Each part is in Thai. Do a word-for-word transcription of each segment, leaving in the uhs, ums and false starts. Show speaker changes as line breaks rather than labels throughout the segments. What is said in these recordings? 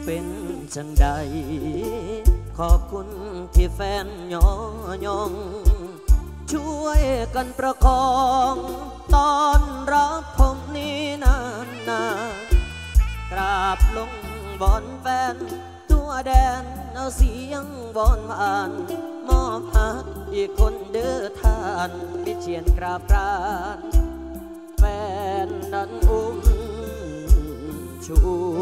เป็นจังใดขอบคุณที่แฟนยอยองช่วยกันประคองตอนรับผมนี้นานนากราบลงบอนแฟนทั่วแดนเอาเสียงบอนหวานมอบหักอีกคนเดือทานวิเชียนกราบกรานแฟนนั้นอุ้มชู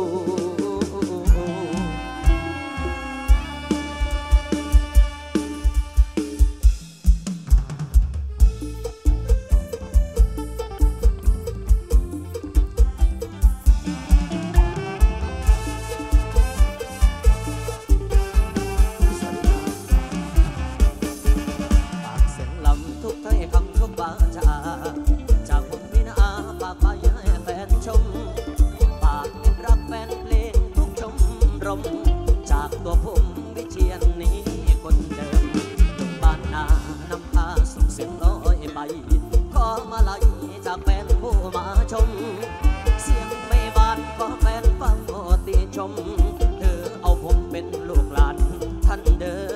จากผมพี่นาฝากไปให้แฟนชมฝากมิตรรักแฟนเพลงทุกชมรมจากตัวผมวิเชียนนี้คนเดิมลงบ้านนานำพาส่งเสียงร้อยใบขอมาลัยจากแฟนผู้มาชมเสียงไม่บานก็แฟนฟังโอตีชมเธอเอาผมเป็นลูกหลานท่านเดิม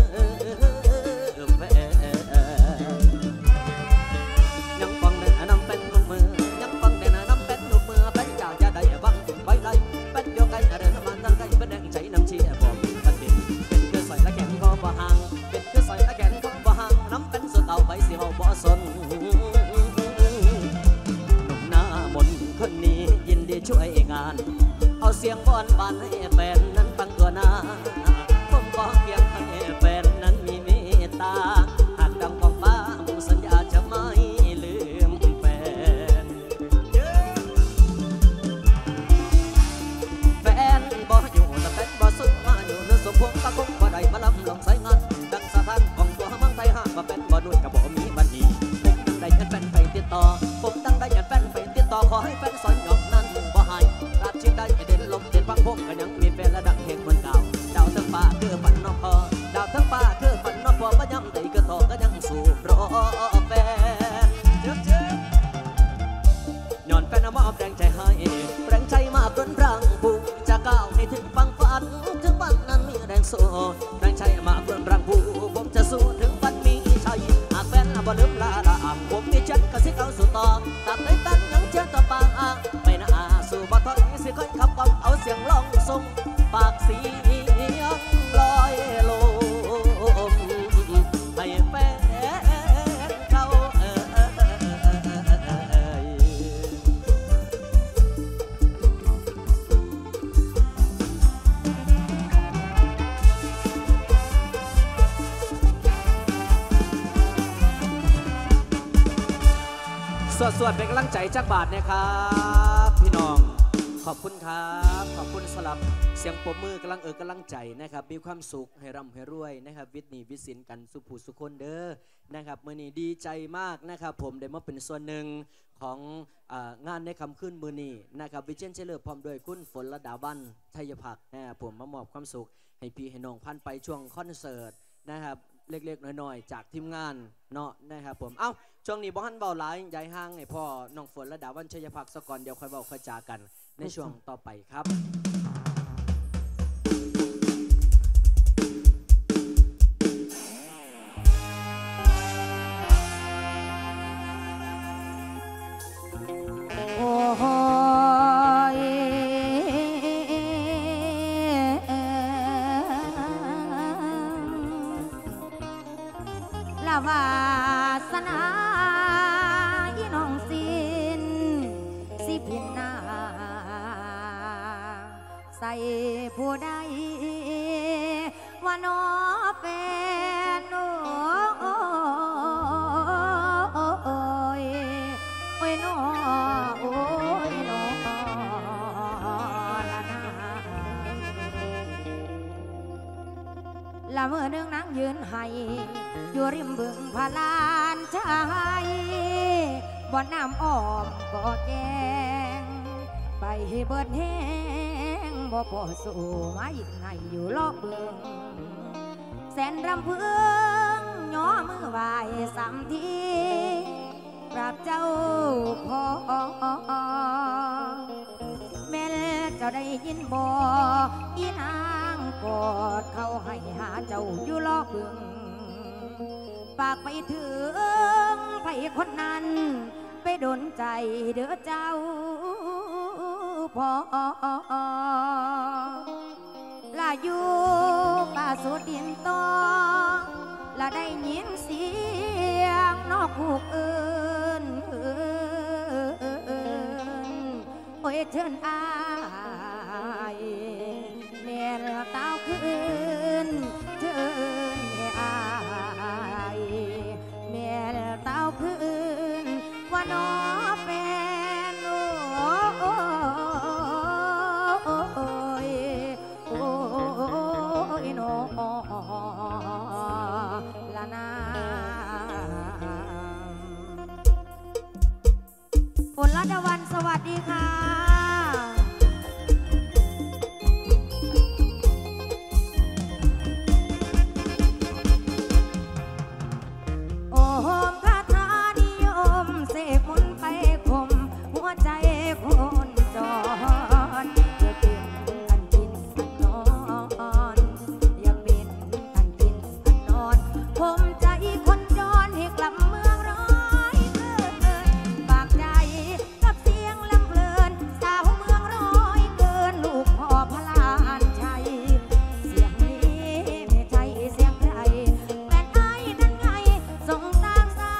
บ่สนหนุ่มหน้ามนคนนี้ยินดีช่วยงานเอาเสียงบอนบานให้แฟนนั้นฟังตัวหน้าผมขอเพียงให้แฟนนั้นมีเมตตาหากดังของฟ้าผมสัญญาจะไม่ลืมแฟนแฟนบ่อยู่แต่แฟนบ่สุดมาอยู่เนื้อสมพงษ์ก็คงบ่ได้มาลำลองใส่งานดังสะท้านของตัวเมืองไทยหากว่าแฟนบ่ด้วยกับบ่มีบันดีผมตั้งได้ยันแฟนไปติดต่อผมตั้งได้ยันแฟนไปติดต่อขอให้แฟนสอนหยอกนั้นบ่หายราบชิดได้เด่นลมเด่นฟังพงก็ยังมีแฟนระดับเฮกเหมือนเก่าดาวทั้งฟ้าคือฝันนอกพอดาวทั้งฟ้าคือฝันนอกพอก็ยังได้ก็ต่อก็ยังสู้รอแฟนเจ็บเจ็บย้อนแฟนเอามาเอาแรงใจให้แรงใจมาปรนพรังผูกจะก้าวให้ถึงฟังฝันถึงฝันนั้นมีแรงสู้แรงใจมาปรนพรังผูกผมจะสู้ถึงฝันมีชัยหากแฟนบ่ลืมลาละผมมีฉันก็สิเอาสู่ต่อตามในแฟนยังเชื่อต่อปากไปหน้าสู่บ่ถอยสิค่อยขับกล่อมเอาเสียงร้องส่งปากเสียงลอยลมให้แฟนเขาเอ่ยสวดๆเป็นกำลังใจจากบาทนะครับพี่น้องขอบคุณครับขอบคุณสลับเสียงปรบมือกำลังเออกำลังใจนะครับมีความสุขให้ร่ำให้รวยนะครับวิทย์นีวิสินกันสุภูสุคนเด้อนะครับมื่อนี้ดีใจมากนะครับผมได้มาเป็นส่วนหนึ่งของงานในคำขึ้นมือนี้นะครับวิเชียรเฉลิมพร้อมด้วยคุณฝนระดาวันไทยภักดิ์นะครับผมมามอบความสุขให้พี่ให้น้องพันไปช่วงคอนเสิร์ตนะครับเล็กๆน้อยๆจากทีมงานเนาะนะครับผมเอ้าช่วงนี้บ้านเบาหลายย้ายห้างให้พ่อน้องฝนระดาวันชัยภักดิ์สกอนเดี๋ยวค่อยเบาค่อยจากันในช่วงต่อไปครับ
วาสนาอีน้องสินสิพินนาใส่ผู้ใดว่าน้อเป็นโอ้ยโอ้ยน้อโอ้ยน้อละนาละเมื่อนึงนางยืนให้อยู่ริมบึงพาลานชายบ่อน้ำอ้อมก็แกงไปเบิดแห้งบ่พอสู่มาอีกให้อยู่ลอกเบึงแสนรำพึงย่อมือไหวสามทีกราบเจ้าพ่อแม่เจ้าได้ยินบ่อีนางกอดเขาให้หาเจ้าอยู่รอบึงฝากไปถึงไปคนนั้นไปดนใจเด้อเจ้าพอลาอยู่ป่าสุดดินตองละได้ยินเสียงนอกคูกเอินโอ้ยเชิญอายแม่ละเต้าคืนเชิญอายแม่ละเต้าคืนว่าน้อเป็นโอ้ยโอ้ยน้อละนาฝนรัตวันสวัสดีค่ะโอ้โหคาถานิยมเสกมนต์ไปคมหัวใจคนจรจะเป็นอันกินอันนอนอย่าเป็นอันกินอันนอนผมใจคนจรให้กลับเมืองร้อยเกินฝากใจกับเสียงลำเพลินสาวเมืองร้อยเกินลูกพ่อพลานชัยเสียงนี้ไม่ใช่เสียงใครแต่ไอ้นั่นไงส่งตามสาย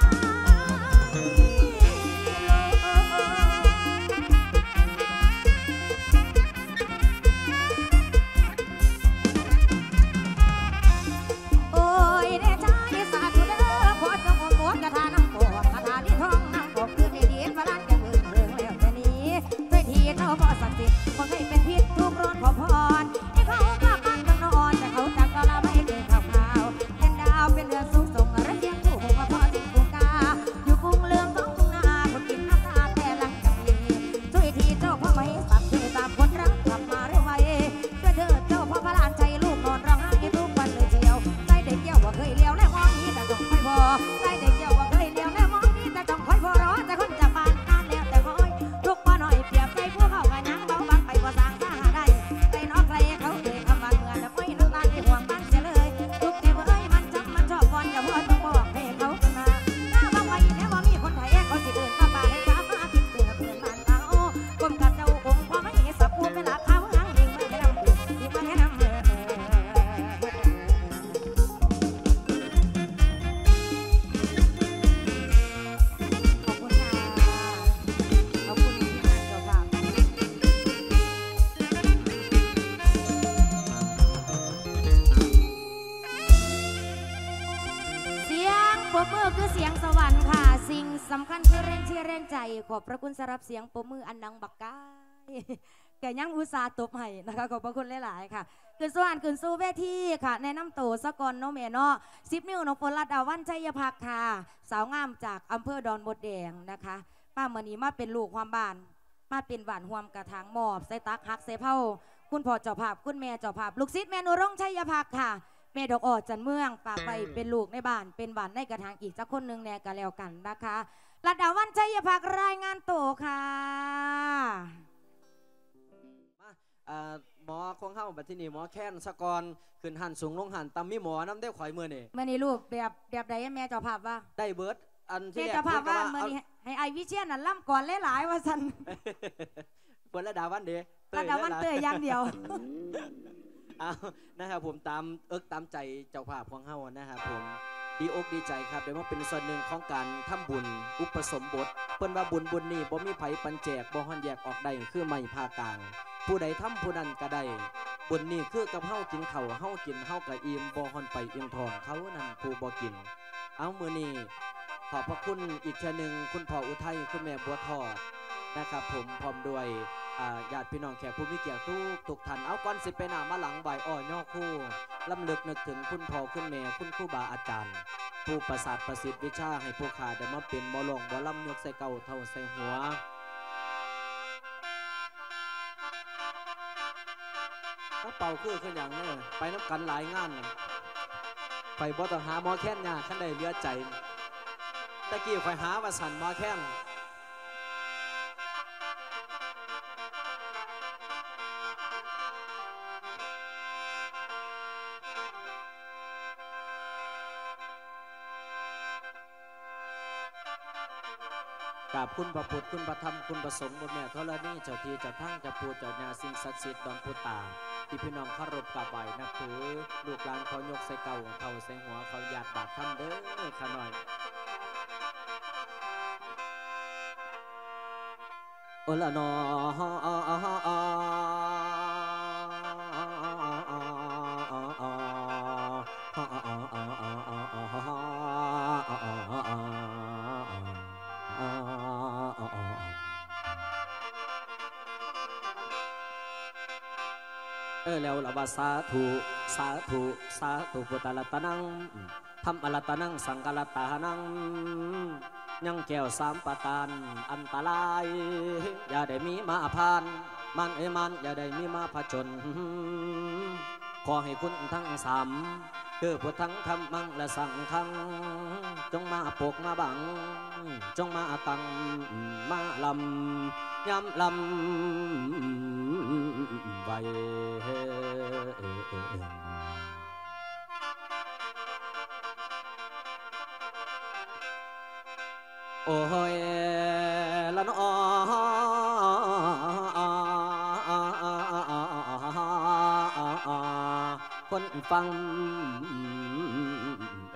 โอ้ยเดชาดิสาธุเด้อขอจงอมโอนกระทาน้ำโกดคาถาที่ท้องน้ำโกดคือในดีพระราชจะเบิ่งเบิ่งแล้วแต่นี้ด้วยทีเท่าพ่อสันติคนให้เป็นพิษทุกร้อนขอพรให้เขากลับบ้านต้องนอนแต่เขาจักก็ละไม่เกินข่าวข่าวเป็นดาวเป็นเรือสูงส่งระเบียงผู้หงมาพ่อสิ่งผู้กาอยู่กรุงเรืองต้องทุ่งนาคนกินน้ำตาแต่หลังจากนี้ช่วยทีเจ้าพ่อไม่สับเธอตามคนรักกลับมาเร็วไวช่วยเธอเจ้าพ่อพระลานใจลูกนอนร้องไห้ทุกวันเลยเชียวใจเด็กเกี่ยวว่าเคยเลี้ยวและมองนี้แต่ต้องคอยพอใจเด็กเกี่ยวว่าเคยเลี้ยวและมองนี้แต่ต้องคอยพอรอแต่คนจากบ้านนานแล้วแต่คอยทุกป้าหน่อยเปรียบใจผู้เข้ากันยังเบาบางไปกว่าสางสาหาได้ใจนอกใครเขาเคยคำว่าเงินแต่ไม่น้ำตาที่ห่วงบ้านเสียเลยทุกที่เอ้ยมันจำมันชอบก่อนอย่าพ่อต้องบอกให้เขาขึ้นมาหน้าบางไว้แม้ว่ามีคนไทยเขาสิเดินมาป่าให้ข้ามาคิดเตือนเตือนบ้านเขาก้มกับเจ้าองค์พ่อไม่เห็นสับปูเป็นหลักเขาหางดิ่งไม่ให้นำดิ่งไม่ให้นำเลยขอบคุณค่ะขอบคุณที่มาเจ้าค่ะเสียงปรบมือคือเสียงสวรรค์ค่ะสิ่งสำคัญคือแรงเชียร์แรงใจขอบพระคุณสำหรับเสียงปรบมืออันดังบักกายแกยังอุตส่าห์ตบให้นะคะขอบพระคุณหลายๆค่ะขึ้นสวรรค์ขึ้นสู่เวทีค่ะแนะนำตัวสกอนโนเมเนาะสิบนิ้วน้องฝนรัตดาวันชัยภักดิ์ค่ะสาวงามจากอำเภอดอนบดแดงนะคะป้าเมื่อนี้มาเป็นลูกความบ้านมาเป็นหวานห่วมกระถางหมอบใส่ตักฮักใส่เผาคุณพ่อเจ้าภาพคุณแม่เจ้าภาพลูกศิษย์แม่นุรงชัยภักดิ์ค่ะแม่ดอกออดจันเมืองฝากไปเป็นลูกในบ้านเป็นหวานในกระถางอีกสักคนหนึ่งแน่ก็แล้วกันนะคะรัตดาวันชัยภักดิ์รายงานตัวค่ะ
หมอคงเข้าบัดที่นี่หมอแค้นสะกอนขึ้นหันสูงลงหันตำมีหมอน้ำได้ข่อยมือนี่
มื่อนี้รูปแบบแบบใดแม่เจ้าภาพว่า
ได้เบิร์ดอันที่
แม่เจ้าภาพว่าเมื่อนี้ให้ไอวิเชียนนั่นล่ำก่อนหลายๆว่าสัน
เปิดระดาวันเดีย
ระดาวันเตยอย่างเดียว
เอานะครับผมตามเอิกตามใจเจ้าภาพของเฮานะครับผมดีอกดีใจครับเดี๋ยวมาเป็นส่วนหนึ่งของการทำบุญอุปสมบทเปิ้นว่าบุญบุญนี่บ่มีไผปันแจกบ่ฮ้อนแยกออกได้คือไม่ภาคกลางผู้ใดทำผู้นั้นก็ได้บุญนี่คือกับเฮากินเข่าเฮากินเฮากะอิ่มบ่ฮ้อนไปอิ่มทองเขานั่นผู้บ่กินเอามื้อนี้ขอบพระคุณอีกเทื่อนึงคุณพ่ออุทัยคุณแม่บัวทอดนะครับผมพร้อมด้วยญาติพี่น้องแขกผู้มีเกียรติทุกทุกท่านเอาก่อนสิไปหน้ามาหลังใบอ้อย่อคู่ลำลึกนึกถึงคุณพ่อคุณแม่คุณครูบาอาจารย์ผู้ประสาทประสิทธิ์วิชาให้ผู้ขาได้มาเป็นหมอลงหมอลำยกใส่เก่าเท่าใส่หัวถ้าเป่าคือขึ้นอย่างนี้ไปน้ำกันหลายงานไปบ่ต้องหาหมอแค้นยาขั้นใดเลือใจตะกี้คอยหาว่าสันหมอแค้นกราบคุณพระพุทธคุณพระธรรมคุณพระสงฆ์บนแม่ธรณีเจ้าที่เจ้าทางเจ้าปู่เจ้าญาสิ่งศักดิ์สิทธิ์ดอนพุตาที่พี่น้องเคารพกราบไหว้นับถือลูกหลานเขายกใส่เก่าเท่าใส่หัวเขาหยาดบาดคำเด้อขาหน่อยโอละนอเออแล้วละว่าสาธุสาธุสาธุพุทธรัตนังธรรมอรัตนังสังฆรัตนังยังแก้วสามประการอันตรายอย่าได้มีมาพานมันเอ้มันอย่าได้มีมาผจญขอให้คุณทั้งสามคือพุทธังธรรมังและสังฆังจงมาปกมาบังจงมาตังมาลำย้ำลำไว้โอ้ยละน้อคนฟังเอ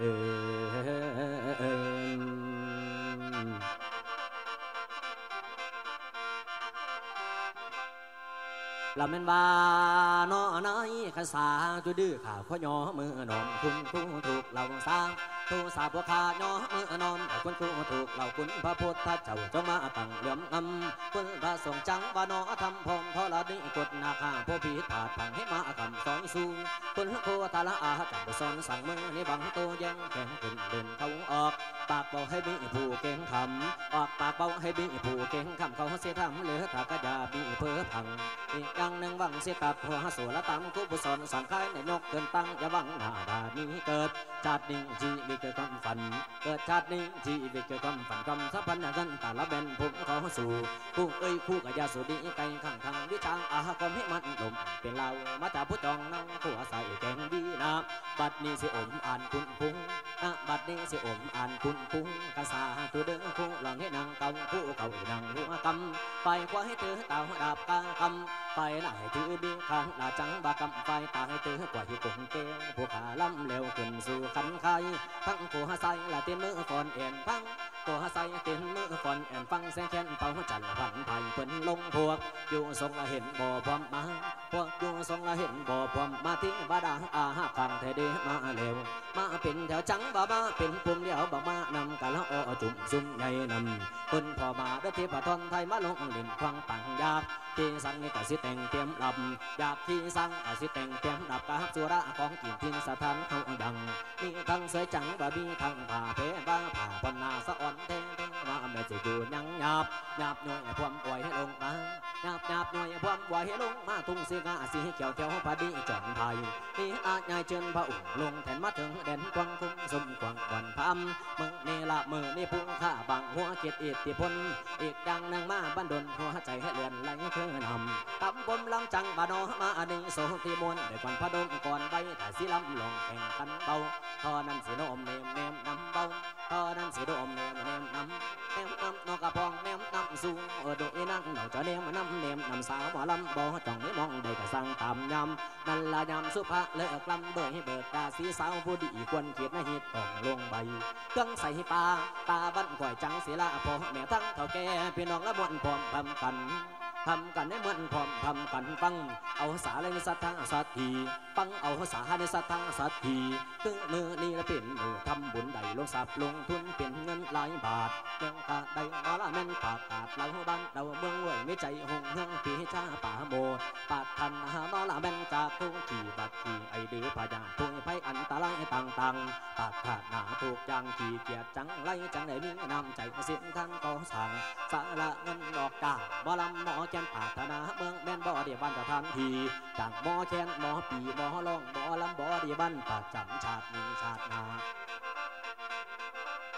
ละเม็นบาโนน้อยข้าสาจุดื้อข่าวข้อยอมือนอมคุณครูถูกเราสร้างทูสาพวกข้ายอมือนอมคุณครูถูกเราคุณพระพุทธเจ้าจงมาตั้งเหลื่อมงำคุณพระสงฆ์จังวานอทำพรทรณีกดนาคาผู้ผิดพลาดพังให้มาคำสอนสู้คุณครูตาละอาจับสอนสั่งมือในบังตัวแย่งแข่งขึ้นเดินเขาออกปากบอกให้มีผู้เก่งคำออกปากบอกให้มีผู้เก่งคำเขาเสียทำเหลือถ้ากระยาบีเพื่อพังอีกอย่างหนึ่งวังเสียตัดหัวสู่ละตั้งคู่บุษรสั่งคายในนกเกินตั้งอย่าวังหน้าดานี้เกิดชาตินี้ชีวิตเกิดความฝันเกิดชาตินี้ชีวิตเกิดความฝันคำสัพพันธ์กันแต่ละเป็นผมขอสู่คู่เอ้ยคู่กับยาสุดีไก่ขังขังวิชาอาคมให้มันลมเป็นเรามาจากผู้จองนั่งคู่อาศัยแกงดีนะบัดนี้สิอมอ่านคุณพุงบัดนี้สิอมอ่านคุณพุงกษาตัวเดินคู่หลังให้นางเก่าคู่เก่านังหัวกำไปกว่าให้เธอเต่าดาบกากำไปหน้าให้ถือบีข้างหน้าจังบากำไปตาให้เธอกว่าที่กงเกงผู้ขาล้ำเร็วขึ้นสู่ขันไข่ทั้งผู้หาใส่ละเตียนมือฟอนเอ็นทั้งตัวหาใส่เตียนมือฟอนเอ็นฟังแสงแค้นเป่าจันทร์พันไผ่เปิ้นลงพวกอยู่ทรงละเห็นบ่อพร้อมมาพวกอยู่ทรงละเห็นบ่อพร้อมมาที่บาดาอาหาขังเทเดมาเร็วมาเป็นแถวจังบ่มาเป็นปุ่มเดียวบ่มานำกะละอ้อจุ่มซุ่มใหญ่นำเปิ้นพอมาได้ที่ปะทอนไทยมาลงเล่นฟังปังยากที่สังนี่ก็สิแต่งเตรียมลำอยากที่สังก็สิแต่งเตรียมดับกะฮับสุระของกินทินสถานเขาดังมีทั้งสวยจังบ่มีทั้งผ่าเพบ้าผ่าปนนาสะอ่อนเทงเทงว่าแม่จะอยู่ยังหยาบหยาบหน่วยพวมปล่อยให้ลงมาหยาบหยาบหน่วยพวมปล่อยให้ลงมาทุ่งสีกาสีเขียวเขียวพอดีจอนไทยนี่อาญายเชิญพระอุ่นลงแทนมาถึงแดนกวางคุ้งสมกวางวันพามมือนี่ละมือนี่พุ่งข้าบังหัวเกียรติอิทธิพลอีกดังนางมาบันดลหัวใจให้เลือนไหลเธอนำตำบมลำจังบานอมาอดีโสตีมวนได้ก่อนพระดงก่อนใบแต่สีลำลงแข่งกันเบาทอนั้นสีโนมเนมเนมนำเบาทอนั้นสีโนมเนมเนมนำเนมนำนกกระพองเนมนำสูงเออโดยนั่งหนองจะเนมนำเนมนำสาวหมอลำบ่จ่องนี้มองได้กระสังตามยำนั่นละยำสุภาเลิกลำเบิดให้เบิดตาสีสาวผู้ดีควรเกียรติหิตต้องลงใบเครื่องใส่ปลาตาบันก่อยจังสีละพอแม่ทั้งเท่าแก่พี่น้องละมวนพร้อมทำกันทำกันให้เหมือนพร้อมทำกันฟังเอาสาในสัตทางสัตทีฟังเอาสาในสัตทางสัตทีตึงมือนี่ละเป็นมือทำบุญใดลงสับลงทุนเป็นเงินหลายบาทเรื่องกาดใดมาละแม่นปากกาดเราบ้านเราเมืองรวยไม่ใจหงเฮืองปีชาป่าโมดปากทันหามาละแม่นจากทุ่งขี่บัดขี่ไอเดือพยาทุ่งไผ่อันตรายต่างๆปากขาดหนาถูกยางขี่เกียดจังไรจังไหนมีน้ำใจสิ้นท่านก็สั่งสาละเงินดอกกาบ่ลำหมอแกนปาถนาเมืองแม่นบ่เดียบันจะทันทีจากหมอแคนหมอปีหมอลองหมอลำบ่เดียบันประจำชาตินี้ชาติหน้า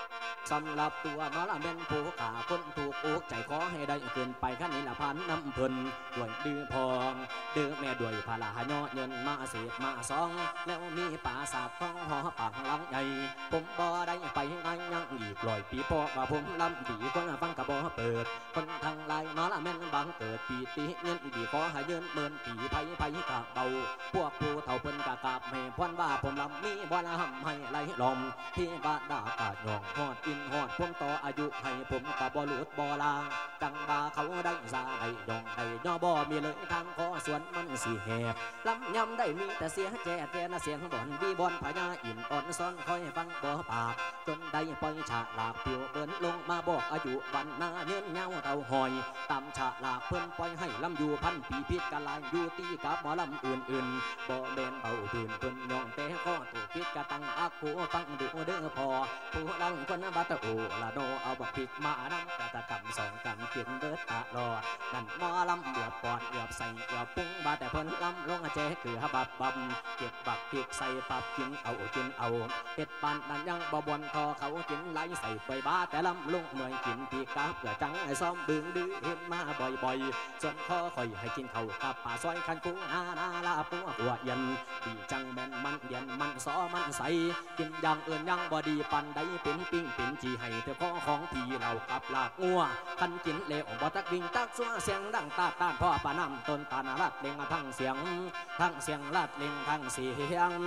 สำหรับตัวมาละเม่นผู้ขาคนถูกอกใจขอให้ได้เกินไปขั้นนี้ละพันน้ำเพิ่นด้วยดื้อพองดื้อแม่ด้วยพาลาย่อเงินมาเสียมาซองแล้วมีป่าสาบท้องหอปากหลังใหญ่ผมบ่ได้ไปง่ายยังอีกลอยปีพอว่าผมลำดีคนฟังกะบ่เปิดคนทางลายมาละแม่นบังเกิดปีติเงินดีขอให้เยินเมินปีไผ่ไผ่กะเบาพวกผู้เฒ่าเพิ่นกะกาบแม่พวนว่าผมลำมีบ่ละห้ำให้ไหลลมที่บาดด่ากาดยองฮอดอินฮอดผมต่ออายุให้ผมกะบ่หลุดบ่ลางจังว่าเขาได้ซาได้ยองได้ย่อบ่มีเลยทางขอสวนมันสิแหบลำยำได้มีแต่เสียแจ๊ดแจ๊ดเสียงบ่อนวีบอนพญาอินอ่อนซ้อนคอยฟังบ่ปากจนได้ปล่อยฉาลากเปียวเปิ้นลงมาบอกอายุวันนาเยินเงาเต่าหอยตามฉาลากเพิ่นปล่อยให้ลำอยู่พันปีพิษกะลายอยู่ตีกับหมอลำอื่นๆบ่เบนเบาตื่นเพิ่นยองแต่ข้อถูกพิษกะตั้งอักโขฟังดูเด้อพอผู้ดังคนบัตโอละโนเอาบักพริกมานำกะตะกำสองกำกินเบิดตลอดนั่นหมอลำเอือบปอดเอือบใส่เอือบปุ้งบาแต่เพิ่นลำลงแจคือฮับบับบับเก็บบักพริกใส่ปับกินเอากินเอาเฮ็ดปานนั้นยังบ่บนทอเขากินไหลใส่ไปบ้าแต่ลำลงเมื่อยกินปีกาเพื่อจังไอ้ซ้อมบึงดื้อเห็นมาบ่อยๆส่วนคอคอยให้กินเขากับป่าซอยคันกุ้งนานาลาปัวหัวเย็นดีจังแม่นมันเย็นมันซอมันใสกินอย่างอื่นยังบ่ดีปันใดเป็นปิ้งเป็นจีให้เธอข้อของพี่เรากับลากงัวคันกินเละบ่ตักวิ่งตักซัวเสียงดังตาต้านพ่อป่าน้ำต้นตานาลัดเล่งทั้งเสียงทั้งเสียงลัดเล่งทั้งเสียง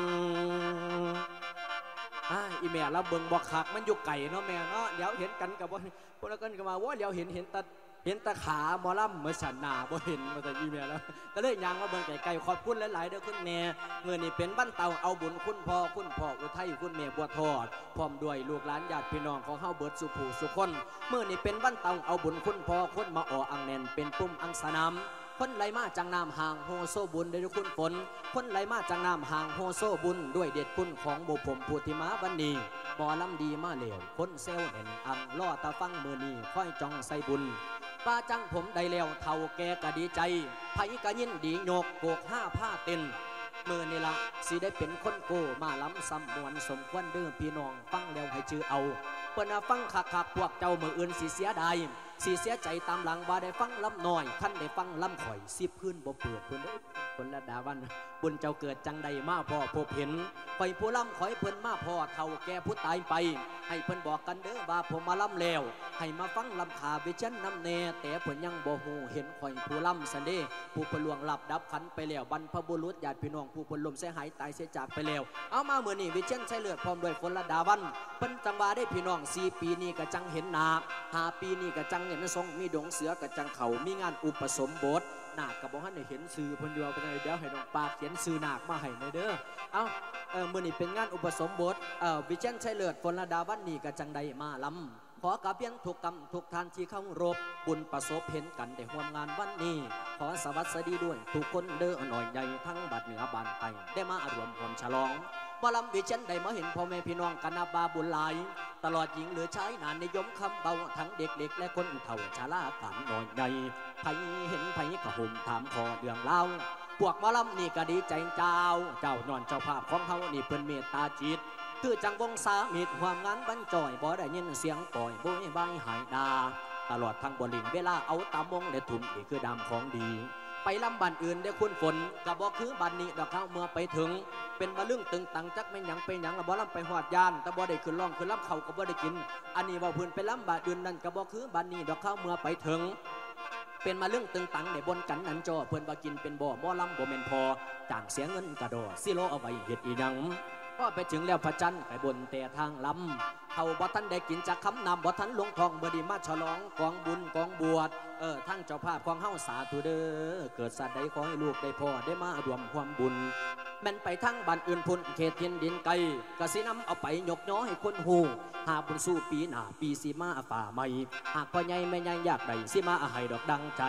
อีแม่เราเบิ่งบอกขักมันอยู่ไก่เนาะแม่เนาะเดี๋ยวเห็นกันกับว่าพวกเรากันกันมาว่าเดี๋ยวเห็นเห็นตาเห็นตาขาหมอลำเมื่อฉันหนาบ่เห็นมาแต่อีแม่แล้วก็เลยยังมาเบิ่งไก่ไก่ขอบคุณหลายๆเด้อคุณแม่เมื่อนี่เป็นบ้านเต่าเอาบุญคุณพ่อคุณพ่ออุทัยคุณแม่บัวทอดพร้อมด้วยลูกหลานญาติพี่น้องของเฮาเบิดสุภูสุคนเมื่อนี่เป็นบ้านเต่าเอาบุญคุณพ่อคนมาอ่ออังแน่นเป็นปุ่มอังสนามคนไหลมาจังน้ำห่างโฮโซบุญด้วยคุณฝนคนไหลมาจังน้ำห่างโฮโซบุญด้วยเด็ดคุณของบุผมภูติมาวันนี้บ่ลำดีมาเหลวคนเซลเห็นอังล่อตาฟังมือนี้ค่อยจ้องใส่บุญป้าจังผมได้แล้วเท่าแกก็ดีใจไผก็ยินดีโยกโกกห้าผ้าเต้นมือนี่ละสิได้เป็นคนโกมาล้ำซ้ำมวนสมควรเด้อพี่น้องฟังแล้วให้ชื่อเอาเปิ้นฟังคักคักพวกเจ้ามืออื่นสิเสียดายสิเสียใจตามหลังว่าได้ฟังลำน้อยท่านได้ฟังลำข่อยสิบพื้นบ่เปิดเพิ่นเด้อคนละดาวันบุญเจ้าเกิดจังใดมาพ่อพบเห็นไปผู้ลำข่อยเพิ่นมาพ่อเท่าแก่ผู้ตายไปให้เพิ่นบอกกันเด้อว่าผมมาลำแล้วให้มาฟังลำขาวิชันน้ำแน่แต่เพิ่นยังบ่ฮู้เห็นข่อยผู้ลำสันเด้ผู้เพิ่นล่วงลับดับขันไปแล้วบรรพบุรุษญาติพี่น้องผู้เพิ่นล้มเสียหายตายเสียจากไปแล้วเอามาเมื่อนี้วิชันใช้เลือดพร้อมด้วยฝนละดาวันเพิ่นจังว่าได้พี่น้องสี่ปีนี้ก็จังเห็นหน้าห้าปีนี้ก็จังเห็นทรงมีดงเสือกับจังเขามีงานอุปสมบทนาคกับบ่ฮั่นได้เห็นสื่อเพิ่นอยู่เอาไปเดี๋ยวให้น้องปากเขียนสื่อนาคมาให้เด้อเอาเออมื้อนี้เป็นงานอุปสมบทเอ่อวิเชียรชัยเลิศฝนระดาวันนี้ก็จังใดมาลำขอกราบเรียนทุกกรรมทุกท่านที่เข้ารบบุญประสบเห็นกันได้ร่วมงานวันนี้ขอสวัสดีด้วยทุกคนเด้อหน่อยใหญ่ทั้งบัดเหนือบ้านไทยได้มารวมความฉลองบ่ลำวิเชียรได้มาเห็นพ่อแม่พี่น้องกันนับว่าบุญหลายตลอดหญิงหรือชายนานนิยมคำเบาทั้งเด็กๆและคนเฒ่าชรากันหน่อยใหญ่ไผเห็นไผกระหุ่มถามขอเรื่องเล่าพวกหมอลำนี่ก็ดีใจเจ้าเจ้านอนเจ้าภาพของเฮานี่เพิ่นเมตตาจิตคือจังวงสามิตรความงานบรรจอยบ่ได้ยินเสียงปล่อยโวยบายหายดาตลอดทั้งบริงเวลาเอาตามงและทุ่มนี่คือดำของดีไปลำบ้านอื่นได้คุณฝนกับบ่คือบ้านนี้ดอกข้าวเมื่อไปถึงเป็นมาเรื่องตึงตังจักไม่หยังไปหยังละบ่ลำไปหอดยานแต่บ่ได้ขึ้นล่องขึ้นลำเขาก็บ่ได้กินอันนี้ว่าเพิ่นไปลำบ้านอื่นนั่นกับบ่คือบ้านนี้ดอกข้าวเมื่อไปถึงเป็นมาเรื่องตึงตังในบนกันนันจอเพิ่นว่ากินเป็นบ่หม้อลำบ่แม่นพอจ้างเสียเงินกระโดดสิโลเอาไว้เฮ็ดอีหยังพอไปถึงแล้วพระจันทร์ไปบนแต่ทางลำเขาบ่ทันได้กินจากคำนำบ่ทันลงทองเมื่อดีมาฉลองกองบุญกองบวชเออทั้งเจ้าภาพของเฮาสาธุเด้อเกิดสัตว์ใดขอให้ลูกได้พ่อได้มารวมความบุญแม่นไปทั้งบ้านอื่นพุ่นเขตเทียนดินไกลกะสินำเอาไปยกย้อให้คนหูหาบุญสู้ปีหน้าปีสิมาฝ่าใหม่หากพ่อใหญ่แม่ใหญ่อยากได้สิมาให้ดอกดังใจ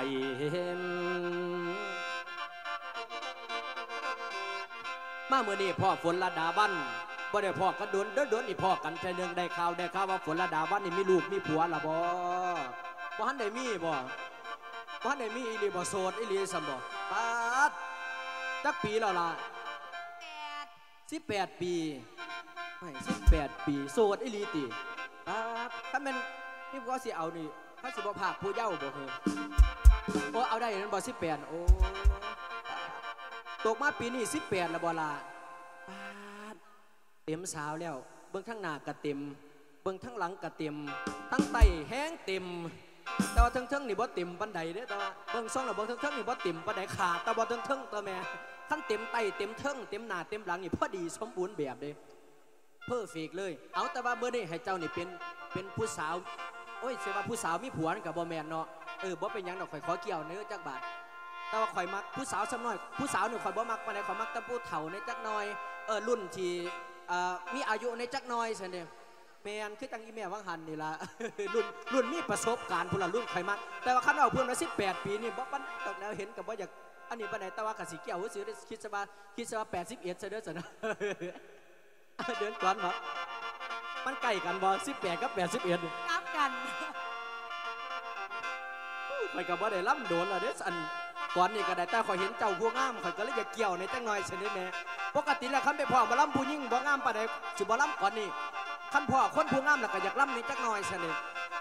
มาเมื่อนี้พ่อฝนระดาวันบ่ได้พ่อกันโดนเด้อโดนนี่พ่อกันใจเนืองได้ข่าวได้ข่าวว่าฝนระดาวันนี่มีลูกมีผัวละบ่บ่ทันได้มีบ่บ่ทันได้มีอีหลีบ่โสดอีหลีซัมบ่ปาดจักปีแล้วล่ะสิบแปดปีไม่สิบแปดปีโสดอีหลีติปาดนเป็นนี่ก็สิเอานี่ถ้าสิบ่ภาคผู้เย้าบ่คือโอ้เอาได้นั่นบ่สิบแปดโอ้ตกมาปีนี้สิบแปดแล้วบ่ล่ะปาดเต็มสาวแล้วเบิ่งทั้งหน้าก็เต็มเบิ่งทั้งหลังก็เต็มทั้งไตแห้งเต็มแต่ว่าทั้งเทิงนี่บ่เต็มปานใดเด้อแต่ว่าเบิ่งซ่องแล้วเบิ่งทั้งเทิงนี่บ่เต็มปานใดขาดแต่บ่ทั้งเทิงตัวแม่ขั้นเต็มไตเต็มเทิงเต็มหน้าเต็มหลังนี่พอดีสมบูรณ์แบบเด้เพอร์เฟกต์เลยเอาแต่ว่าเมื่อนี้ให้เจ้านี่เป็นเป็นผู้สาวโอ้ยเสียว่าผู้สาวมีผัวนั่นกับบ่แมนเนาะเออบ่เป็นยังดอกข่อยขอเกี่ยวเนื้อจักบาทแต่ว่าข่อยมักผู้สาวสักหน่อยผู้สาวหนึ่งข่อยบ่มักปานใดข่อยมักแต่ผู้เฒ่าในจักหน่อยเออรุ่นที่เอ่อมีอายุในจักหน่อยซั่นเด้แม่นคือจังอีแม่วังหันนี่ล่ะ รุ่นรุ่นมีประสบการณ์พุ่นละรุ่นข่อยมักแต่ว่าคันเอาเพิ่นมาสิบแปดปีนี่บ่ปานตกแนวเห็นก็บ่อยากอันนี้ปานใดแต่ว่าก็สิเกี่ยวซื่อๆคิดซะว่าคิดซะว่าแปดสิบเอ็ดซะเด้อซั่นนะ เดือนก่อนบ่มันใกล้กันบ่สิบแปดกับแปดสิบเอ็ด
นับกัน
ข่อยก็บ่ได้ล่ำโดนล่ะเด้ออันก่อนนี่ก็ได้แต่ข่อยเห็นเจ้าผู้งามข่อยก็เลยอยากเกี่ยวในจังหน่อยซั่นนี่แม่ปกติแล้วคันไปพ่อมาล่ำผู้หญิงบ่งามปานใดสิบ่ล่ำก่อนนี่คันพ่อคนผู้งามแล้วก็อยากล่ำในจังหน่อยซั่นนี่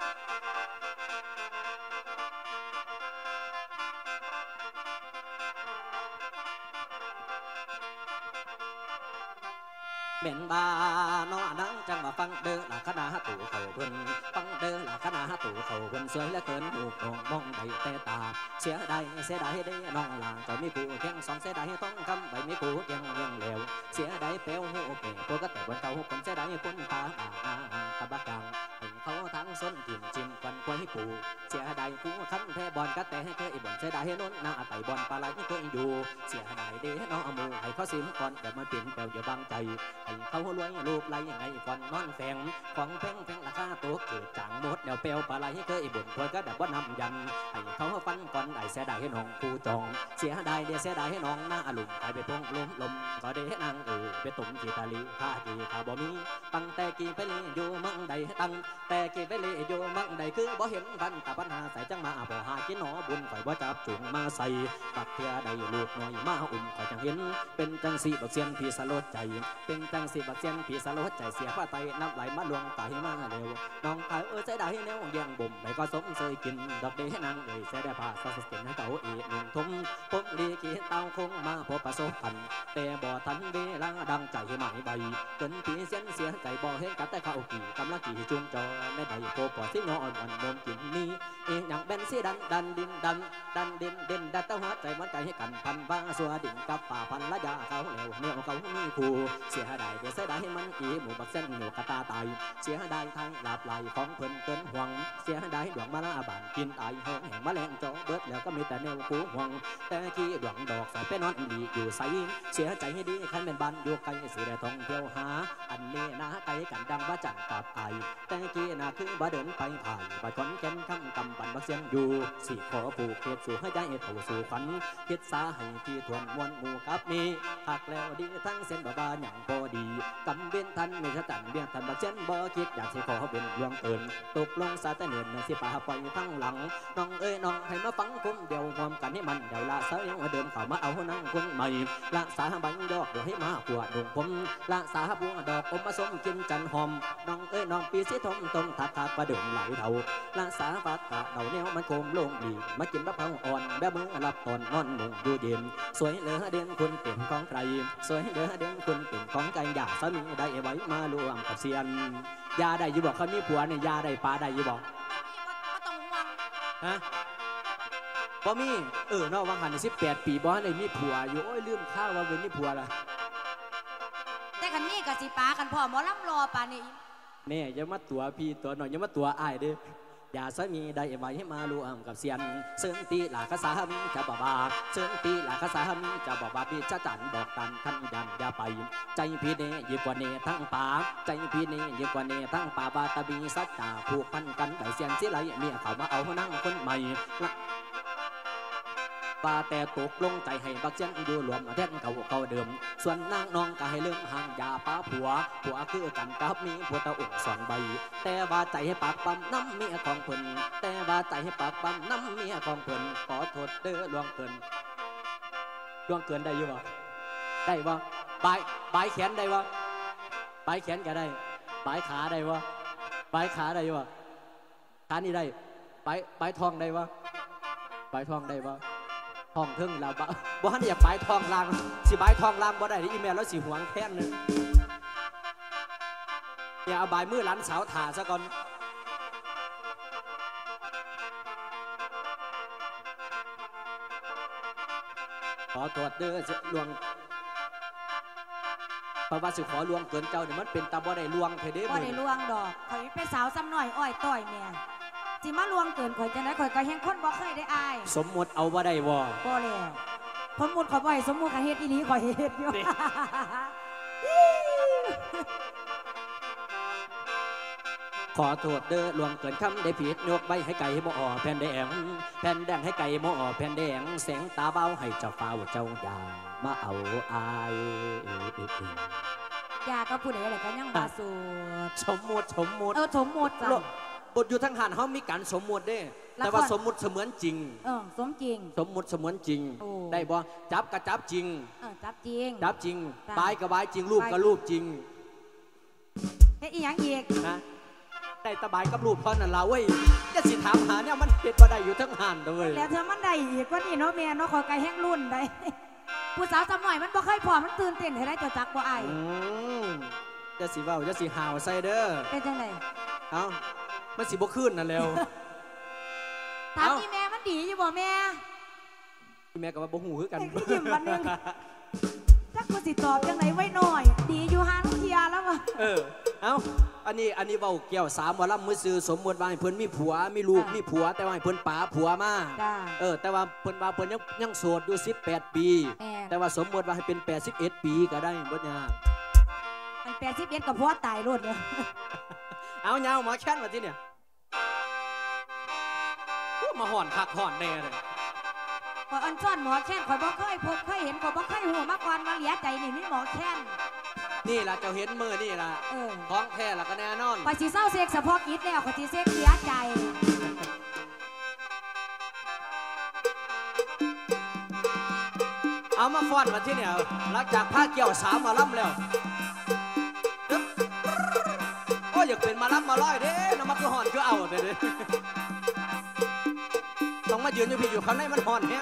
เม่นบาเนาะนังจังว่าฟังเด้อหล่ะคณะตู่เขาเพิ่นฟังเด้อหล่ะคณะตู่เขาเพิ่นสวยเหลือเกินหูโปร่งมองได้แต่ตาเสียดายเสียดายได้น้องหลางก็มีผู้แข่งสองเสียดายต้องคำใบมีผู้แข่งเลี้ยงแล้วเสียดายเปลวหูเป๋พวกก็แต่บนเก่าคนเสียดายคนตาอาตาบักกังให้เขาทั้งส้นถิ่นจิ้มกันควยผู้เสียดายผู้คันแท้บอลก็แต่ให้เคยบ่นเสียดายให้ล้นหน้าไต่บอลปลาไหลเคยอยู่เสียดายเด้น้องมูให้เขาซิมก่อนอย่ามาเป็นแปลวอย่าบังใจให้เขารวยรูปไรยังไงก่อนนอนแฝงของแพงแพงราคาตัวเกิดจางหมดเดี๋ยวเปลวปลาไหลเคยบ่นควยก็ดับว่านำยันให้เขาฟันก่อนได้เสียดายให้น้องผู้จองเสียดายเดียเสียดายให้น้องหน้าอลุ่มไปไปพงลมลมก็ได้นางเออไปตุ่มจีตาลีข้าจีข้าบ่มีตั้งแต่กี่ไปเลยอยู่มั่งใดตั้งแต่กี่ไปเลยอยู่มั่งใดคือบ่เห็นบันกับปัญหาใส่จังมาบ่หากินหนอบุญข่อยบ่จับจุงมาใส่ปักเทียได้ลูกน้อยมาอุ่มข่อยจังเห็นเป็นจังสีบักเสียนพี่สลดใจเป็นจังสีบักเสียนพี่สลดใจเสียฟ้าไตน้ำไหลมาลวงไตมาเร็วน้องตายเออเสียดายแนวแย่งบ่มไม่ก็สมเคยกินดอกเดนางเอ่ยเสียได้ผ้าสักเก็นให้เก่าอีกหนึ่งทุ่มผมดีกี่เต้าคงมาพบประสบพันแต่บ่ทันเวลาดังใจหมายใบเกินปีเสียนเสียใจบ่เห็นกัดแต่เข้ากี่กำลังกี่จุงจอไม่ได้โคปอสิย้อนวันมนกินนี้เองอย่างเป็นสีดันดันดินดันดันดินดินดันตะหัวใจมันใจให้กันพันบ้าสัวดิ่งกับป่าพันละยาเขาเหลวเหนียวเขามีคู่เสียดายเดี๋ยวเสียดายให้มันอีหมู่บักเส้นหนูกระตาตายเสียดายทางหลับไหลของเพิ่นเกินห่วงเสียดายดวงมาลาบานกินไอเหิงแห่งมะแรงจอเบิดแล้วก็มีแต่แนวคู่ห่วงแต่กี้ดวงดอกใส่ไปนอนดีอยู่ใสเสียใจให้ดีคันเป็นบ้านอยู่ไกลสิได้ท่องเที่ยวหาอันนี้นะไกลกันดังว่าจันกับไอแต่กี้น่ะคือบ่เดินไปผ่านบ่คอนแก่นคำกำบันบักเสียงอยู่สิขอผูกเขตสู่ให้ใจเท่าสู่ฝันคิดสาให้ที่ทวนมวลหมู่กับมีหักแล้วดีทั้งเส้นบ่บาอย่างพอดีกำเวียนทันไม่จะจันเวียนทันบักเสียนบ่คิดอยากสิขอเป็นดวงเอิญตกลงสาแต่เนินสิป่าปล่อยทั้งหลังน้องเอ้ยน้องให้มาฟังคุ้มเดียวความกันให้มันเดี๋ยวละเสียงเดิมเข้ามาเอานั่งคุ้มใหม่ละสาบังดอกเดี๋ยวให้มาปวดดวงผมละสาบัวดอกอมมาสมกินจันหอมน้องเอ้ยน้องปีสิทมตมทักทักประเดิมไหลเท่าละสาบัดกะเดาแนวมันโคมลงดีมากินมะพร้าวอ่อนแบบมือรับตอนนอนมุงอยู่เย็นสวยเหลือเด่นคุณเป็นของใครสวยเหลือเด่นคุณเป็นของใจอยากสามีได้ไว้มารวมกับเซียนยาได้อยู่บอกเขามีผัวเนี่ยยาได้ปลาได้อยู่บอกฮะบ่มีเออเนาะวังหันสิบแปดปีบ่ได้มีผัวอยู่โอ้ยลืมข้าวว่าเป็นมีผัวละ
แต่คันนี้กับสิป้ากันพ่อหมอลำรอป่านี่
แม่อย่ามาตัวพี่ตัวหน่อยอย่ามาตัวอ้ายเด้อย่าสามีได้ไว้ให้มารวมกับเซียนเสื่อตีหลากสามีจะบ่บาเสื่อตีหลากสามีจะบ่บาพี่จะจันบอกตันขันยันอย่าไปใจพี่เนยิ่งกว่าเนทั้งป่าใจพี่เนยิ่งกว่าเนทั้งป่าบาตะบีสัจจาผูกพันกันไปเซียนสิไหลเมียเขามาเอานั่งคนใหม่ว่าแต่ตกลงใจให้บักเซียนอยู่รวมแทนเขาเขาเดิมส่วนนางน้องก็ให้เลื่องห่างยาป้าผัวผัวคือกันกับมีผัวตะอุ่นสอนใบแต่ว่าใจให้ปากปั๊มน้ำเมียของเพิ่นแต่ว่าใจให้ปากปั๊มน้ำเมียของเพิ่นขอโทษเด้อล่วงเกินล่วงเกินได้อยู่บ่ได้บ่บายบายแขนได้บ่บายแขนก็ได้บายขาได้บ่บายขาได้อยู่บ่ฐานนี้ได้ไปไปทองได้วะไปทองได้วะทองทึ่งแล้วบ่บ่ฮั่นอยากไปทองลางสิไปทองลางบ่ได้ที่อีเมลแล้วสิหวงแค้นนึงอย่าเอาใบมือหลานสาวถ่าซะก่อนขอตรวจเด้อลวงเพราะว่าสิขอลวงเกินเจ้าเนี่ยมันเป็นตาบ่ได้ลวงเทเด้บ่
ได้ลวงดอกข่อยเป็นสาวซ้ำหน่อยอ้อยต่อยแม่สิมาลวงเกินข่อยจังได๋ข่อยก็แฮงคนบ่เคยได้อาย
สมมุติเอาบ่ได้บ่
บ่แล้วสมมุติข่อยบ่ให้สมมุติก็เฮ็ดอีหลีข่อยเฮ็ดอยู่
ขอโทษเด้อลวงเกินคำได้ผิดยกใบให้ไก่บ่อแผ่นแดงแผ่นแดงให้ไก่บ่อแผ่นแดงแสงตาเบาให้เจ้าฟ้าเจ้าอย่ามาเอาอาย
ยาก็พูดอะไรก็ยังบาสู
สมมุติสมมุติ
เออสมมุติจ้ะ
บทอยู่ทั้งหันเขามีการสมมุติเด้แต่ว่าสมมุติเสมือนจริง
เออสมจริง
สมมุติเสมือนจริงได้บ่จับกับจับจริง
เออจับจริง
จับจริงบายกับบายจริงรูปกับรูปจริง
เฮ้ยอีหยังอีก
นะได้ตะบายกับรูปตอนนั้นเราเว้ยจะสิถามหาเนี่ยมันเป็นบ่ได้อยู่ทั้งหันเลย
แล้วเธอมันได้อีกว่านี่เนาะแม่เนาะขอไก่แห้งรุ่นได้ผู้สาวสมัยมันบ่เคยพอมันตื่นเต้นให้ได้จะจักบ่ไอ
จะสิเว้าจะสิหาวใส่เด้อ
เป็นจังได
เอ้ามันสิบ่ขึ้นน่ะแล้ว
ถามนี่แม่มันดีอยู่บ่แม่
แม่ก็ว่าบ่ฮู้คือกัน
ยิ้มวันนึงจักกูสิตอบจังไดไว้หน่อยดีอยู่หาน้องเทียแล้วว่ะ
เออเอ้าอันนี้อันนี้เว้าเกี่ยวสามหมอลำมือซื้อสมมุติว่าให้เพิ่นมีผัวมีลูกมีผัวแต่ว่าให้เพิ่นป๋าผัวมาเออแต่ว่าเพิ่นว่าเพิ่นยังยังโสดอยู่สิบแปดปีแต่ว่าสมมุติว่าให้เป็นแปดสิบเอ็ดปีก็ได้บ่ยาก
อันแปดสิบเอ็ดก็ผัวตายโลดเด้อ
เอายาวหมอแค้นมาที่เนี่ยมาห่อนคักห่อนแน่เลย
ข่อยอันซ่อนหมอแค้นข่อยบ่เคยพบเคยเห็นข่อยบ่เคยหูมาก่อนมาเหลียใจนี่มีหมอแค้น
นี่ล่ะเจ้าเห็นมือนี่ล่ะท้องแท้ล่ะก็แน่นอน
ข่อยสิเศร้าเสกเฉพาะกิจแล้วข่อยสิเสกเสียใจ
เอามาฟ้อนมาที่เนี่ยหลังจากผ้าเกี่ยวสามมาล่ำแล้วโอ้ยอยากเป็นมาล่ำมาลอยเด้น้ำมันคือห่อนคือเอาเด้อต้องมายืนอยู่พี่อยู่ข้างในมันห่อนแห้ง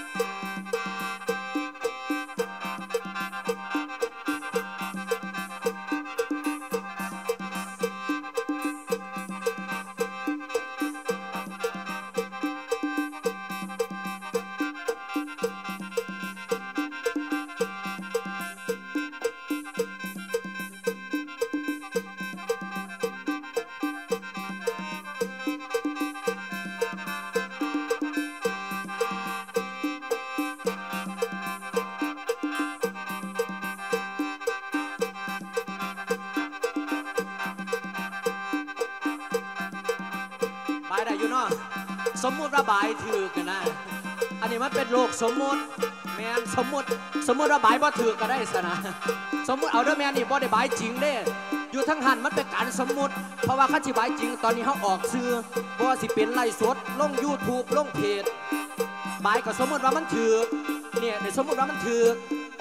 สมมุติระบายถือกันนะอันนี้มันเป็นโลกสมมุติแมนสมมุติสมมุติระบายบ่ถือก็ได้สนะสมมุติเอาเด้อแมนนี่บ่ได้บายจริงเด้อยู่ทั้งหันมันเป็นการสมมุติเพราะว่าคันสิบายจริงตอนนี้เขาออกซื้อบ่สิเป็นไลฟ์สดลง ยูทูบ ลงเพจบายก็สมมุติว่ามันถือเนี่ยในสมมุติว่ามันถือ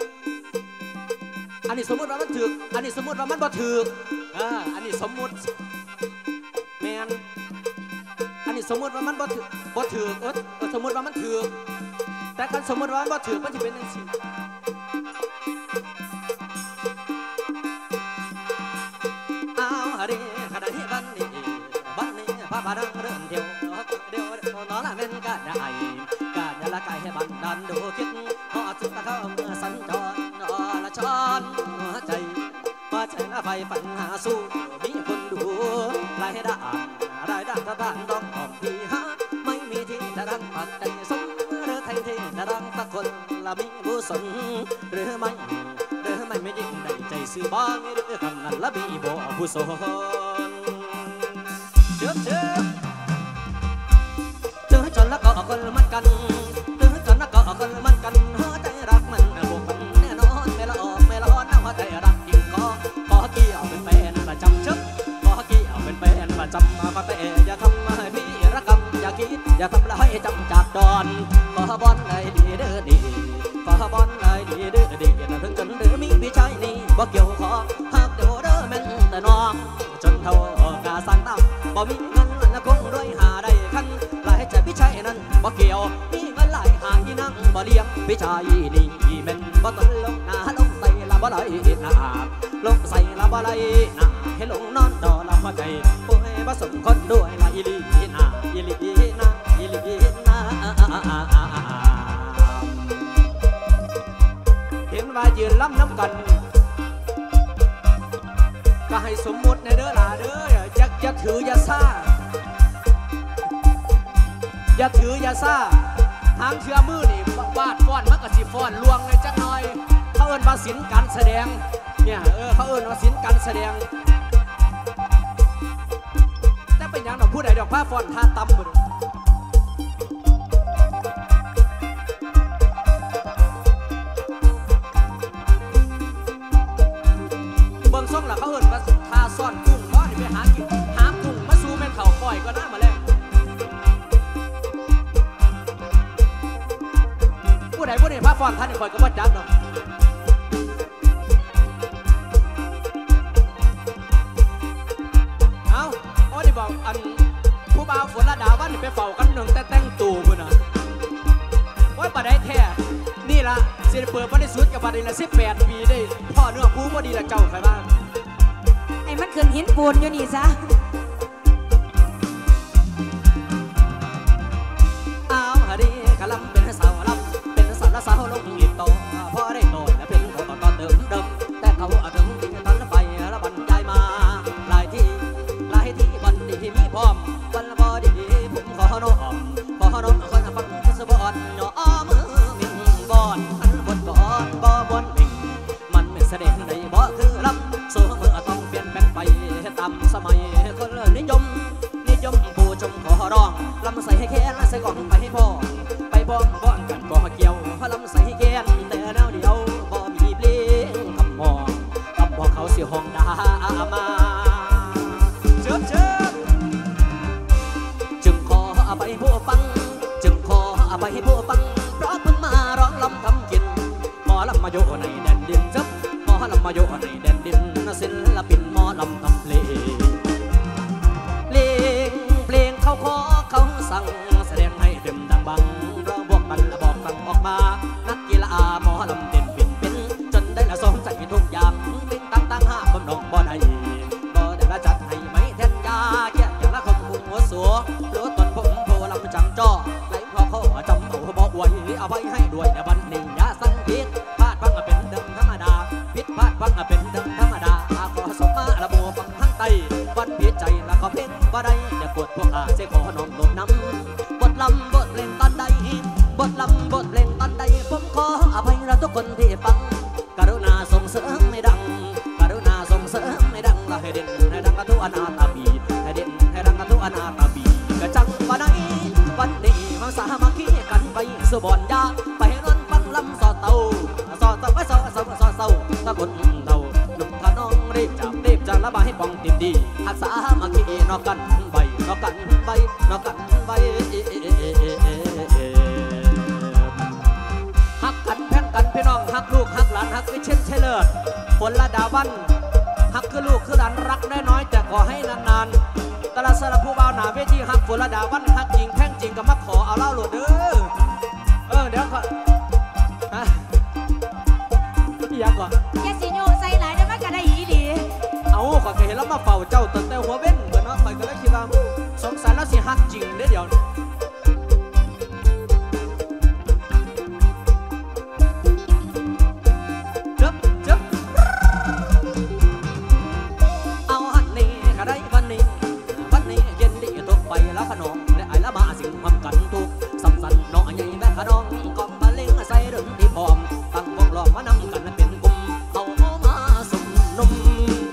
อันนี้สมมุติว่ามันถืออันนี้สมมุติว่ามันบ่ถืออ่าอันนี้สมมุติแมนอันนี้สมมติว่ามันบ่ถือบ่ถือเออสมมติว่ามันถือแต่การสมมติว่ามันบ่ถือมันจะเป็นยังไงอ้าวฮะดิขณะที่บันนี้บันนี้พระบาดังเริ่มเดียวเดียวเดียวนอนละเว้นกาได้กาจะละกายให้บันดันดูคิดพอสุดตะเข้าเมื่อสัญจรนอละช้อนหัวใจว่าใจละไฟฝันหาสู้มีคนดูหลายด้านรายด้านสถานต้องออกที่หาไม่มีที่จะรังปักใจสมหรือไทยที่จะรังสักคนละมีบุษนหรือไม่หรือไม่ไม่ยิ่งได้ใจซื้อบ้างหรือคำนั้นละมีบ่บุษนเชื่อเชื่อเจอจนแล้วก็คนมันกันเจอจนแล้วก็คนมันกันหัวใจรักมันบวกมันแน่นอนไม่ละออกไม่ละอ่อนหัวใจรักจริงก็ขอเกี่ยวเป็นแฟนประจำเชิบขอเกี่ยวเป็นแฟนประจำมาปะเตะอย่าทำให้พี่ระกำอย่าคิดอย่าทำละให้จำจากดอนขอบอลเลยดีเด้อดีขอบอลเลยดีเด้อดีนะถึงจนเดือมีพี่ชายนี่บ่เกี่ยวขอหักเดี๋ยวเด้อแม่นแต่น้องจนเท่ากาสังตั้งบ่มีเงินละคงรวยบ่เกี่ยวมีเงินหลายหาอีนั่งบ่เลี้ยงพี่ชายนี่แม่นบ่ต้นลงหน้าลงใส่ละบ่ไหลหน้าลงใส่ละบ่ไหลหน้าให้ลงนอนดอละหัวใจป่วยบ่สมคนด้วยละอีลีนาอีลีนาอีลีนาเห็นว่ายืนล้ำน้ำกันก็ให้สมมุติในเด้อล่ะเด้ออย่าอย่าถืออย่าซ่าอย่าถืออย่าซ่าทางเชื่อมือนี่วาดฟ้อนมันก็สิฟ้อนลวงเลยจักหน่อยเขาเอิ้นว่าศิลป์การแสดงเนี่ยเออเขาเอิ้นว่าศิลป์การแสดงแต่เป็นอย่างดอกผู้ใดดอกผ้าฟ้อนท่าตำบ่เบิ่งส่งล่ะเขาเอิ้นว่าท่าซ่อนกุ้งบ่นี่ไปหากินหากุ้งมาสู่แม่นข้าวก้อยก็น่ามาแล้วผู้ใดผู้ใดผ้าฟ้อนท่านนี่ข่อยก็บ่จักดอกเอาโอ้ดิบอกอันผู้บ่าวฝนระดาวันนี่ไปเฝ้ากันหนึ่งแต่แต่งตู่พุ่นน่ะโอ้ยบ่ได้แท้นี่ล่ะสิเปิดบ่ได้สุดกับบ่ได้ละสิบแปดปีได้พ่อเนื้อผู้บ่ดีละเจ้าใครบ้าง
ไอ้มันขึ้นหินปูนอยู่นี่ซะ
อ้าวฮะดีกะลำเป็นสาวลำเป็นสาวละสาวลงอีกโตพอได้โตและเป็นเขาตอนเดิมเดิมแต่เขาเอาถึงที่ตอนละไปละบันใจมาหลายที่หลายที่บันดีที่มีพร้อมวันละบ่ดีผมขอน้อมขอน้อมคนฟังสบอนย่อมือมิ่งบอนอันบนก่อนบ่บนมิ่งมันไม่แสดงในบ่คือลำสู้เมื่อต้องเปลี่ยนแปลงไปตามสมัยคนนิยมนิยมผู้ชมขอร้องลำใส่ให้แค้นใส่กล่องไปให้พ่อไปบ้องบ้อนกันก็เกี่ยวพลำใส่ให้แค้นแต่แนวเดียวบ่มีเพลงคำมองคำบอกเขาเสียห้องดามาเชิญเชิญจึงขออภัยผู้ฟังจึงขออภัยผู้ฟังเพราะเพิ่งมาร้องลำทำกินหมอลำมาโยในแดนดินจับหมอลำมาโยในแดนดินศิลปินหมอลำทำเพลงเพลงเพลงเขาขอเขาสั่งแสดงให้เต็มดังบังเราบอกกันและบอกกันออกมานักกีฬาหมอลำเด่นเป็นเป็นจนได้ละสองใจทุกอย่างเป็นตั้งตั้งห้าคนน้องบ่ได้บ่ได้ละจัดให้ไม่แทนยาแค่อย่างละคำคุมหัวสัวหรือตอนผมโผลำจังจ่อไหลพอเขาจำเอาบอกไว้เอาไว้ให้ด้วยแต่บันนี้ยาสังเกตพลาดพังเป็นเดิมธรรมดาผิดพลาดพังเป็นเดิมธรรมดาขอสมมาละโมฟังทั้งไตวันเพียใจละขอเพ่งบ่ได้อย่ากดพวกอาเสขอน้องโดดน้ำบทลำบทเพลงตอนใดบทลำบทเพลงตอนใดผมขออภัยเราทุกคนที่ฟังกรุณาส่งเสริมให้ดังกรุณาส่งเสริมให้ดังละให้เด่นให้ดังกันทุกอนาตาบีให้เด่นให้ดังกันทุกอนาตาบีกระจังวันไหนวันนี้มาสามัคคีกันไปสุบอนยาไปนอนฟังลำสอเตาสอเตาไปสอสอสอเตาตะกดเตาหนุ่มพน้องรีบจับรีบจังละบายให้ปองติดดีหักสามัคคีนอกกันใบนอกกันใบนอกกันใบหักกันแพ่งกันพี่น้องหักลูกหักหลานหักวิเช่นเชลิศฝนละดาวันหักคือลูกคือหลานรักน้อยๆแต่ขอให้นานๆตลาดสลับผู้บ่าวหนาเวทีหักฝนละดาวันหักจริงแพ่งจริงก็มาขอเอาเล่าหลุดเด้อเออเดี๋ยวก่อนฮะพี่ยักษ์ก่อน
แกสิโยใส่หลายได้มันก็ได้อีดี
เอาขอเคยเห็นแล้วมาเฝ้าเจ้าตั้งแต่หัวเว้นเหมือนว่าใครก็เลยคิดว่าสงสัยแล้วสิหักจริงเด้อเดี๋ยวขนมและไอ้ละมาสิ่งความกันทุกสำคัญน้อยใหญ่แม่ขนมกองบาเล้งใส่เรื่องที่พร้อมตั้งวงล้อมมานำกันเป็นกลุ่มเอามาสมนม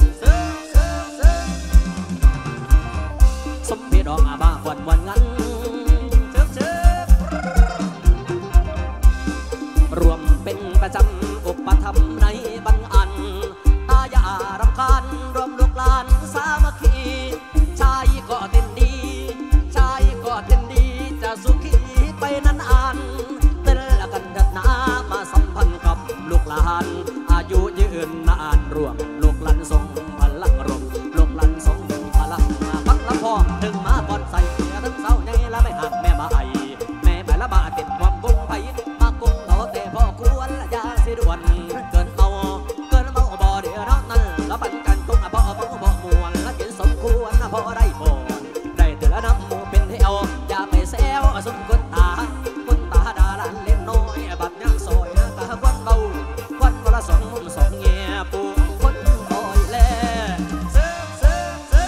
สมเพดองอาบ้าวันวันงั้นเชิบเชิบรวมเป็นประจำอุปธรรมในบรรอันตายารำคาญรวมลูกหลานสามัคคีชายก็เต้นดีก็เต้นดีจะสุขีไปนานๆเต้นละกันดัดนามาสัมพันธ์กับลูกหลานอายุยืนนานรวมลูกหลานทรงพลังรวมลูกหลานทรงพลังมาพักละพอถึงมาปอนใส่ถึงเสาใหญ่ละไม่หักแม่มาไอแม่บาติดความกุ้งไผ่มากุ้งโตแต่พอควรละยาสิด่วนเกินเอาเกินเอาบ่เดียวนั่นแล้วปันกันกุ้งบ่บ่บ่มวนแล้วกินสมควรพอได้บ่ได้แต่ละน้ำมูเป็นเที่ยวอย่าไปแซวสมคนตาคนตาดาลันเล่นน้อยบัดย่างซอยตาควันเบาควันวันละสองมุมสองแง่ปูคนคอยแลซื้อซื้อซื้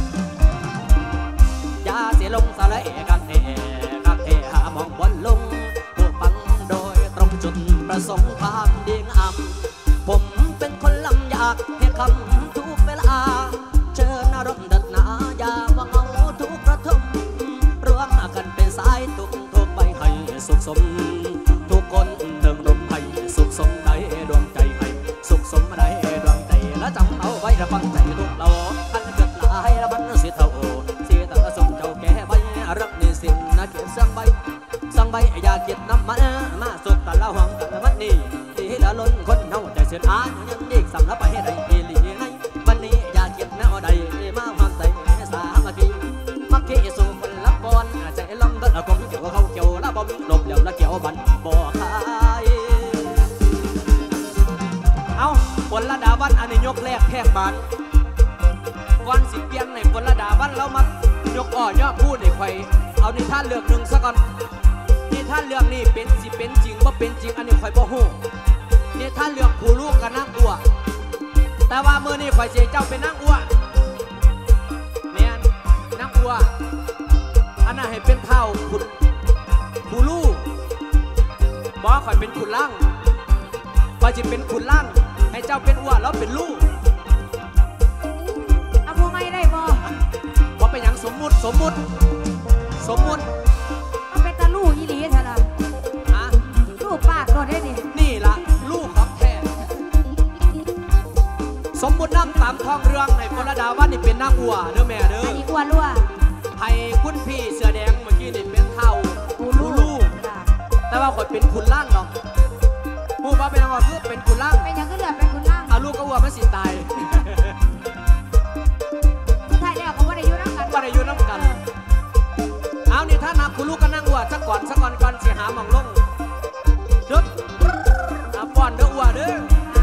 อยาเสียลงสะเลกันเอกันเอหามองบนลงพวกฟังโดยตรงจุดประสงค์ความดีงามผมเป็นคนลำอยากให้คำทุกเวลาเชิญอารมณ์ดัดหนาอย่าว่าเงาทุกกระทมรวมกันเป็นสายตุกทุกใบให้สุขสมทุกคนเดิมรมให้สุขสมได้ดวงใจให้สุขสมได้ดวงใจและจำเอาไว้ระฟังใจทุกเราคันเกิดลายละมันเสียเท่าเสียแต่สมเจ้าแก่ใบรักนี่สิ่งน่าเกลียดสังใบสังใบอย่าเกลียดน้ำมันมาสุกแต่ละห้องกันวันนี้ที่ละล้นคนเฮาใจเสียดายยังดีสำรับไปให้ได้ดีหลีไงวันนี้อย่าเกลียดแนวใดมาความใจสามัคคีมักขี้สู่คนละบอนใจลำก็กลมเกี่ยวเขาเกี่ยวละบ่มีหลบเดี่ยวละเกี่ยวบันบ่ขายเอาฝนละดาวันอันนี้ยกแรกแพกบานก่อนสิเปลี่ยนในฝนละดาวันเรามายกอ่อย่อพูดในไข่เอานิทานเรื่องหนึ่งซะก่อนนิทานเรื่องนี้เป็นสิเป็นจริงบ่เป็นจริงอันนี้ข่อยบ่ฮู้นิทานเรื่องผู้ลูกกับนางอัวแต่ว่ามื้อนี้ข่อยสิเจ้าเป็นนางอัวแม่นนางอัวอันนั้นให้เป็นเท่าคุณผู้ลูกบ่ข่อยเป็นคุณล่างข่อยสิเป็นคุณล่างให้เจ้าเป็นอัวแล้วเป็นลูก
เอาผู้ไม่ได้บ่
บ่เป็นหยังสมมุติสมมุติสมมุติ
เอาเป็นตาลูกอีหลีเถอะล่ะ
ฮะ
ลูกปากโดนได้ดิ
นี่ล่ะลูกของแท้สมมุติน้ำตามท้องเรื่องในฝนละดาวันนี่เป็นนางอัวเด้อแม่เด้อ
อันนี้อัวรั่ว
ให้คุณพี่เสื้อแดงเมื่อกี้นี่เป็นเท่าผู้ลูกแต่ว่าข่อยเป็นคุณล่างดอกผู้ว่าเป็นอะไรคือเป็นคุณล่าง
เป็นยังก็เหลือเป็นคุณล่าง
อาลูกก็วัวมันสิตาย
ใช่แล้วเขาว่าได้ยุ่น้ำกัน
ว่าได้ยุ่น้ำกันเอานี่ถ้านับคุณลูกก็นั่งวัวสักก่อนสักก่อนก่อนเสียหาหมองลงเด้ออาป้อนเด้อวัวเด้อ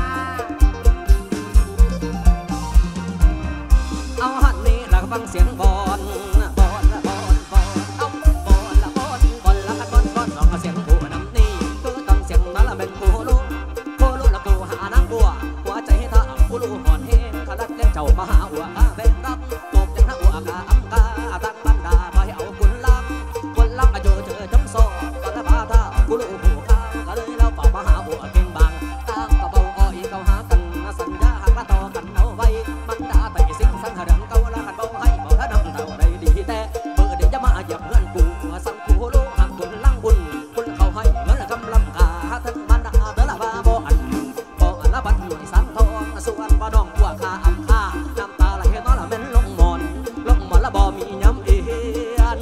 เอาหันนี้แล้วก็ฟังเสียงบอลบอลละบอลบอลเอาบอลละบอลบอลละกันบอลบอลลองเอาเสียงผู้นำนี่ก็ต้องเสียงนั่นละเป็นผู้ลูกผู้ลูกละกูหานางบัวหัวใจให้ท่าผู้ลูกหอนเฮงขลัดเลี้ยงเจ้ามาหาหัวอาแบงรับตบจังหน้าหัวกาอัมกาตั้งบันดาไปเอาคุณลังคุณลังอายุเจอจำโซ่ก็ละพาท่าผู้ลูกผู้ข้างก็เลยแล้วเป่ามาหาหัวเก่งบางตั้งกระเป๋าอ้อยเขาหากันสัญญาหักละต่อกันเอาไว้มันด่าไปสิ่งสังหารเก่าละหันเบาให้เบาถ้าน้ำเต่าได้ดีแต่เปิดเดี๋ยวจะมาเหยียบเพื่อนกูสั่งผู้ลูกหักคุณลังบุญคุณเขาให้เหมือนกำลังกาท่านมันด่าเธอละว่าบ่อันบ่อันละบัดหน่วยสังทองส่วนบ่น้องหัวคาอับค่าน้ำตาไหลน้อยละเป็นลงมอนลงมอนละบ่มีย้ำเอียน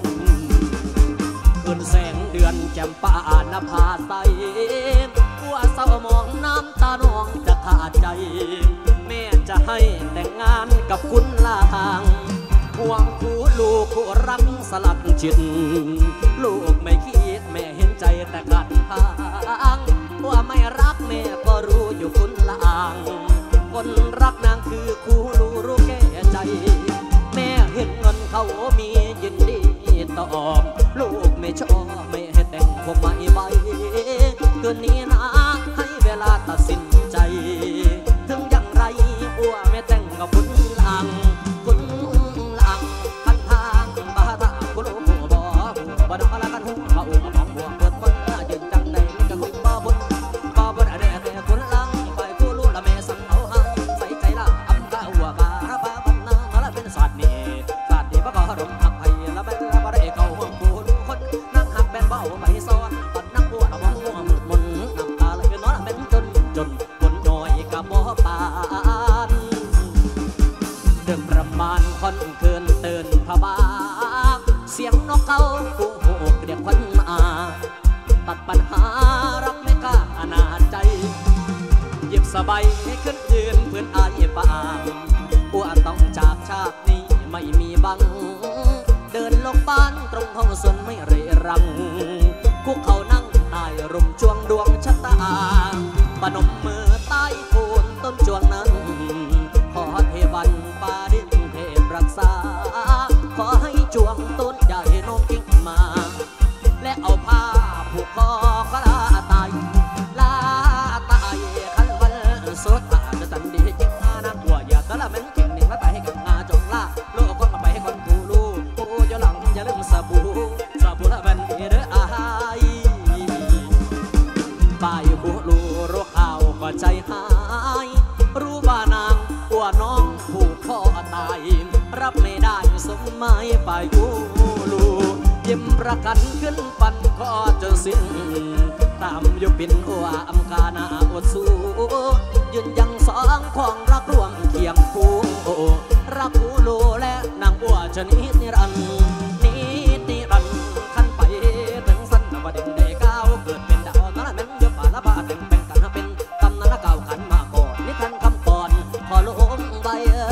คืนแสงเดือนแจ่มป่านภาใสหัวเศร้ามองน้ำตาน้องจะขาดใจแม่จะให้แต่งงานกับคุณลางห่วงคู่ลูกคู่รักสลักจิตลูกไม่คิดแม่เห็นใจแต่กัดทางว่าไม่รักแม่ก็รู้อยู่คุณลางคนรักนางคือคู่ลูกรู้แก่ใจแม่เห็นเงินเขามียินดีตอบลูกไม่ชอบไม่ให้แต่งพวกไม่ใบเกินนี้นะให้เวลาตัดสินใจถึงอย่างไรอ้วไม่แต่งกับคุณลังคุณลังคันทางบาตาคุณลูกผู้บ่ผู้บ่ดอกละกันหัวมาอุ้มมองบัวเปิดเปิดยืนจังใดนี่ก็คุยบ่บุญบ่บุญอะไรแต่คุณลังไปผู้ลูกละแม่สั่งเอาให้ใส่ใจละอำกาหัวบาบาบันนามาละเป็นศาสตร์นี่ศาสตร์นี่บ่ก็ดมหักไปละเป็นละบ่ได้เก่าห่วงผู้คนนั่งหักแบนเบาไปซ้อนตอนนั่งบัวละมองมัวมืดมนน้ำตาไหลน้อยเป็นจนจนคนน้อยกับบ่ปานเดิมประมาณค่อนเกินเตือนพะบาเสียงนกเขากูโหกเรียกคนมาตัดปัญหารักไม่กล้าอนาใจหยิบสบายให้ขึ้นยืนเพื่อนอายปางอ้วนต้องจากชาตินี้ไม่มีบังเดินลงบ้านตรงห้องส่วนไม่เรรังคุกเขานั่งตายรุมจวงดวงชะตาปนมมือใต้โคนต้นจวงนั้นขอเทวันปาดินเทพรักษาขอให้จวงต้นใหญ่น้องกิ่งมาและเอาผ้าผูกคอก็ลาตายลาตายขันวันสุดตาจะตันดีจิงอานักบัวอย่าตะละเม้นเก่งหนึ่งละตายให้กับงาจงล่าโลกก้อนมาไปให้คนผู้รู้ผู้ย้อนหลังอย่าลืมสบู่สบู่ละเป็นเด้ออายไปผู้รู้รู้ข่าวก็ใจหายรู้ว่านางกลัวน้องผูกคอตายรับไม่ได้สมหมายไปผู้รู้ยิ้มประกันขึ้นปันคอจนสิ้นตามยุปินอัวอำกานาอดสู้ยืนยังสองของรักรวมเคียงคู่รักผู้รู้และนางบัวชนิดนิรันดร์นิดนิรันดร์ขั้นไปถึงสั้นว่าเด่นได้ก้าวเกิดเป็นดาวนั่นแหละแม่นเยอะป่าละบ้าแต่งแปลงกันเป็นตำนานเก่าขันมาก่อนนิทานคำก่อนขอลงใบ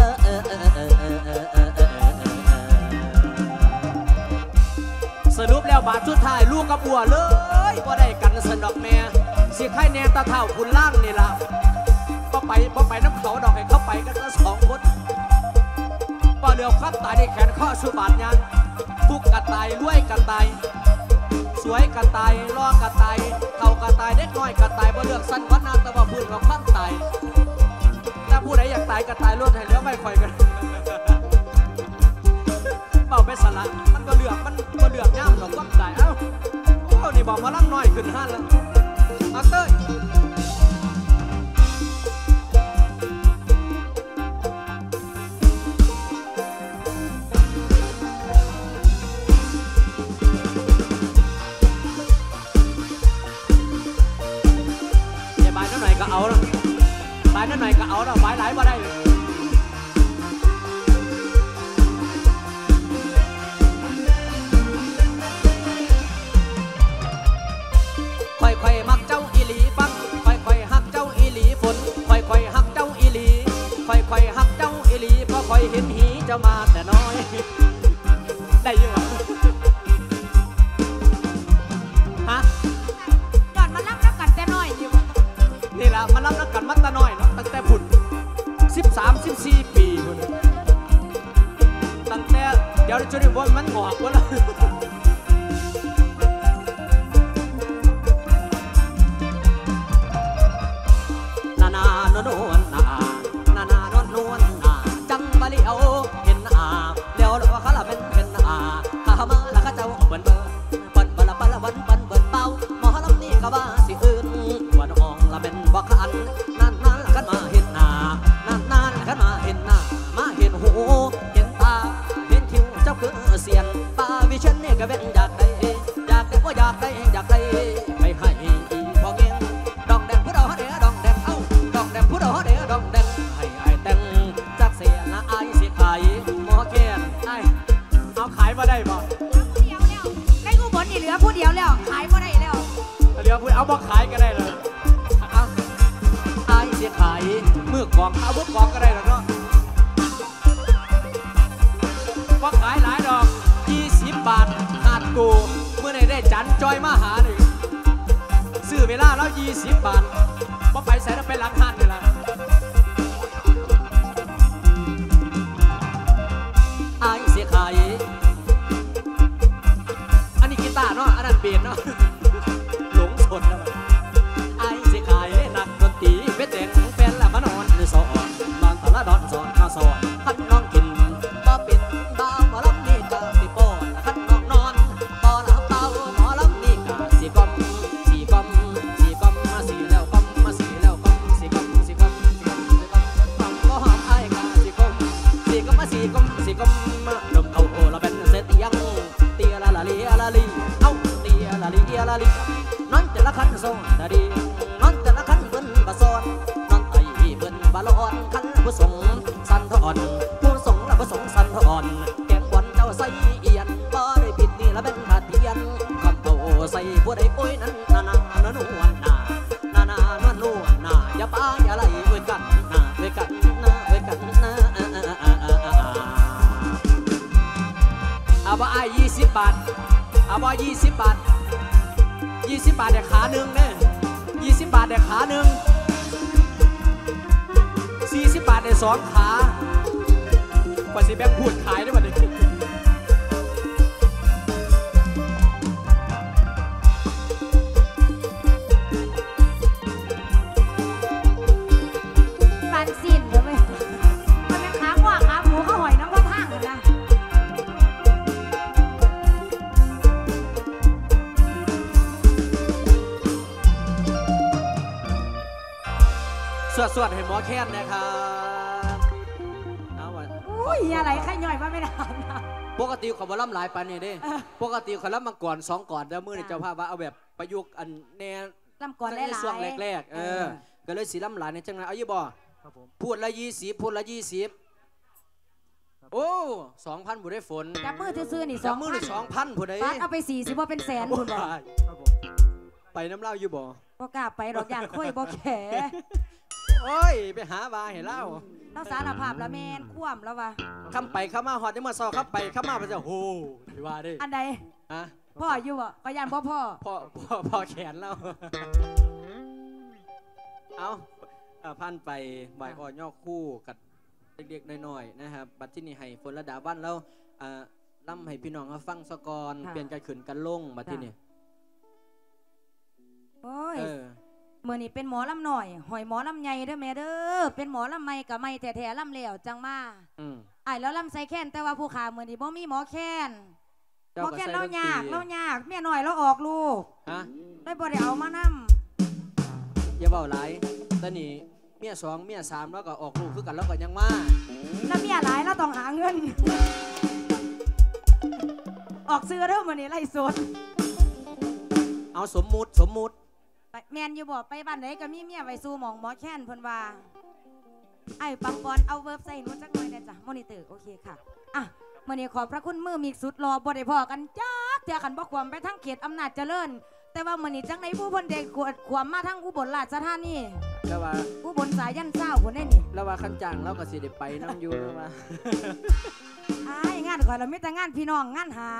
สรุปแล้วบาทสุดท้ายลูกกับบัวเลยว่าได้กันสนดอกแม่สิไข่แน่ตาเท่าคุณล่างนี่ล่ะก็ไปก็ไปน้ำเขาดอกให้เข้าไปกันละสองคนพอเรือความตายในแขนข้อสุบาทยังทุกกระตายรวยกระตายสวยกระตายรอกระตายเท่ากระตายเด็กน้อยกระตายบ่เลือกสั้นวัดนาแต่ว่าพูดกับความตายถ้าผู้ใดอยากตายกระตายรวดให้เหลือไม่ค่อยกันเป่าไปสละมันก็เลือกมันก็เลือกย่ำหรอกความตายเอ้าโอ้นี่บอกมาลั่งน้อยขึ้นห้าแล้วอักเต้ยบายนั่นหน่อยก็เอาแล้วบายนั่นหน่อยก็เอาแล้วบายหลายมาได้ค่อยๆมักเจ้าอีหลีฟังค่อยๆหักเจ้าอีหลีฝนค่อยๆหักเจ้าอีหลีค่อยๆหักเจ้าอีหลีเพราะค่อยเห็นหีเจ้ามาแต่น้อยได้อยู่ฮะ
ก่อนมารับนักกันแต่น้อยอยู่
นี่แหละมารับนักกันมัตตาน้อยเนาะตั้งแต่ผุ่นสิบสามสิบสี่ปีพุ่นตั้งแต่เดี๋ยวจะได้ว่ามันหงอกวะล่ะนานานนวลนานานาโนนวลนาจังบาลีเอาเห็นอาแล้วเราเขาละเป็นเป็นอาข้ามาละข้าเจ้าเบิ่นเบิ่นเบิ่นเบิ่นละเบิ่นละวันเบิ่นเบิ่นเป้าหมอลำนี่ก็ว่าสิอื่นวันอ่องละเป็นบ่ขันนานนานละกันมาเห็นหน้านานนานละกันมาเห็นหน้ามาเห็นหูเห็นตาเห็นคิ้วเจ้าคือเสียนป้าวิเชนนี่ก็เป็นอยากได้อยากได้ว่าอยากได้อยากได้ไปให้พอเงี้ยดองแดงผู้ดอกเดียดองแดงเอ้าดองแดงผู้ดอกเดียดองแดงให้ไอ้แดงจากเสียนะไอ้สิขายหมอแคนไอ้เอาขายมาได้บ่
เดียวแล้วได้กูบนนี่เหลือผู้เดียวแล้วขายมาได้แล้ว
เหลือผู้เอาบ่ขายก็ได้เลยไอ้สิขายมือกองเอาบุกกองก็ได้แล้วเนาะว่าขายหลายดอกยี่สิบบาทขาดกูเมื่อไหร่ได้จันจอยมาหาหนึ่งซื้อเวลาแล้วยี่สิบบาทพอไปใส่แล้วไปหลังหันเลยล่ะไอ้เสียขายอันนี้กีตาร์เนาะอันนั้นเบียดเนาะหลงสนแล้วไอ้เสียขายนักดนตรีเพชรแดงเป็นละมานอนสอนนอนตะละดอนสอนข้าสอนขันน้องกินบ่เป็นบ่าวหมอลำนี่ก็สิโป้ขันน้องนอนบ่ละเป้าหมอลำนี่ก็สิกอมสิกอมสิกอมมาสิแล้วกอมมาสิแล้วกอมสิกอมสิกอมสิกอมสิกอมฟังก็หอมไอ้ก็สิกอมสิกอมมาสิกอมสิกอมมาดมเอาโอละเป็นเสตียังเตียละละลีละลีเอ้าเตียละลีละลีนอนแต่ละคันโซนตาดีนอนแต่ละคันเบิ้นบะซอนนอนไตเบิ้นบะลอนคันผู้สงสันทอนผู้สงละผู้สงสันทอนแกงวันเจ้าใส่เอียนบ่ได้ผิดนี่ละเป็นบาดเทียนคำโตใส่ผู้ใดป่วยนั้นนานาโนนวลนานานาโนนวลนาอย่าป้าอย่าไล่ไว้กันนาไว้กันนาไว้กันนาเอาบ่ไอ้ยี่สิบบาทเอาบ่ยี่สิบบาทสิบบาทแต่ขาหนึ่งเนี่ยยี่สิบบาทแต่ขาหนึ่งสี่สิบบาทแต่สองขากว่าสิแบงพูดขายได้บัดนี้
ปันสิ้นเดี๋ยวไปมันเป็นขาว่าขาหมูข้าวหอยน้ำข้าวท่างกันนะ
สวดๆให้หมอแค้นนะครับเอาไว้
อุ้ยอะไรใครย่อยมาไม่นานนะ
ปกติเขาบ่ล่ำหลายปานนี้เด้ปกติเขาล่ำมาก่อนสองก่อนแล้วมื้อนี้เจ้าภาพว่าเอาแบบประยุกต์อันแน่
ลำก่อนหลายๆ
ในช่วงแรกๆเออก็เลยสีล่ำหลายในจังไรเอาอยู่บ่ครับผมพูดละยี่สิบพูดละยี่สิบโอ้สองพันบุได้ฝน
จับมือซื้อๆนี่ส
จั
อบ ง
มือ
พั
นี่
น
สองพันผู้ใด
ปัดเอาไปสี่สิบว่าเป็นแสนคุณบอก
ไปน้ำเล่าอยู่บ่
บ่กล้าไปดอกอย่างค่อยบ่แข
โอ้ยไปหาบาเห็นเล่า
เราสารภาพละแมนคว่ำแล้ววะ
คำไปข้ามาหอดได้มาซอครับไปข้ามาไปจะโหถือว่าดิ
อันใด
ฮะ
พ่ออยู่บ่ก็ยันพ่อพ่อ
พ่อพ่อพ่อแขนเราเอาเอาพันไปใบอ่อนย่อคู่กับเด็กๆน้อยๆนะครับบัดที่นี่ให้ฝนระดาบ้านแล้วล่ำให้พี่น้องฟังสกอนเปลี่ยนกันขึ้นกันลงบัดที่นี่
โอ้ยเมื่อนี้เป็นหมอลำหน่อยหอยหมอลำใหญ่เด้อแม่เด้อเป็นหมอลำไม่กับไม่แท้ๆลำเหลวจังมาไอ้แล้วลำใส่แค้นแต่ว่าผู้ขาเมื่อนี้บ่มีหมอแค้นหมอแค้นเรายากเรายากเมียหน่อยเราออกลูกฮะได้บ่ได้เอามานำ
อย่าเบาหลายตอนนี้เมียสองเมียสามแล้วก็ออกลูกคือกันแล้วก็ยังมา
แล้วเมียหลายเราต้องหาเงินออกซื้อเริ่มวันนี้ไล่สด
เอาสมมุติสมมุติ
แมนอยู่บอกไปบ้านไหนก็มีเมียไว้สู้หมองหมอแค้นเพิ่นว่าไอ้ปังปอนเอาเวิร์บใส่หนูจักหน่อยนะจ๊ะมอนิเตอร์โอเคค่ะอ่ะมื่อนี้ขอบพระคุณมือมีสุดรอบ่ได้พอกันจ้าเถื่อกันบ่ความไปทั้งเขตอำนาจเจริญแต่ว่ามื่อนี้จังในผู้พลเด็กขวดความมาทั้งอุบลราชธานี
แล้วว่า
อุบลสายยันเศร้าคนได้นี่
แล้วว่าคันจังเราก็สิได้ไปนั่งอยู่แล้วว่า
ไอ้งานข่อยเราไม่แต่งานพี่น้องงานหา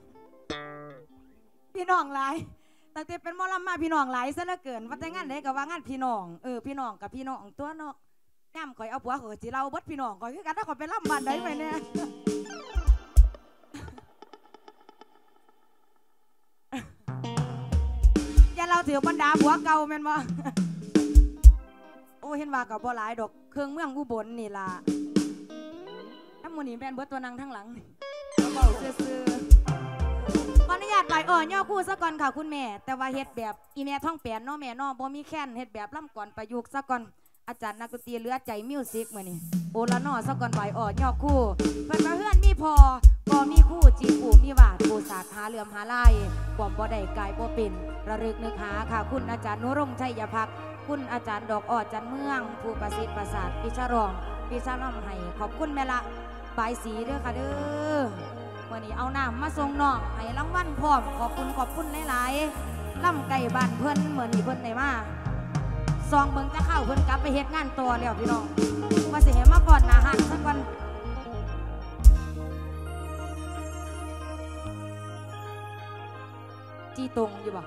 พี่น้องหลายแต่เต็เป็นมอลำมาพี่น้องหลายซะเหลือเกินว่าแต่งานไหนก็ว่างานพี่น้องเออพี่น้องกับพี่น้องตัวเนาะย่ำข่อยเอาผัวข่อยสิเราเบิดพี่น้องข่อยคือกันถ้าข่อยไปล่ำบ้านใดไปเนี่ยอย่าเราถือบรรดาผัวเก่าแม่นบ่โอ้เห็นว่ากับบ่หลายดอกเครื่องเมืองอุบลนี่ล่ะถ้ามูนี่แม่นเบิดตัวนางทั้งหลังเบาซื่อขออนุญาตไปอ่อนย่อคู่ซะก่อนค่ะคุณแม่แต่ว่าเฮ็ดแบบอีแม่ท่องแปลนเนาะแม่เนาะบ่มีแค้นเฮ็ดแบบล่ำก่อนประยุกต์ซะก่อนอาจารย์นักดนตรีเหลือใจมิวสิกมื้อนี้โอละนอซะก่อนไปอ่อนย่อคู่เพิ่นว่าเฮือนมีพอก็มีคู่จีคู่มีวาดผู้ศาสตร์หาเหลื่อมหาลายความบ่ได้กายบ่เป็นระลึกนึกหาค่ะคุณอาจารย์นุรงค์ชัยภักดิ์คุณอาจารย์ดอกออดจันเมืองผู้ประสิทธิ์ประสาทวิชารองวิชาล่ำให้ขอบคุณแม่ละปลายสีเด้อค่ะเด้อวันนี้เอาน้ำมาส่งน้องให้รางวัลพร้อมขอบคุณขอบคุณหลายๆล่ำไก่บ้านเพิ่นเหมือนนี่เพิ่นได้มาซองเบิ่งจะเข้าเพิ่นกลับไปเฮ็ดงานต่อแล้วพี่น้องว่าสิเห็นมาก่อนหน้าหันสักวันจีตรงอยู่บ่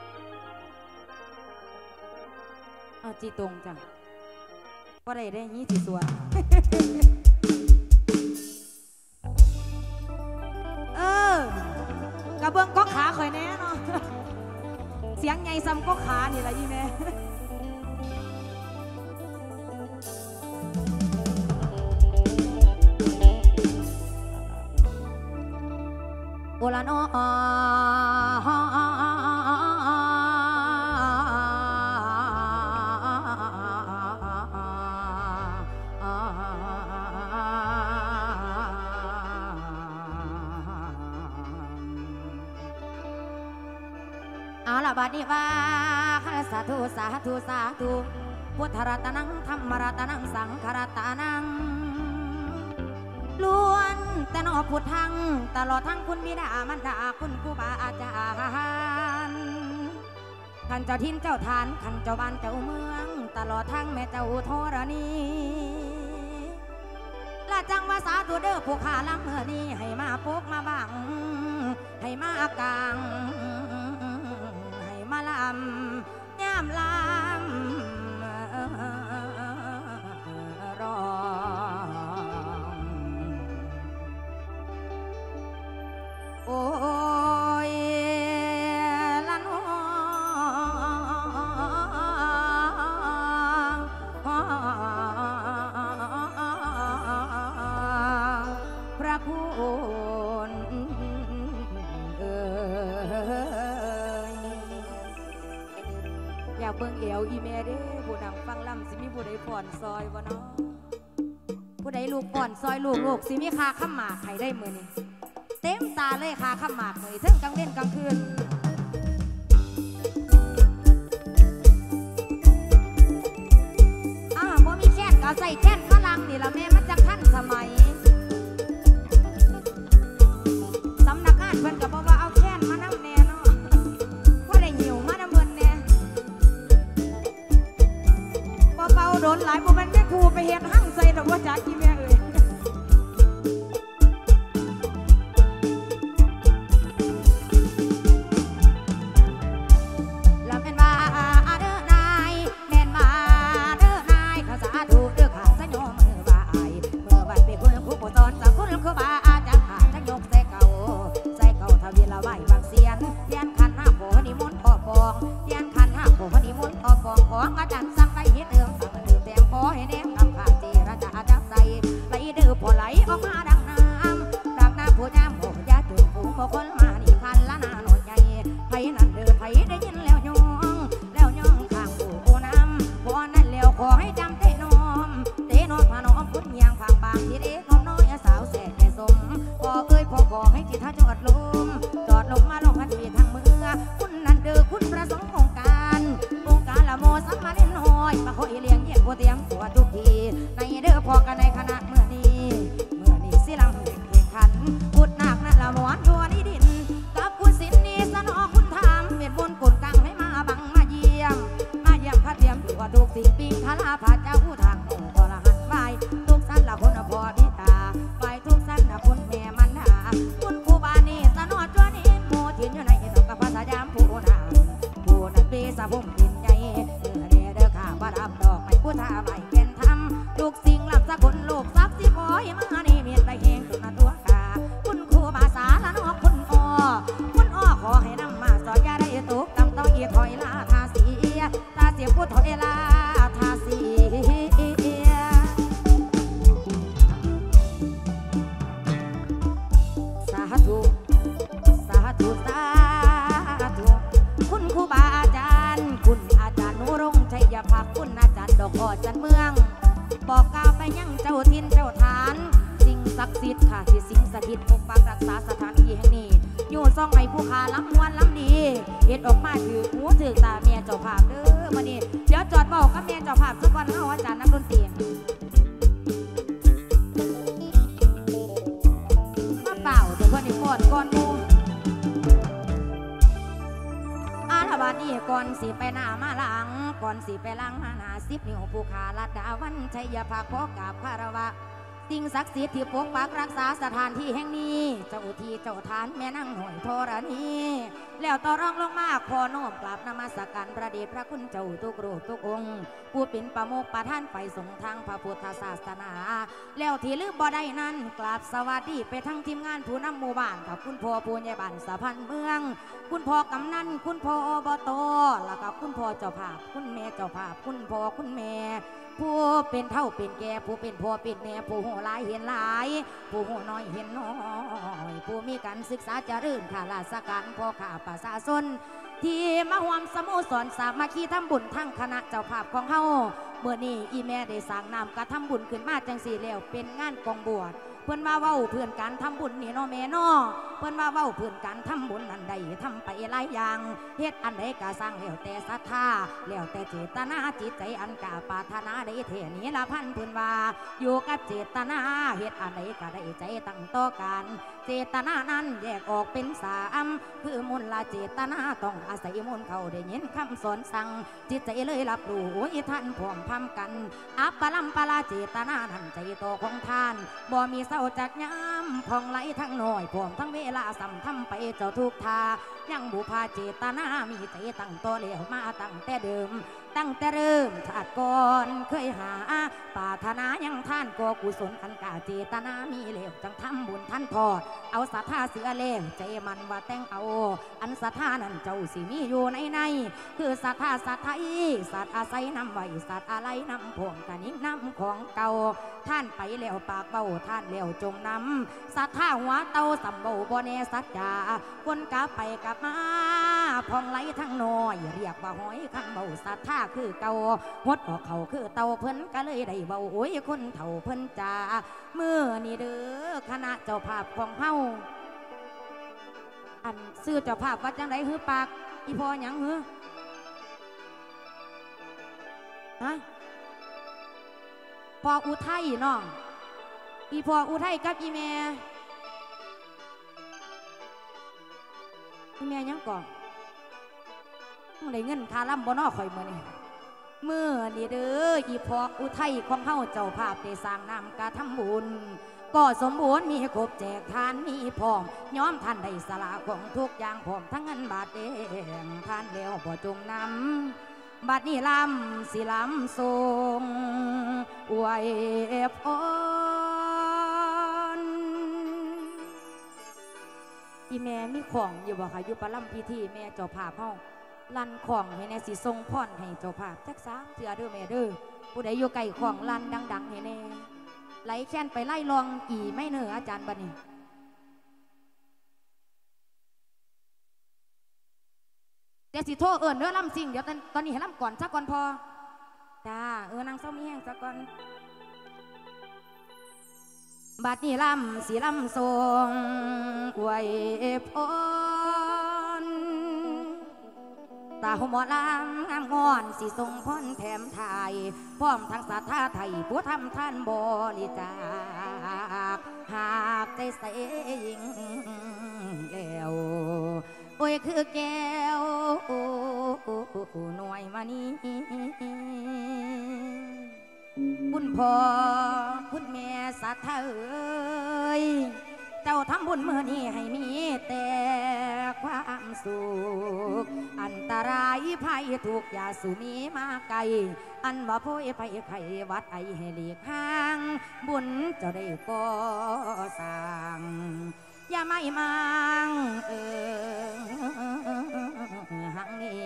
เอาจีตรงจ้ะก็ได้ได้ยี่สิบส่วนเออกระเบื้องก็ขาข่อยแน่เนาะเสียงไงซ้ำก็ขานี่แหละยี่แม่โอลานอเอาละบาดนี้ว่าสาธุสาธุสาธุพุทธรัตนังธรรมรัตนังสังฆรัตนังล้วนแต่นอพุทธังตลอดทั้งคุณบิดามันดาคุณครูบาอาจารย์ขันเจ้าทินเจ้าทานขันเจ้าบ้านเจ้าเมืองตลอดทั้งแม่เจ้าธรณีละจังว่าสาธุเด้อผู้ขาลำเมื่อนี้ให้มาปกมาบังให้มากางให้มาลำย่ำลำรองโอ้ยละน้องพระคุณเอ่ยอยากเบิ่งเอวอีเมเด้ผู้นำฟังลำสิมีผู้ใดผ่อนซอยบ่เนาะผู้ใดลูกผ่อนซอยลูกลูกสิมีค่าข้ามหมากให้ได้มื้อนี้เต็มตาเลยค่าข้ามหมากมื้อนี้ทั้งกลางเล่นกลางคืนอ้าวบ่มีแค่นก็ใส่แค่นฝรั่งนี่ล่ะแม่มันจังทันสมัยสำนักงานเพิ่นก็บอกว่าเอาแค่นมานำแน่เนาะบ่ได้หิวมานำเพิ่นแน่บ่เป่าโดนหลายบ่แม่นแม่ครูไปเฮ็ดหั่งใส่ดอกว่าจักอีแม่เอ้ยแล้วแม่นว่าเด้อนายแม่นว่าเด้อนายข้าสาธุเด้อข้าสะโยมมือบ่ายมือบ่ายเป็นคุณครูผู้สอนสักคุณครูบาอาจารย์ข้าจะยกใส่เก่าใส่เก่าทวีละไหวบางเสียนเทียนขันห้าโผนิมนต์ขอฟองเทียนขันห้าโผนิมนต์ขอฟองของอาจารย์สั่งไปเฮ็ดเอิมสั่งดื่มแตงขอให้แนมนำข้าจีราชาจักใส่ไหลเดือพอไหลออกมาดังน้ำดังน้ำผู้น้ำโหยาจุดฝูงบ่คนมานี่คันละนาหน่อยใหญ่ไผนั่นเด้อไผได้ยินแล้วยองแล้วยองข้างผู้โอน้ำพอนั่นแล้วขอให้จำเตะนอมเตะนอมพานอมพุ่นเมียงผางบางที่เด็กน้องน้อยสาวแสกแก่สมพอเอ้ยพอขอให้จิตท่าจอดลมจอดลงมาลงพันวีทางเมื่อคุณนั่นเด้อคุณประสงค์องค์การองค์การละโมสัมมาเล่นหอยมาขอเลี้ยงเยี่ยมบัวเตียงตัวทุกทีในเด้อพอกันในคณะเมื่อนี้เมื่อนี้สิลำแข่งขันพุดนักนั่นละหมอนยัวนี่ดินกับคุณสินนี่สนอคุณทำเวียนบนกลกังให้มาบังมาเยี่ยมมาเยี่ยมข้าเทียมตัวทุกสิ่งปิงทลาผาเจ้าผู้ทางองค์กรหันไหวทุกสั้นละคนพอพิตาไปทุกสั้นละคนแม่มันหาคุณครูบานี่สนอจัวนี่โมทินอยู่ในตกภาษายามผู้นำผู้นั้นปีสะพุ่มดินใหญ่เมื่อเดเด้อข้าบารับดอกไม่ผู้ท่าไม่เป็นธรรมทุกสิ่งลำสะคนโลกซับสิคอยมานี่เมียนไปเองตุนตัวขาคุณครูบาสาละนอคุณอ้อคุณอ้อขอให้นำมาสอยยาได้ตกตำต้องอีถอยลาทาสีตาเสียผู้ถอยลาทาสีสาธุสาธุสาธุคุณครูบาอาจารย์คุณอาจารย์นุรงค์ชัยภักดิ์คุณอาจารย์ดอกอ้อจันเมืองบอกกล่าวไปยังเจ้าทินเจ้าฐานสิ่งศักดิ์สิทธิ์ค่ะที่สิ่งสถิตปกปักรักษาสถานที่แห่งนี้อยู่ซ่องให้ผู้ขาล้ำมวนล้ำดีเฮ็ดออกมาถือหูถือตาเมียเจ้าภาพเด้อมานี่เดี๋ยวจอดบอกกับเมียเจ้าภาพสักวันเฮาอาจารย์นักดนตรีมาเปล่าเดี๋ยวเพิ่นนี่ก่อนก่อนมูอาละบาดนี้ก่อนสิไปหน้ามาหลังก่อนสิไปหลังมาหน้าสิบนิ้วผู้ขาลัดดาวันชัยภาคขอกราบคารวะสิ่งศักดิ์สิทธิ์ที่ปกปักรักษาสถานที่แห่งนี้เจ้าที่เจ้าทานแม่นั่งหอยธรณีแล้วต่อรองลงมาขอน้อมกราบนมัสการพระเดชพระคุณเจ้าทุกรูปทุกองค์ผู้เป็นประมุขประธานไฟสงฆ์ทางพระพุทธศาสนาแล้วที่ลืมบ่ได้นั้นกราบสวัสดีไปทั้งทีมงานผู้นำหมู่บ้านกับคุณพ่อผู้ใหญ่บ้านสะพันเมืองคุณพ่อกำนันคุณพ่ออบตแล้วกับคุณพ่อเจ้าภาพคุณแม่เจ้าภาพคุณพ่อคุณแม่ผู้เป็นเท่าเป็นแก่ผู้เป็นพ่อเป็นแม่ผู้หูหลายเห็นหลายผู้หูน้อยเห็นน้อยผู้มีการศึกษาเจริญข้าราชการพ่อข้าประชาชนที่มาร่วมสโมสรสามัคคีทำบุญทั้งคณะเจ้าภาพของเฮาเมื่อนี้อีแม่ได้สร้างนามกระทำบุญขึ้นมาจังสี่แล้วเป็นงานกองบวชเพื่อนว่าเว้าเพื่อนการทำบุญนี่เนาะแม่เนาะเพื่อนว่าเว้าเพื่อนการทำบุญอันใดทำไปหลายอย่างเฮ็ดอันใดก็สร้างแล้วแต่ศรัทธาแล้วแต่เจตนาจิตใจอันกาปรารถนาได้เท่นี้ละพันเพื่อนว่าอยู่กับเจตนาเฮ็ดอันใดก็ได้ใจตั้งต่อกันเจตนานั้นแยกออกเป็นสามคือมนละเจตนาต้องอาศัยมนเขาได้ยินคำสอนสั่งจิตใจเลยรับรู้อีท่านพร้อมพร้อมกันอัปปลัมปลาเจตนานั้นใจโตของท่านบ่มีเศร้าจากย้ำพองไหลทั้งหน่อยพร้อมทั้งเวลาสัมทำไปเจ้าทุกทายังบุพาเจตนามีใจตั้งตัวเลี้ยวมาตั้งแต่เดิมตั้งแต่เริ่มชาติก่อนเคยหาปรารถนายังท่านก่อกุศลอันกาเจตนามีเลี้ยวจังทำบุญท่านทอดเอาศรัทธาเสือเลี้ยวใจมันว่าแต่งเอาอันศรัทธานั้นเจ้าสิมีอยู่ในในคือศรัทธาสัตย์ไทยสัตย์อาศัยนำไว้สัตย์อะไรนำพวงกันนิ่งนำของเก่าท่านไปแล้วปากเบาท่านแล้วจงนำศรัทธาหัวเตาสัมโบบ่แน่สัจจาคนกลับไปกลับมาพองไหลทั้งน้อยเรียกว่าหอยขันเบาศรัทธาคือเก่าหดออกเขาคือเตาเพิ่นก็เลยได้เบาโอ้ยคนเฒ่าเพิ่นจ่าเมื่อนี่เด้อคณะเจ้าภาพของเฮาอันซื้อเจ้าภาพว่าจังไดหือปากอีพอหยังหือฮะพออุทัยน้องอีพออุทัยกับอีแม่อีแม่ยังก่อนได้เงินค่าล่ำบ่นอข่อยมื้อนี้เมื่อนี่เด้ออีพออุทัยของเฮาเจ้าภาพได้สร้างน้ำกะทำบุญก็สมบูรณ์มีครบแจกทานมีพร้อมย้อมท่านได้สละของทุกอย่างพร้อมทั้งเงินบาทเด้งท่านแล้วบ่จมน้ำบัดนี้ลำสิลำทรงอวยพรอีแม่มีของอยู่บ่คะอยู่ประลำพิธีแม่เจ้าภาพเฮาลั่นของให้แน่สิทรงพรให้เจ้าภาพจักสามเทื่อเด้อแม่เด้อผู้ใดอยู่ไกลของลั่นดังๆให้แน่ไหลแค้นไปไล่ลองอีไม่เนออาจารย์บัดนี้เดี๋ยวสิโทรเอิญเด้อลำสิ่งเดี๋ยวตอนนี้ให้ลำก่อนสักก่อนพอจ้าเออนางเศร้ามีแห้งสักก่อนบัดนี้ลำสีลำทรงอวยพรตาหัวหมอลำงามงอนสิทรงพรแถมไทยพร้อมทั้งศรัทธาไทยผู้ทำท่านบริจาคหากใจใสยิ่งแล้วโอ้ยคือแก้วหน่วยมานี้คุณพ่อคุณแม่สัตว์เอ๋ยเจ้าทำบุญเมื่อนี้ให้มีแต่ความสุขอันตรายภัยถูกยาสูมีมาไกลอันว่าโพยภัยไขวัดไอให้หลีกห่างบุญเจ้าได้ก่อสร้างอย่าไม่มังเออหังนี้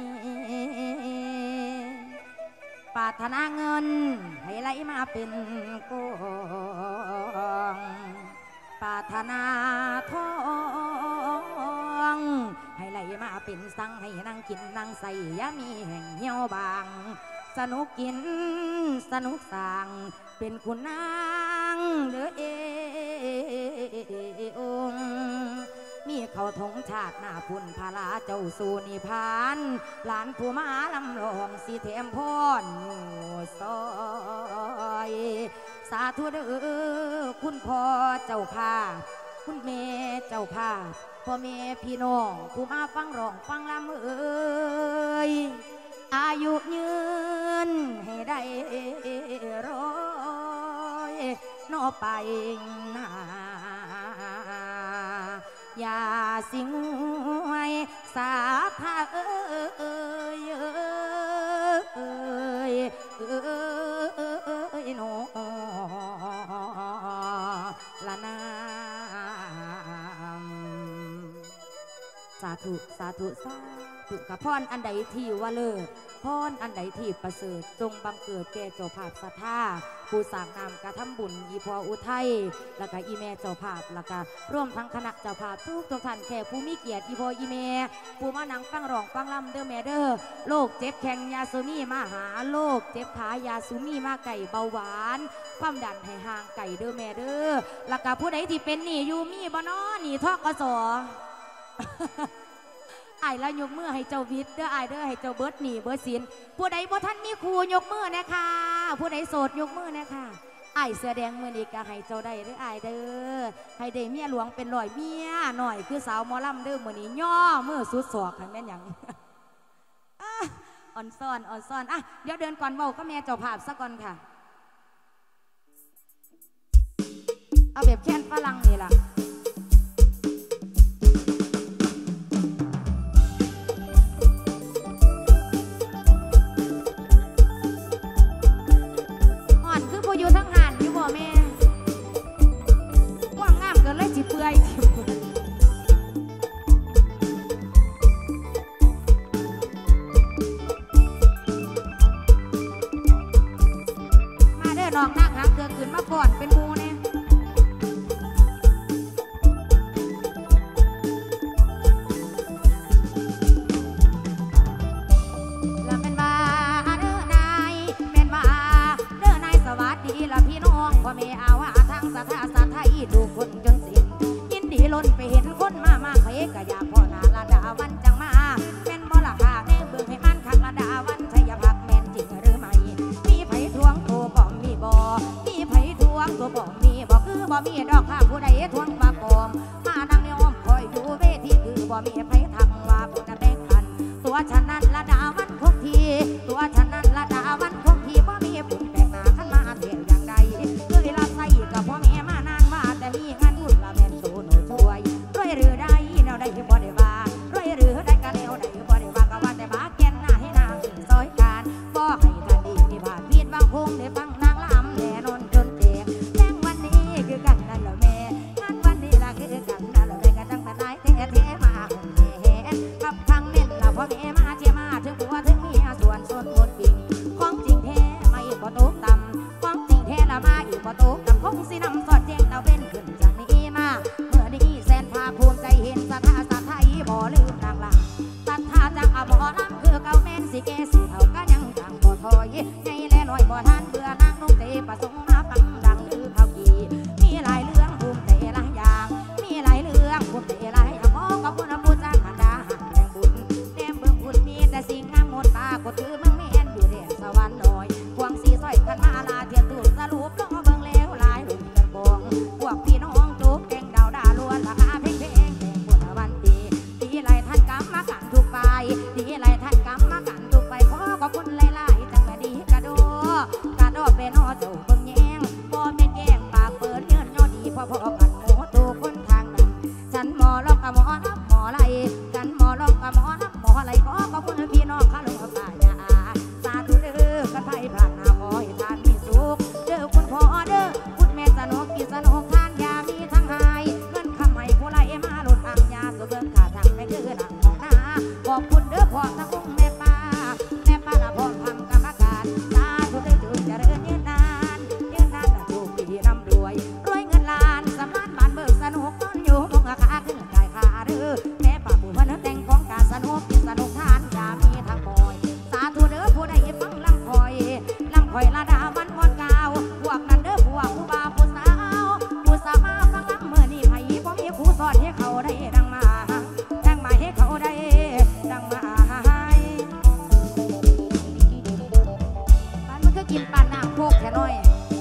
ปรารถนาเงินให้ไหลมาเป็นกองปรารถนาทองให้ไหลมาเป็นสังให้นั่งกินนั่งใส่อย่ามีแห่งเหี่ยวบางสนุกกินสนุกสั่งเป็นคุณนางเด้อเอองมีเขาทงชาติหน้าพุ่นพาลาเจ้าสู่นิพานหลานผู้มาลำลองสีเทมพรอยู่ซอยสาธุเด้อคุณพ่อเจ้าค่ะคุณแม่เจ้าค่ะพ่อแม่พี่น้องผู้มาฟังร้องฟังลำเอ่ยอายุยืนให้ได้ร้อยนอไปนาอย่าสิงวยสาธาเอ้ยเอ้ยเอ้ยโนละนาสาธุสาธุสาธุกับพรอันใดที่ว่าเลิศพรอันใดที่ประเสริฐจงบังเกิดแก่เจ้าภาพศรัทธาผู้สร้างนามกระทำบุญอีพออุทัยแล้วก็อีแม่เจ้าภาพแล้วก็ร่วมทั้งคณะเจ้าภาพทุกทุกท่านแขกผู้มีเกียรติอีพออีแม่ผู้มานั่งฟังร้องฟังลำเด้อแม่เด้อโรคเจ็บแข้งยาสูมีมาหาโรคเจ็บขายาสูมีมาไก่เบาหวานความดันให้ห่างไก่เด้อแม่เด้อแล้วก็ผู้ใดที่เป็นหนี้อยู่มีบ่น้อหนี้ทกสไอ้ละยกมือให้เจ้าวิทย์เด้อไอ้เด้อให้เจ้าเบิร์ดหนีเบิร์ดสินผู้ใดบ่ท่านมีครูยกมือนะคะผู้ใดโสดยกมือนะคะไอ้เสื้อแดงมือนี้ก็ให้เจ้าได้เด้อไอ้เด้อให้ได้เมียหลวงเป็นร้อยเมียหน่อยคือสาวหมอลำเด้อมือนี้ย่อมือสุดศอกให้แม่นหยังอ่อนซ่อนอ่อนซ่อนอ่ะเดี๋ยวเดินก่อนเว้าก็แม่เจ้าภาพซะก่อนค่ะเอาแบบแค้นฝรั่งนี่ล่ะทธาสาไทยดูคนจนสิ้นยินดีล้นไปเห็นคนมามากเพกะอยากพ่อนาละดาวันจังมาแม่นบ่ละค่ะแน่เบิ่งให้มันคักละดาวันชัยพักแม่นจริงหรือไม่มีไผทวงตัวบ่มีบ่มีไผทวงตัวบ่มีบ่คือบ่มีดอกค่ะผู้ใดทวงมาปองมาดังยอมคอยอยู่เวทีคือบ่มีไผทักว่าผู้นั้นแบ่งคันตัวฉันนั้นละดาวันคงทีตัวฉันนั้นละดาวันคงทีบ่มีผู้แปลกหน้าขันมาเทียนอย่างใดเคยรับใส่กับพ่อแม่มานานว่าแต่มีงานบุญละแม่นตัวหนูช่วยรวยหรือได้แนวใดบ่ได้ว่ารวยหรือได้ก็แนวใดบ่ได้ว่าก็ว่าแต่บาแก่นหน้าให้นางซอยการบ่ให้ทันดีมีผ่านวีดบางคงได้ฟังนางลำแน่นอนจนเตียงแจ้งวันนี้คือกันนั่นแหละแม่งานวันนี้ล่ะคือกันนั่นแหละแม่ก็ตั้งแต่ไหนแท้แท้มาคนแห่กับทางเน้นล่ะพ่อแม่มาเชียมาถึงผัวถึงเมียส่วนส่วนบนปิงของจริงแท้ไม่บ่ตกต่ำของจริงแท้ละมาอีกบ่ตกต่ำคงสินำสอดแจ้งเราเป็นขึ้นจากนี้มาเมื่อนี้แสนภาคภูมิใจเห็นสถาสาไทยบ่ลืมนางลาศรัทธาจากอบ่ลำคือเก่าแม่นสิเกสิเท่าก็ยังจังบ่ถอยใหญ่และน้อยบ่ทันเบื่อนางนุ่งเตประสงค์มาฟังดังลือเขากี่มีหลายเรื่องภูมิใจหลายอย่างมีหลายเรื่องภูมิใจหลายอย่างขอขอบคุณผู้จ้างหันดาหันแรงบุญแต้มเบิ่งบุญมีแต่สิ่งงามหมดตากดถือเมืองแม่นอยู่แดนสวรรค์น้อยควงสีสร้อยขันมาลาเทียนตูดสรุปลองเบิ่งแล้วหลายรุ่นกันบองพวกพี่น้องจุกแกงดาวดาล้วนราคาเพลงเพลงแกงบุญวันตีดีไรท่านกำมากันทุกไปดีไรท่านกำมากันทุกไปขอขอบคุณหลายๆตั้งแต่ดีกระโดกระโดเป็นนอเจ้าเบิ่งแยงบ่แม่นแกงปากเปิดเงินยอดีพอพอกันหมูตูคนทางนั้นฉันหมอลอกกับหมอนับหมอไหลฉันหมอลอกกับหมอนับหมอไหลขอขอบคุณพี่น้องข้าลงป่ายาสาธุเด้อกันไผ่ผ่านหน้าขอให้ทานมีสุขเด้อคุณพ่อเด้อคุณแม่สนุกกินสนุกทานยามีทั้งหายเงินคำให้ผู้ไหลมาหลุดอ่างยาสุเบิ่งขาทางไม่คือหนังของหน้าขอบคุณเด้อพ่อทั้งองค์แม่ป้าแม่ป้าละพ่อทำกรรมการสาธุเด้อถึงจะเริญยืนนานยืนนานละถูกปีร่ำรวยรวยเงินล้านสมานบ้านเบิกสนุกนอนอยู่มองอาคาขึ้นกายขาเด้อแม่ป้าผู้พันแต่งของการสนุกกินสนุกทานยามีทั้งคอยสาธุเด้อผู้ใดฟังลำคอยลำคอยละดาวันมอนกาวพวกนั้นเด้อพวกผู้บ่าวผู้สาวผู้สาวมาฟังลำเมื่อนี่ไผบ่มีครูสอนให้เขาได้ดังมาดังมาให้เขาได้ดังมาบ้านมันก็กินปานน้ำโคกแค่น้อย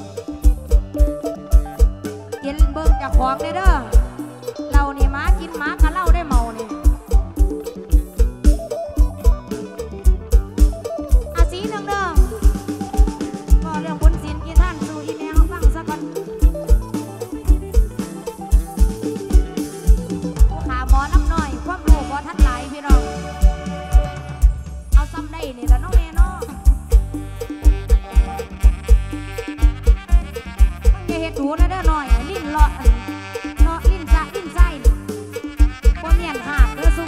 กินเบิ่งจากของเด้อเรานี่ม้ากินม้ากันเหล้าได้เมานี่อาสีเดิมๆก็เรื่องบุญศีลกี่ท่านสู่อีแม่เขาฟังซะก่อนขาหมอลำหน่อยความรู้บ่ทันหลายพี่น้องเอาซ้ำได้นี่แล้วน้องแม่เนาะอย่าเฮ็ดถูนะเด้อหน่อยลิ้นเลาะเนาะลิ้นจะลิ้นไส้บ่เมียนหากเด้อซุ่ม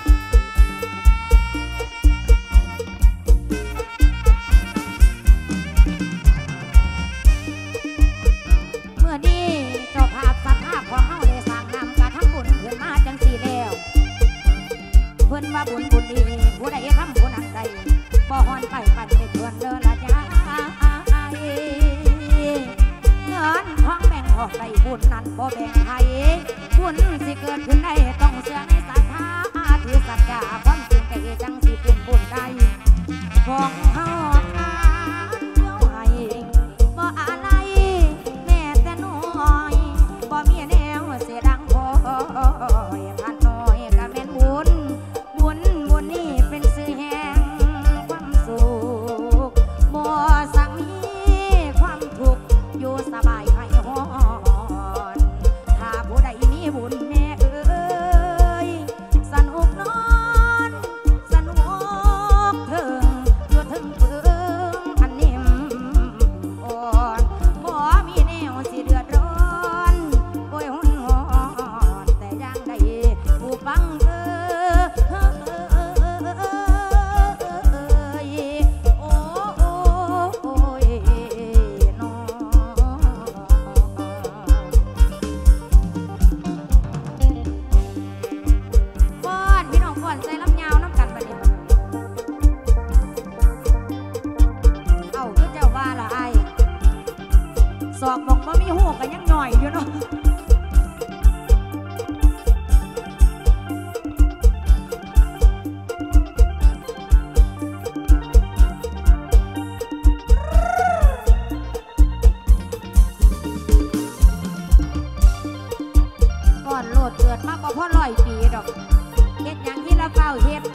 เมื่อนี้เจ้าภาพสัทธาของเฮาได้สร้างนำกะทำบุญขึ้นมาจังสี่แล้วเพิ่นว่าบุญบุญดีผู้ใดทำบุญอันใดบ่ฮอนไปปั่นไปชวนเด้อละจ้าเงินทองแบ่งออกได้บุญนั้นบ่แบ่งให้บุญสิเกิดขึ้นได้ต้องเชื่อในศรัทธาถือสัจจะความจริงก็เอจังสิเป็นบุญได้ของเฮาอ่านเดี๋ยวให้บ่อะไรแม้แต่น้อยบ่มีแนวเสียดังพอผ่านน้อยก็แม่นบุญบุญบุญนี่เป็นสื่อแห่งความสุขบ่สังมีความทุกข์อยู่สบายให้ฮอนทก็ยังหน่อยอยู่เนาะก่อนโลดเกิดมากกว่าพ่อร้อยปีดอกเฮ็ดอย่างที่เราเฝ้าเฮ็ด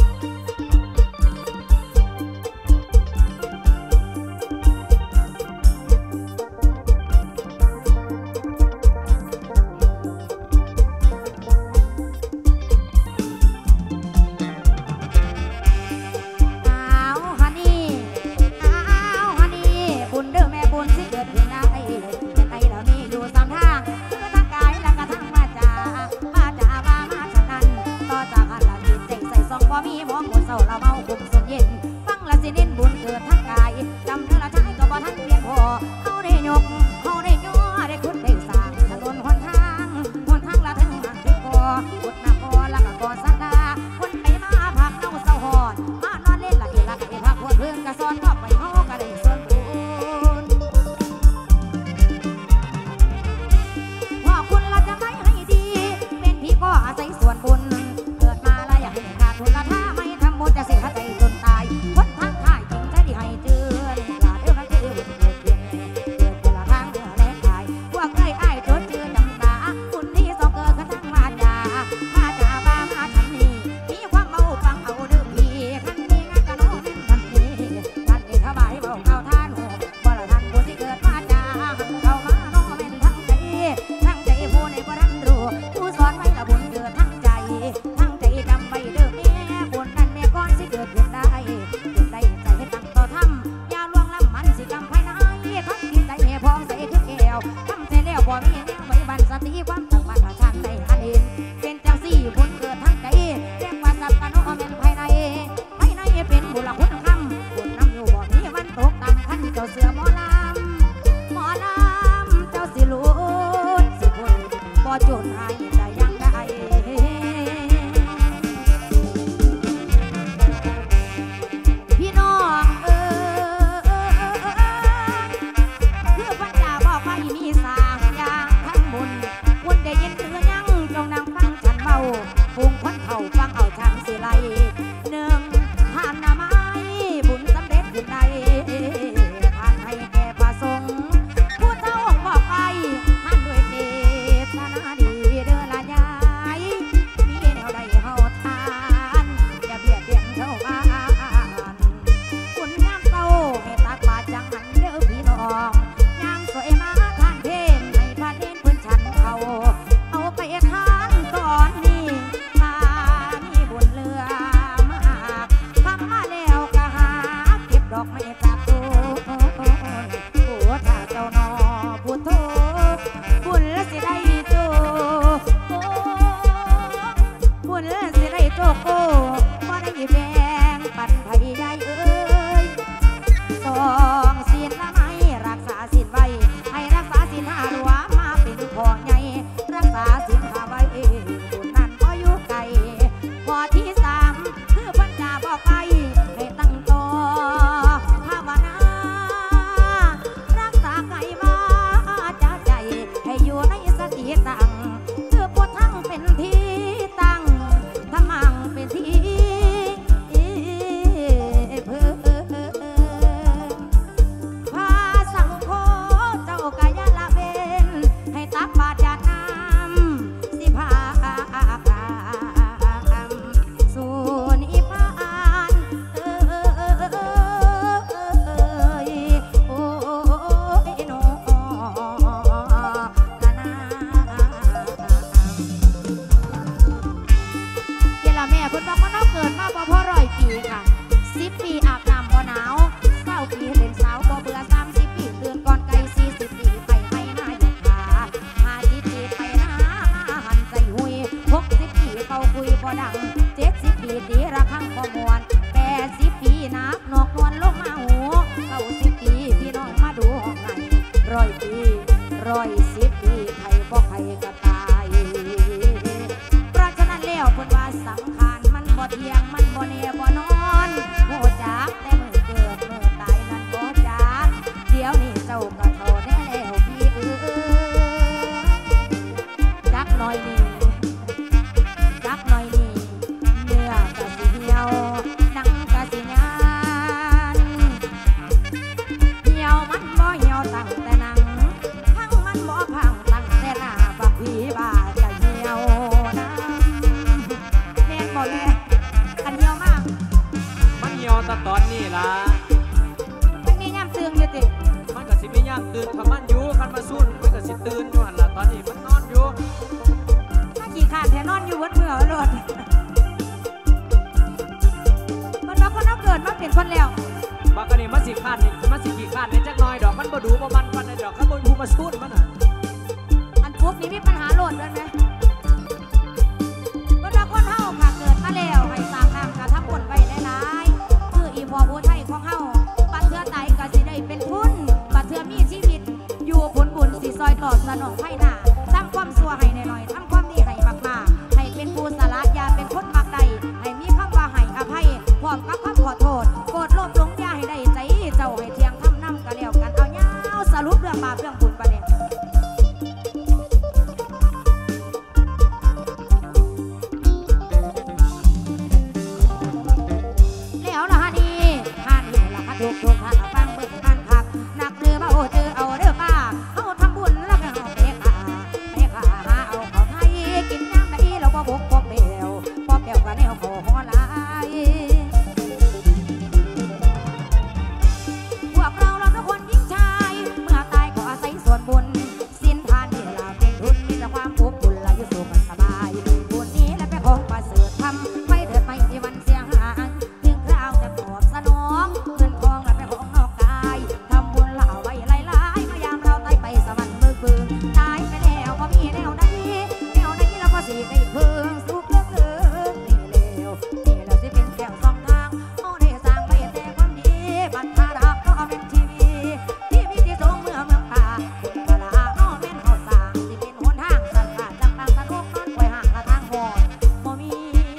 มีหมองหมดเศร้าเราเมาคุมสมเย็นฟังละสิเน้นบุญเกิดทั้งกายจำเนื้อละใจก็บ่ทันเพียงพอเอาได้ยกเอาได้ย่อได้คุณได้สร้างถนนหนทางหนทางละทั้งหักที่ก่อกุดหน้าก่อละก็ก่อสันดาคนไปมาพักเน่าเศร้าหอดมานอนเล่นละเอละก็เอพักคนเพื่อนกะซ้อนก็ไปเฮาก็ได้ส่วนบุญว่าคุณละจะไม่ให้ดีเป็นพี่ก็อาศัยส่วนบุญเกิดมาละอยากให้ขาดทุนละท่าไม่ทำบุญจะเสียใจจนตายคนทางท่ายจริงใจดีให้เจือนลาเดี๋ยวนะเจือนเกิดเพียงเกิดแต่ละทางเดือแลกขายพวกเคยอ้ายจดเจือจำตาคุณที่สองเกิดกระทั่งมาจามาจาบ้ามาฉันนี่มีความเมาฟังเอาเดือพี่คันนี้งานกะโน้มทันนี้ท่านนี่ทบายเบาเก่าท่านหัวบ่ละท่านผู้ที่เกิดมาจาเข้ามาโน้มเป็นทั้งใจทั้งใจผู้ในบ่ทันรู้ผู้สอนไว้ละบุญเกิดทั้งใจทั้งใจจำไว้เด้อแม่บุญนั้นแม่ก่อนสิเกิดขึ้นได้ขึ้นได้ใจให้ตั้งต่อทำอย่าล่วงล้ำมันสิกำภายในทั้งจิตใจแม่พองใส่ถึงแก้วทำใจแล้วบ่มีแนวไว้บันสติความตั้งมั่นว่าฉันได้หันเห็นเป็นจังสี่บุญเกิดทั้งใจแจ้งว่าสัตว์กะโน้มเป็นภายในภายในเป็นบุญละคุณคำบุญนำอยู่บ่มีวันตกต่ำขันเจ้าเสือหมอลำหมอลำเจ้าสิลุดสิบุญบ่จุดให้ใจยังได้พี่น้องเอ๋ยคือพระเจ้าบอกว่ามีสามอย่างทั้งบุญคุณได้ยินหรือยังจงนั่งฟังฉันเบาปรุงคนเฒ่าฟังเอาฉันสิไลหนึ่งทานนาไม้บุญสำเร็จขึ้นใดทานให้แก่พระสงฆ์ผู้เฒ่าบอกไปท่านด้วยเจตนาดีเด้อละยายมีแนวใดเฮาทานอย่าเบียดเบียนชาวบ้านคุณงามเก่าให้ตักบาตรจังหันเด้อพี่น้องงามสวยมาทานเพลงให้พระเน้นเพิ่นฉันเขาเอาไปทานก่อนนี้ถ้ามีบุญเหลือมากทำมาแล้วก็หาเก็บดอกไม้ตาโตผู้ถ้าเจ้านอผู้โทบุญละสิได้โตบุญละสิได้โตโกบ่ได้แบ่งปันไผยายเอ้ยสองศีลละไม้รักษาศีลไว้ให้รักษาศีลห้าหลวงมาเป็นของใหญ่รักษาศีลห้าไว้บุญนั้นบ่อยู่ไกลข้อที่สามคือพระเจ้าบอกไปให้ตั้งต่อภาวนารักษากายวาจาใจให้อยู่ในสติตั้งคือพุทธังเป็นที่ตั้งธรรมังเป็นที่เพื่อพาสังโฆเจ้ากายละเวนให้ตักบาตรญาติน้ำสิพาสู่นิพพานเอ้ยโอ้ยโนละนาเดี๋ยวละแม่เพิ่นว่ามันเอาเกิดมาบ่พอร้อยปีค่ะสิบปีอาบน้ำบ่หนาวเศร้าปีเล่นสาวบ่เบื่อสามสิบปีตื่นก่อนไกลสี่สิบปีไปให้หน้าหยกขาห้าสิบปีไปหน้าหันใจหุยหกสิบปีเป่าคุยบ่ดังเจ็ดสิบปีตีระฆังบ่มวนแปดสิบปีนักนอกนวลลงมาหูเก้าสิบปีพี่น้องมาดูห้องไหนร้อยปีร้อยสิบปีใครบ่ใครก็ตายเพราะฉะนั้นแล้วเพิ่นว่าสังขารมันบ่เที่ยงมันบ่แน่บ่นอนโหใจ
ตตอนนี้ล่ะ
มันมีย่ำตื่นอยู่ติ
มันก็สิมีย่ำตื่นถ้ามันอยู่คันมาซุ่นมันก็สิตื่นอยู่หันล่ะตอนนี้มันนอนอยู่
ถ้าขี่ขาดแถนอนอยู่วัดเมื่อรถมันว่าคนเอาเกิดมาเป็นคนแล้ว
บางกรณีมันสิขาดนี่มันสิขี่ขาดในจักน้อยดอกมันบ่ดูบ่มันปันในดอกข้างบนภูมาซุ่นมันอ่ะ
อันพวกนี้มีปัญหาโหลดด้วยไหมมันว่าคนเฮาค่ะเกิดมาแล้วให้สร้างน้ำกระทับบนไว้หลายๆคืออีพอโอไทยของเฮาบัดเทื่อตายก็สิได้เป็นทุนบัดเทื่อมีชีวิตอยู่ผลบุญสิซอยต่อสนองไผ่หน้าสร้างความสัวให้หน่อยๆทำความดีให้มากๆให้เป็นผู้สละยาเป็นคนมักใดให้มีคำว่าให้อภัยพร้อมกับคำขอโทษโกรธโลภหลงยาให้ได้ใจเจ้าให้เที่ยงทำน้ำกันแล้วกันเอาเงาสรุปเรื่องบาปเรื่องบุญประเด็นแล้วล่ะฮะนี่ฮานี่ล่ะฮะทุกทุกท่านฟังเบิ่งกันคักนักเรือบ่เจอเอาเรือป้าเอาทำบุญแล้วก็เอาไปขาไปขาหาเอาเขาไทยกินน้ำได้เราบ่บกบ่เปลวบ่เปลวก็แนวขอหัวลายพวกเราเราทุกคนยิ่งชายเมื่อตายก็อาศัยส่วนบุญสิ้นทานที่เราเป็นทุนมีแต่ความอบอุ่นและอยู่สุขสบายบุญนี้และเป็นของประเสริฐทำไม่เถิดไม่มีวันเสียหายถึงคราวจะตอบสนองเงินทองและเป็นของนอกกายทำบุญละเอาไว้หลายๆมายามเราตายไปสวรรค์มือปืนตายไปแล้วก็มีแนวใดแนวใดเราก็สิได้เพิ่งสุขเลิกเลิกนี่แล้วนี่แล้วสิเป็นแก้วสองทางเอาได้สร้างไปแต่ความดีบัตรทารักก็เอาเป็นทีวีทีวีที่สูงเมื่อเมืองป่าเวลาเอาแม่นเอาสร้างที่เป็นหนทางสันขาดจังต่างสนุกนอนคอยห่างกระทางหอดบ่มี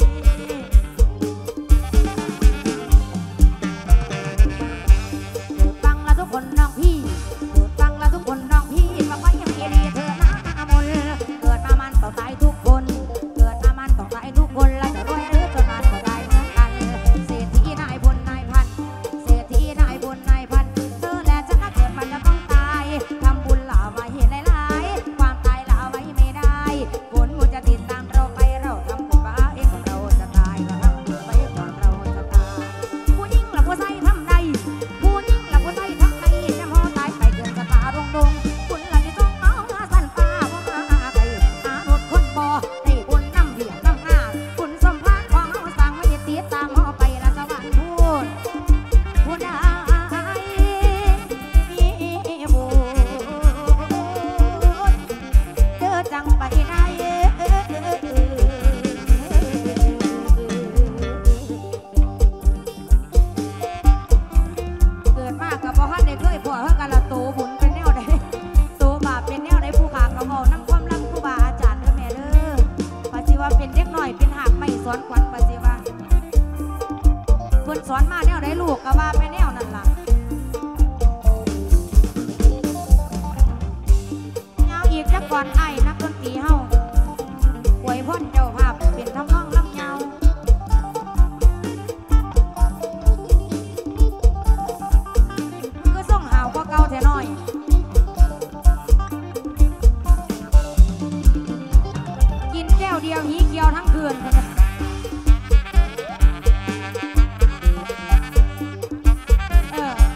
โปรดฟังละทุกคนน้องพี่โปรดฟังละทุกคนน้องพี่ฟังไว้ยังดีดีเธอนะมนเกิดมามันต้องตายทุกคนเกิดมามันต้องตายทุกคนและจะรวยหรือจนมันก็ได้เหมือนกันเศรษฐีนายพลนายพันเศรษฐีนายพลนายพันเธอและฉันถ้าเกิดมันจะต้องตายทำบุญละไว้หลายๆความตายละไว้ไม่ได้ผลบุญจะติดตามเราไปเราทำบุญบ้าเองเราจะตายก็ทำบุญไปก่อนเราจะตายผู้หญิงละผู้ชายทำใดผู้หญิงละผู้ชายทำใดจะพอตายไปเกินสตาร์ดงดงคุณละที่ต้องเอาสั้นป้าว่ามาไปหาหนดคนบ่ได้บุญน้ำเบียดน้ำงาคุณสมพานของเอาสั่งไม่ติดตามเอาไปละสวรรค์พูดพูดได้มีบุญเธอจังไปได้เกิดมากกับพ่อฮันได้เคยพ่อเฮากันละโตบุญเป็นแนวใดโตบาปเป็นแนวใดผู้ขาเขาเอาน้ำความรักครูบาอาจารย์เด้อแม่เด้อปัจจิว่าเป็นเด็กน้อยเป็นหากไม่สอนขวัญปัจจิว่าเพิ่นสอนมาแนวใดลูกก็ว่าไปแนวนั่นล่ะยาวอีกจักก่อนไอ้นักดนตรีเฮาอวยพรเจ้าภาพเป็นทำนองลำยาวคือส่งหาวกว่าเก่าแท้น้อยกินแก้วเดียวหีเกียวทั้งคืนเออ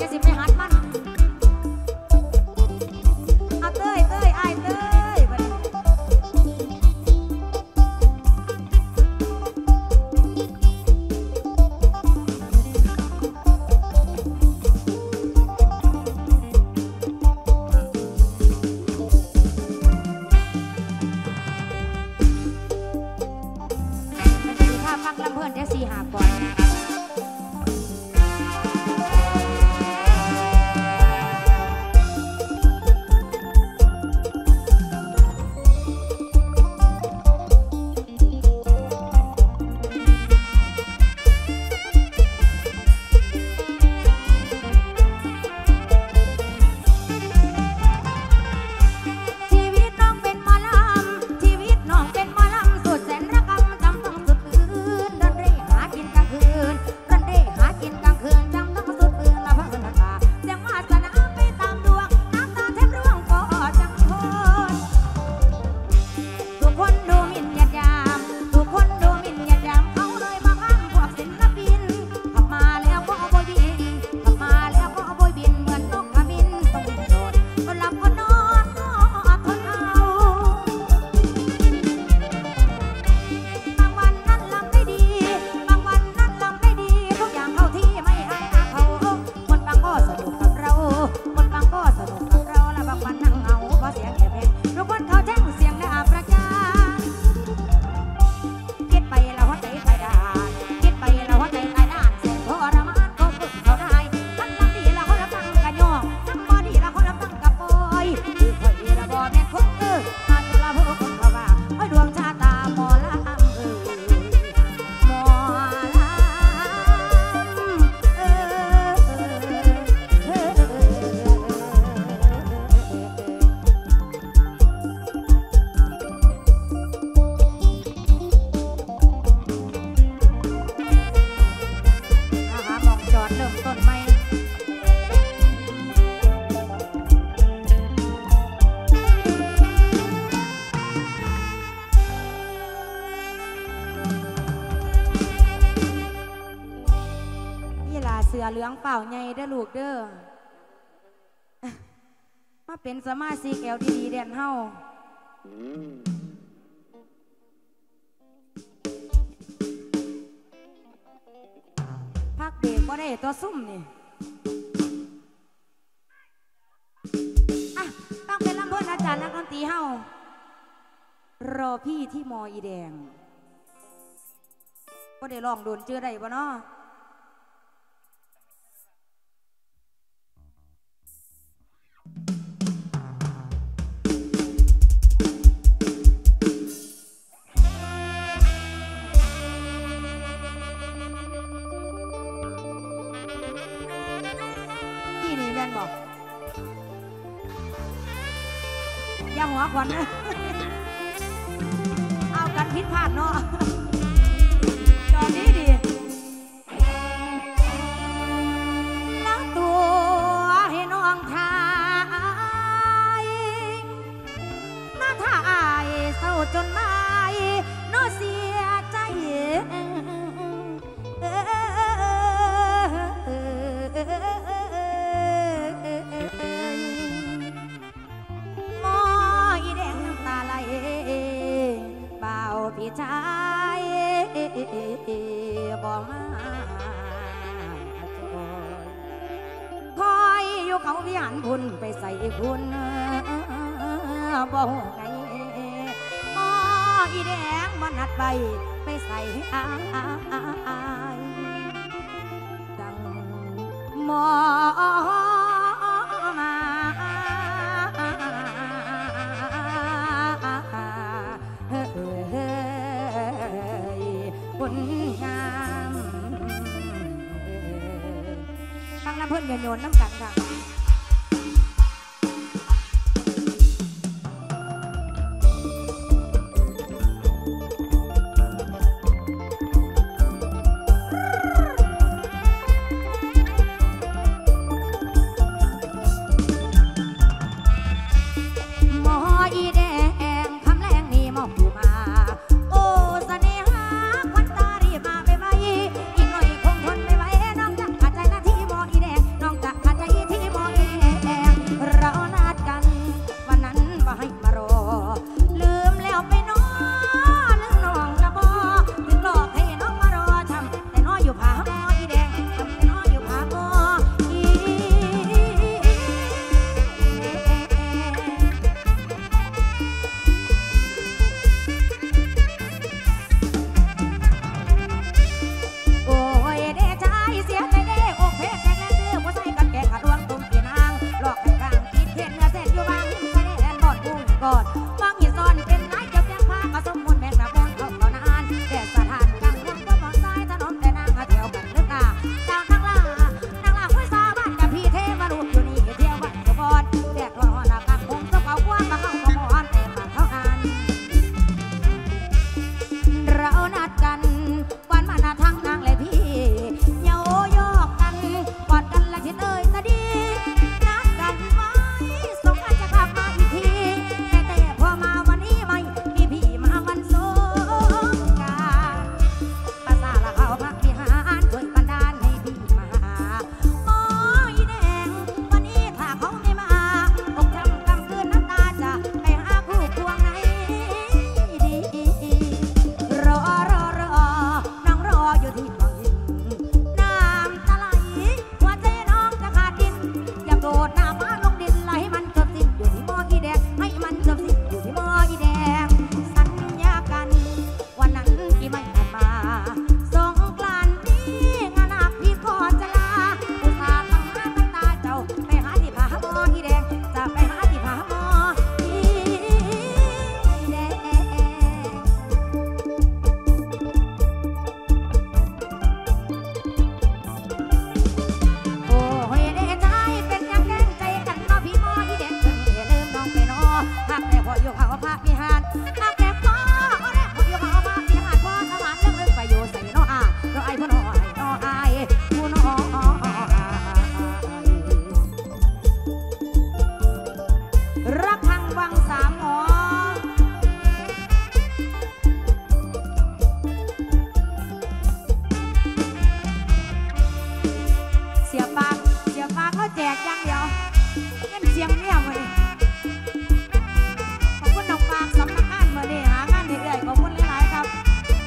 จะสิไปหัดมันเอาเต้ยเต้ยไอ้เต้ยบัดนี้ฟังลำเพื่อนเดี๋ยวสี่หาก่อนเสือเหลืองเปล่าใหญ่เด้อลูกเด้อมาเป็นสมาชิกแอลดีดีแดนเฮาพักเบรกก็ได้ตัวซุ่มนี่อ่ะต้องเป็นลำเพิ่นอาจารย์นักดนตรีเฮารอพี่ที่มออีแดงก็ได้ลองโดนเจอได้บ่เนาะบอกอย่าหัวขวัญนะเอากันพิษพลาดเนาะจอดดีดีล้างตัวให้น้องทายหน้าท่าอายเศร้าจนไม่น้อเสียใจพี่ชายบอกมาคอยอยู่เขาวิหารบุญไปใส่คุณบอกไงมออีแดงมันหัดไปไปใส่อายดังมอมาคนงามฟังน้ำเพื่อนโยนน้ำกันค่ะ ใจเดี๋ยวเงินเสียงเนี่ยมาดิขอบคุณน้องฟางสำนักงานมาดิหางานเรื่อยๆขอบคุณหลายๆครับ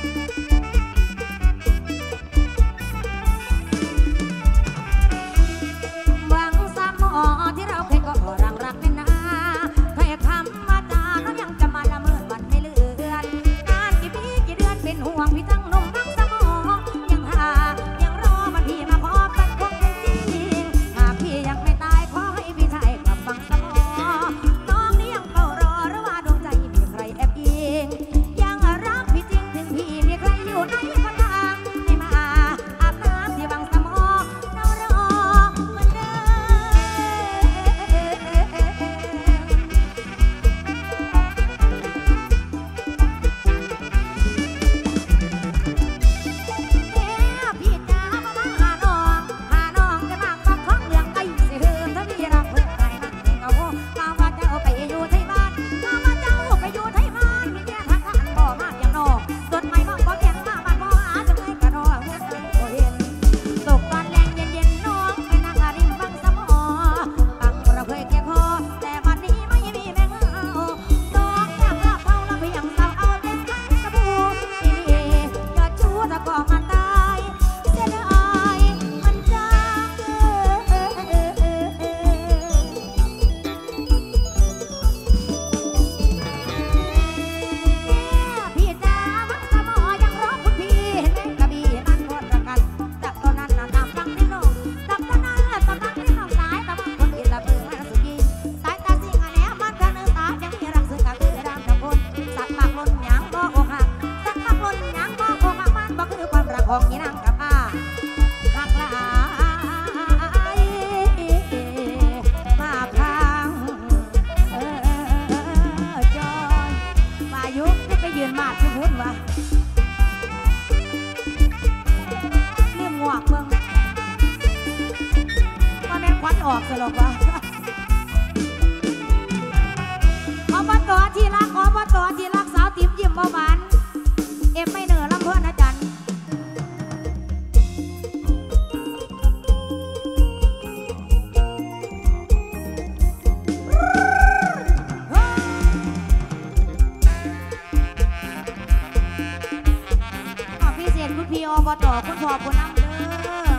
หวังสามหมอที่เราเคยก็รังรักแน่นาถ้อยคำว่าจาเรายังจะมาละเมินวันไม่เลือนงานกี่ปีกี่เดือนเป็นห่วงพี่ทั้งนุ่มทั้งสมอยังหายังรอมันพี่มาขอกันคงเป็นจริงหากพี่ยังไม่ตายขอให้พี่ชายกลับฟังสมอน้องนี้ยังเฝ้ารอหรือว่าดวงใจมีใครแอบยิงยังรักพี่จริงถึงพี่มีใครอยู่ในก็ตามให้มาอาบน้ำที่บังสมอเรารอเหมือนเดิมพี่จ๋ามามาหาน้องหาน้องจะมากฟังท้องเรื่องไก่สิเฮือถ้าพี่รักเพื่อนใครนั่งเอาโหข้าว่าเจ้าไปอยู่ไทยบ้านข้าว่าเจ้าไปอยู่ไทยบ้านมีแค่ทักทานบ่มากอย่างน้องจดหมายมาขอแข่งมาบ้านบ่หาจะไม่กระดองเงินบ่เห็นตกตอนแรงเย็นๆน้องไปนั่งอาริมฟังสมอฟังเราเคยแก่คอแต่บัดนี้ไม่มีแม่เงาน้องแค่ภาพเท่าละเพียงสาวเอาแต่ข้างสบู่นี่ยอดชู้ตะกอกมันตายเสียดายมันจังเออเออเออเออเออพี่จ๋ามันสมอยังรอคุณพี่เห็นไหมกระบี่มันโคตรระกันจับตอนนั้นน่ะตามฟังนี่น้องจับตอนนั้นน่ะตามฟังนี่น้องสายตามฟังคนอื่นละเบิ่งให้สุกี้สายตาสิ่งอันเนี้ยมันกันเนื้อตายังมีรักซึ่งกันคือดำกับคนสัตว์ปากล้นหยังบ่อกหักสัตว์ปากล้นหยังบ่อกหักมันบ่คือความรักของอีนางกับอาหักหลายมาพังเออจอยมายุกไปยืนมาดที่พุ่นวะเลี่ยมงวกเมืองมาแม่นควันออกสลบวะอบตที่รักอบตที่รักสาวติ๋มยิ้มเบาหวานเอ็มไม่เหนือลำเพื่อนอาจารย์ขอพิเศษคุณพี่อบตคุณพ่อคุณน้ำเด้อ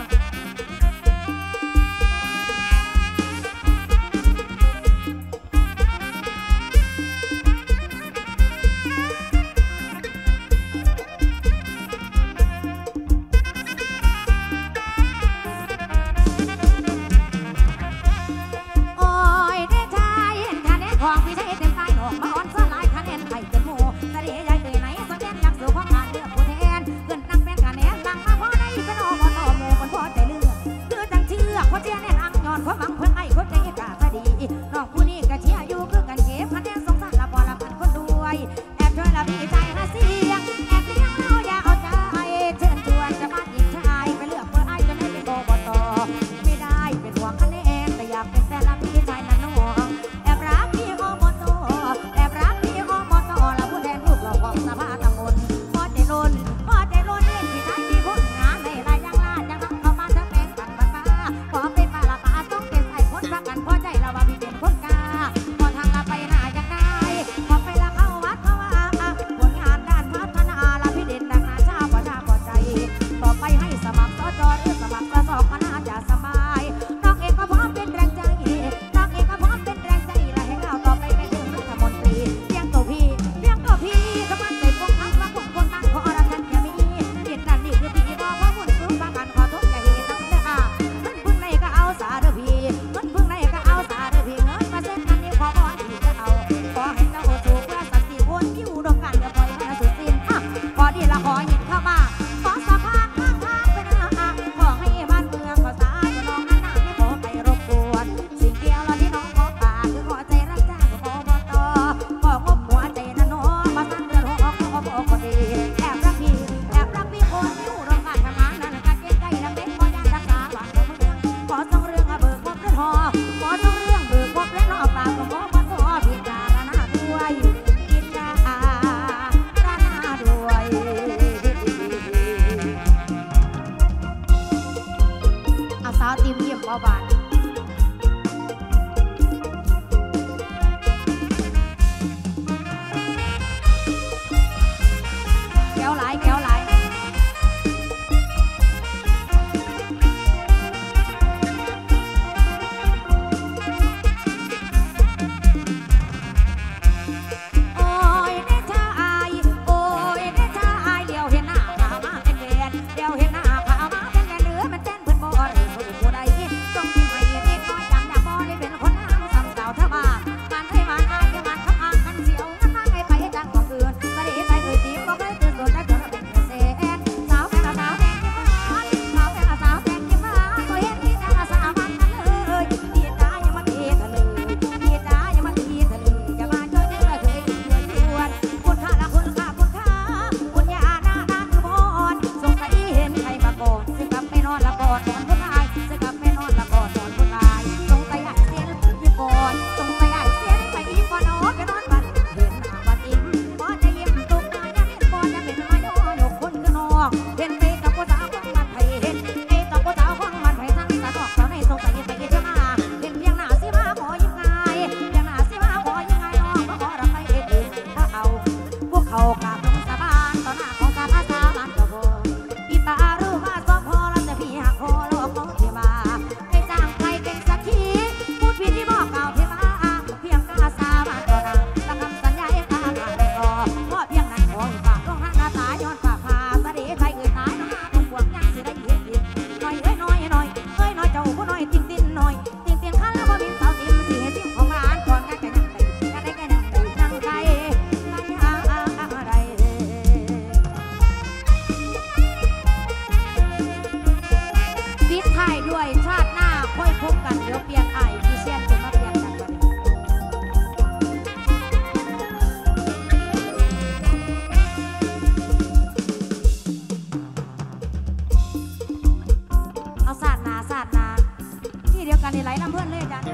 โอ้ยได้ทายเห็นคะแนนของพี่ชายเต็มกายออกมาอ่อนสลายคะแนนไข่จนหมูกระเดียใหญ่เอ่ยไหนสนใจอยากสู่ของงานเลือกผู้แทนเกินนั่งแป้นคะแนนดังมาพอได้เป็นอบตหมู่คนพอใจเลือกคือจังเชื่อคนเชียร์แน่นอังย้อนความหวังเพื่อให้คนใจกล้าคดีน้องผู้นี้ก็เชียร์อยู่คือกันเก็บคะแนนสงสารละพอละมันคนด้วยแอบช่วยละพี่ใจหาเสียงแอบเลี้ยงเราอย่าเอาใจเชิญชวนจะมาหญิงชายไปเลือกเพื่อไอ้จะได้เป็นอบตไม่ได้เป็นห่วงคะแนนแต่อยากเป็นแฟนละพี่ชายนั่นน้องแอบรักพี่อบตแอบรักพี่อบตละผู้แทนลูกเราของสภาตำบลพอใจล้นพอใจล้นเล่นพี่ชายที่พ้นงานในรายยังลาดยังทำเข้ามาทั้งแปลงปันปันมาขอเป็นปลาละปลาต้องเป็นไอไหลลำเพื่อนเลยอาจารย์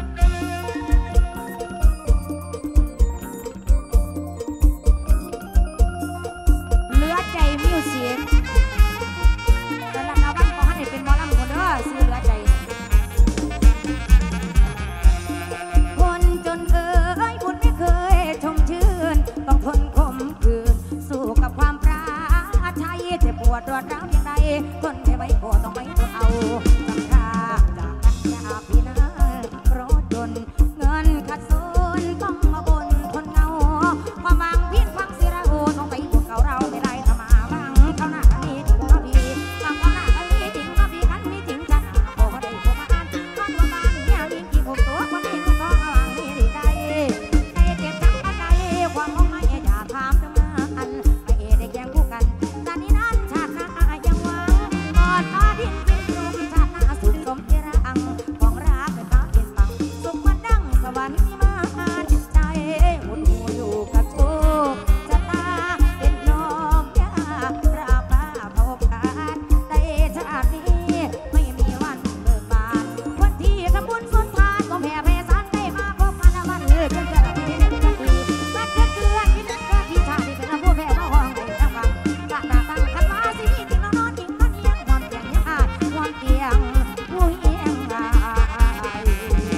เหลือใจมิวสิกแต่ละนาวันของท่านเป็นหมอลำคนเด้อซื้อเหลือใจคนจนเอ่ยบุญไม่เคยชมชื่นต้องทนขมขืนสู้กับความปราชัยเจ็บปวดรวดร้าวอย่างใดทนไม่ไหวก็ต้องไม่ทนเอาสังขารจากกันยาพี่นะรถยนต์เงินขัดสนต้องมาบนทนเงาความหวังเพียงฟังสิระโอต้องไปพวกเขาเราไม่ได้ทำมาบ้างเท่าหน้ากันนี้ถึงเราดีบางเท่าหน้ากันนี้ถึงเราดีกันมีจริงจังพอได้พวกมาอ่านก้อนว่าบ้านเนี่ยมีกี่หกตัวคนนี้ก็ต้องเอาหวังนี่ดีใจได้เก็บทั้งอะไรความมองไม่อย่าถามจะมาอันไม่ได้แย่งคู่กันตอนนี้นั้นชาติหน้ายังหวังกอดฟ้าดินเป็นลมชาติหน้าสุดสมที่รังของรักเป็นฟ้าเป็นฟังสุขมันดังสวรรค์มาจิตใจหุ่นหูอยู่กับโชคชะตาเป็นน้องยาราบาพบกันแต่ชาตินี้ไม่มีวันเบิกบานวันที่ทำบุญสุนทานก็แผ่เพศานได้มาพบกันวันเลือกกันจะมีในทุกทีมาเกิดเกิดที่นั่นเกิดที่ชาติเป็นผู้แผ่มาห้องในทั้งวันกะหน้าตั้งขันมาสิมีจริงแล้วนอนจริงมันเอียงความเกียงยังอาจความเกียงผู้เอียงอาย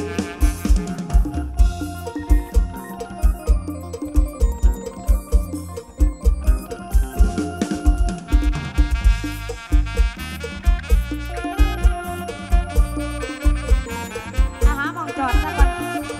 อาหามองจอดสักวัน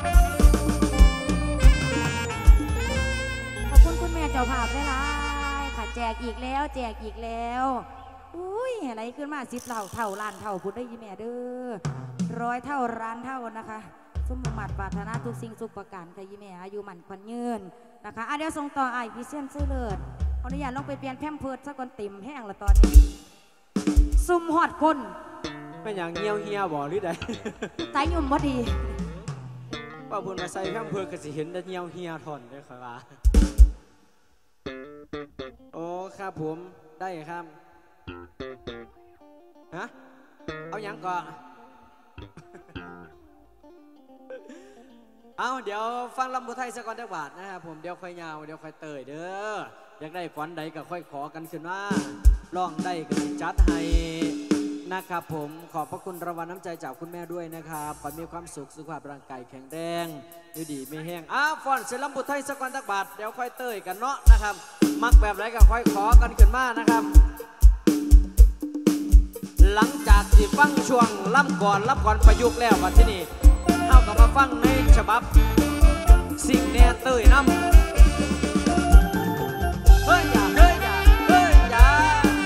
ขอบคุณคุณแม่เจ้าภาพได้หลายค่ะแจกอีกแล้วแจกอีกแล้วอุ้ยอะไรขึ้นมาสิบเท่าเท่าล้านเท่าพูดได้ยี่แม่เด้อร้อยเท่าร้านเท่านะคะสมบัติปรารถนาทุกสิ่งทุกประการค่ะยี่แม่อายุมันควันยืนนะคะอ่ะเดี๋ยวส่งต่อไอ้พี่เซียนซื้อเลิศขออนุญาตลงไปเปลี่ยนแพมเพิร์ดสักก่อนติ่มแห้งละตอนนี้ซุ่มหอดคน
เป็นอย่างเงียวเฮียบ่หรือใด
ไตยุ่มบ่ดี
ป้าบุญมาใส่แพมเพิร์ดก็สิเห็นแต่เงียวเฮียทอนได้ครับว่าโอ้ครับผมได้ครับฮะเอาอย่างก่อน เอาเดี๋ยวฟังลำบุไทยสักก่อนจักบาทนะครับผมเดี๋ยวค่อยยาวเดี๋ยวค่อยเตยเด้ออยากได้ฝันใดก็ค่อยขอกันขึ้นว่าร้องได้ก็จัดให้นะครับผมขอบพระคุณรางวัลน้ำใจจากคุณแม่ด้วยนะครับขอมีความสุขสุขภาพร่างกายแข็งแรงดูดีไม่แห้งอ้าวฟอนเสร็จลำบุไทยสักก่อนจักบาทเดี๋ยวค่อยเตยกันเนาะนะครับมักแบบไรก็ค่อยขอกันขึ้นมานะครับหลังจากที่ฟังช่วงล่ำก่อนล่ำก่อนประยุกต์แล้วมาที่นี่เข้ากับมาฟังในฉบับสิ่งแน่เตยน้ำเฮ้ยอย่าเฮ้ยอย่าเฮ้ยอย่า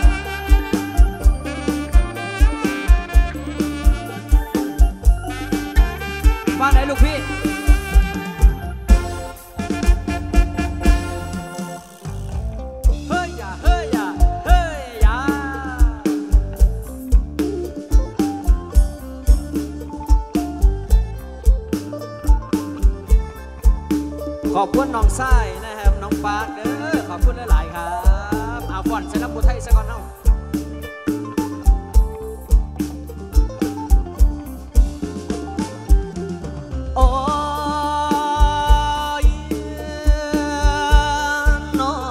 ฟังไหนลูกพี่เฮ้ยอย่าเฮ้ยอย่าเฮ้ยอย่าขอบคุณน้องทรายนะครับน้องปาร์คเด้อขอบคุณหลายๆครับเอาฟอนใส่ลำบุไทยซะก่อนเนาะโอ้ยน้อ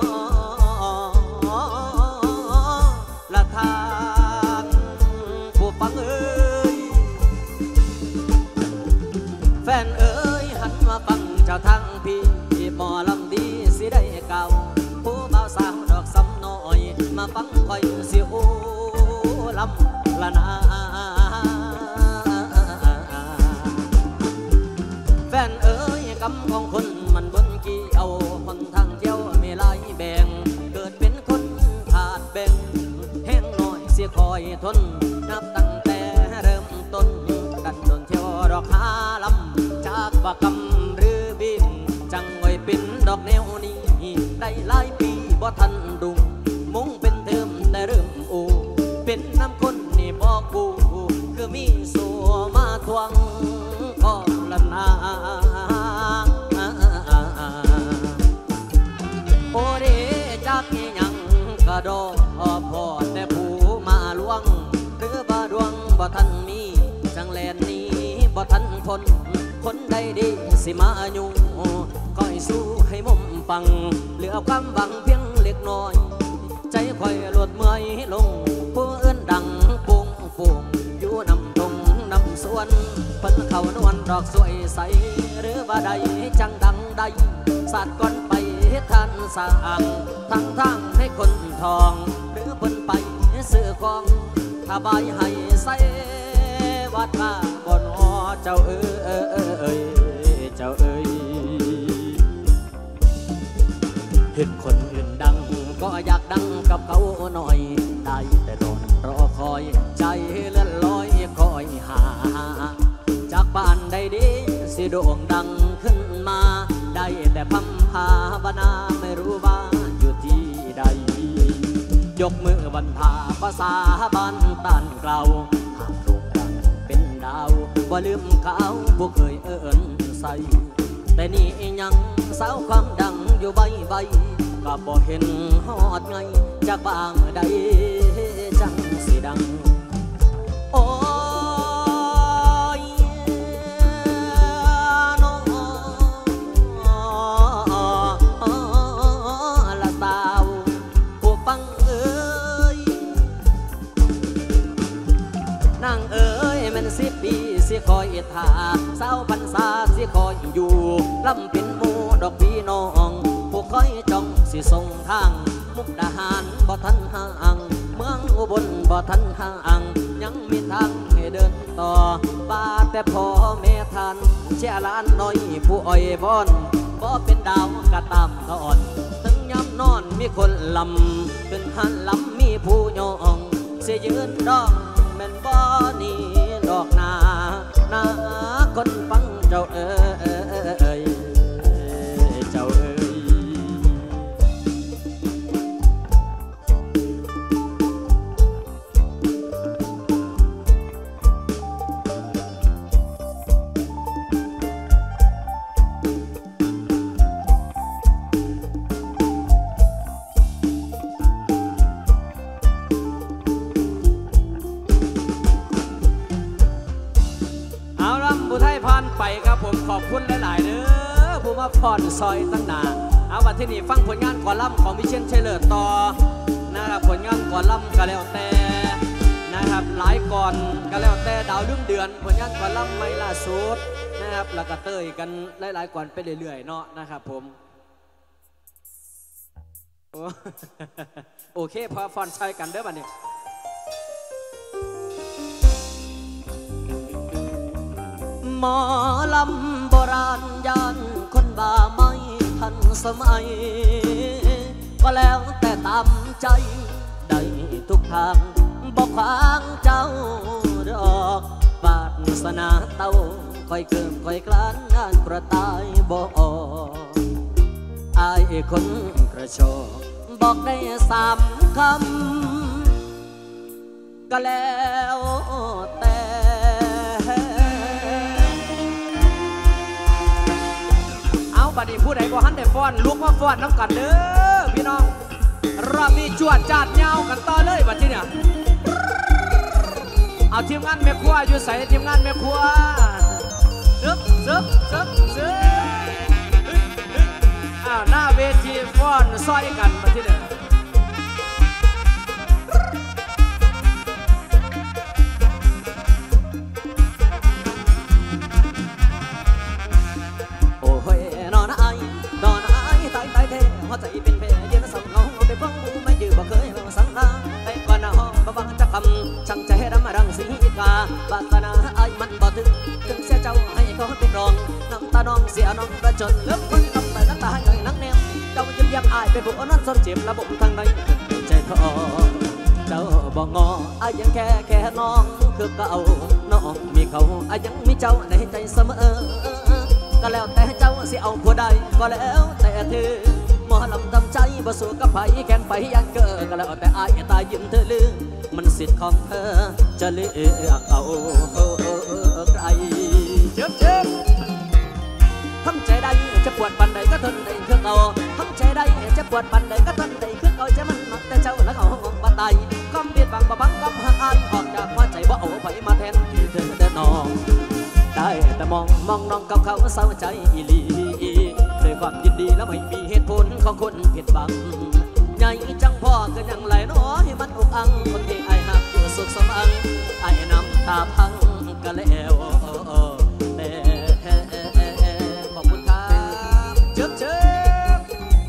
ละทางผู้ฟังเอ้ยแฟนเอ้ยหันมาฟังเจ้าทางพี่หมอลำดีสิได้เก่าผู้บ่าวสาวดอกซ้ำน้อยมาฟังคอยสิโอลำละนาแฟนเอ้ยกำของคนมันบนกี่เอาคนทางเที่ยวมีลายแบ่งเกิดเป็นคนขาดแบ่งแห้งน้อยเสียคอยทนนับตั้งแต่เริ่มต้นกันโดนเที่ยวดอกหาลำจากว่ากำหรือบินจังไว้เป็นดอกแนวนี้ได้หลายปีบ่ทันดุงมุงเป็นเติมแต่เริ่มอูเป็นน้ำคนนี่บอกกูคือมีสัวมาทวงก็ละนาโอเดจากยังกระดอพอแต่ผู้มาลวงหรือบ่ดวงบ่ทันมีจังแลนนี้บ่ทันพ้นคนใดดีสิมาอยู่คอยสู้ให้มุมฟังเหลือความหวังเพียงเล็กน้อยใจคอยหลดเมื่อยลงผู้อื่นดังปุงปุงอยู่นำตรงนำสวนเพิ่นเขานวลดอกสวยใสหรือว่าใดจังดังใดสาดก่อนไปท่านสร้างทั้งทางให้คนทองหรือเพิ่นไปซื้อของถ้าใบให้ใส่วัดมาบนหอเจ้าเอ้ยเจ้าเอ้ยเห็นคนอื่นดังก็อยากดังกับเขาหน่อยได้แต่รอรอคอยใจเลื่อนลอยคอยหาจากบ้านใดดีสิโด่งดังขึ้นมาได้แต่พำภาวนาไม่รู้ว่าอยู่ที่ใดยกมือบรรพาภาษาบ้านต้านเกลาหากโด่งดังเป็นดาวว่าลืมเขาผู้เคยเอิ้นใส่แต่นี่ยังสาวความดังอยู่ใบใบก็บ่เห็นฮอดไงจากบางใดจังสิดังโอ้ยน้องละสาวผู้ฟังเอ้ยนางเอ้ยมันสิบปีสิคอยท่าสาวพรรษาสิคอยอยู่ลำเป็นหมู่ดอกพี่น้องผู้คอยจ้องสิส่งทางมุกดาหารบ่ทันห่างเมืองอุบลบ่ทันห่างยังมีทางให้เดินต่อบ้าแต่พ่อแม่ทันเชี่ยล้านน้อยผู้อ้อยบอนบ่เป็นดาวกะตามตอนถึงย้ำนอนมีคนลำขึ้นหันลำมีผู้ยองเสียยืนดองแม่นบ่นี่ดอกนานาคนฟังเจ้าเอ้ยเจ้าเอ้ยไปครับผมขอบคุณหลายๆเด้อผู้มาพรซอยตั้งนาเอาวันที่นี่ฟังผลงานก่อนล่ำของวิเชียรชัยเลิศต่อนะครับผลงานก่อนล่ำก็แล้วแต่นะครับหลายก่อนก็แล้วแต่ดาวรุ่งเดือนผลงานก่อนล่ำไม่ล่าสุดนะครับแล้วก็เตยกันหลายๆก่อนไปเรื่อยๆเนาะนะครับผมโอเคพอฟอนซอยกันเด้อบัดนี้หมอลำโบราณยานคนบ้าไม่ทันสมัยก็แล้วแต่ตามใจได้ทุกทางบอกขวางเจ้าดอกบาดสนาเต้าคอยเกิมคอยกลานงานกระต่ายบอกอายคนกระโชกบอกได้สามคำก็แล้วแต่บัดนี้ผู้ใดบ่หันได้ฟ้อนลุกมาฟ้อนน้ำกันเด้อพี่น้องเรามีจวดจาดเงากันต่อเลยบัดนี้เนี่ยเอาทีมงานแม่ครัวอยู่ใส่ทีมงานแม่ครัวซึบซึบซึบซึบอ้าวหน้าเวทีฟ้อนซอยกันบัดนี้เนี่ยหัวใจเป็นเพลยืนส่งเขาไปฟังมูไม่ยืมบ่เคยสังตาแต่ก่อนหน้าห้องบ่ฟังจะคำช่างใจให้ดำมาดังสีกาบาสนาไอ้มันบ่ถึงถึงเสียเจ้าให้เขาเป็นรองน้ำตาน้องเสียน้องกระจนเลิกคนน้ำตาน้ำตาให้หน่อยนักแนวเจ้ายิ้มยิ้มอายเป็นผู้นั้นสนจิบระบบทางใดใจทอเจ้าบ่งอไอ้ยังแค่แค่น้องคือเก่าน้องมีเขาไอ้ยังมีเจ้าในใจเสมอก็แล้วแต่เจ้าสิเอาผู้ใดก็แล้วแต่เธอหมอลำทำใจบ่สู้กับไผแข่งไปยันเกิดก็แล้วแต่อายตายยิ้มเธอลืมมันสิทธิ์ของเธอจะเลือกเอาใครเจ็บเจ็บทำใจได้จะปวดปันใดก็ทนได้คือเอาทำใจได้จะปวดปันใดก็ทนได้คือเอาจะมันมักแต่เจ้าแล้วเอาห้องบ่ตายคำเบียดบังบ่บังกับหักอายออกจากหัวใจบ่เอาไผมาแทนที่เธอเดินนองได้แต่มองมองน้องกับเขาเศร้าใจอีหลีด้วยความยินดีแล้วไม่มีเหตุผลของคนผิดบังใหญ่จังพ่อก็ยังไหลน้อให้มันอกอังคนที่ไอ้หักอยู่สุขสมังไอ้น้ำตาพังก็แล้วแต่ขอบคุณครับเชิบเชิบ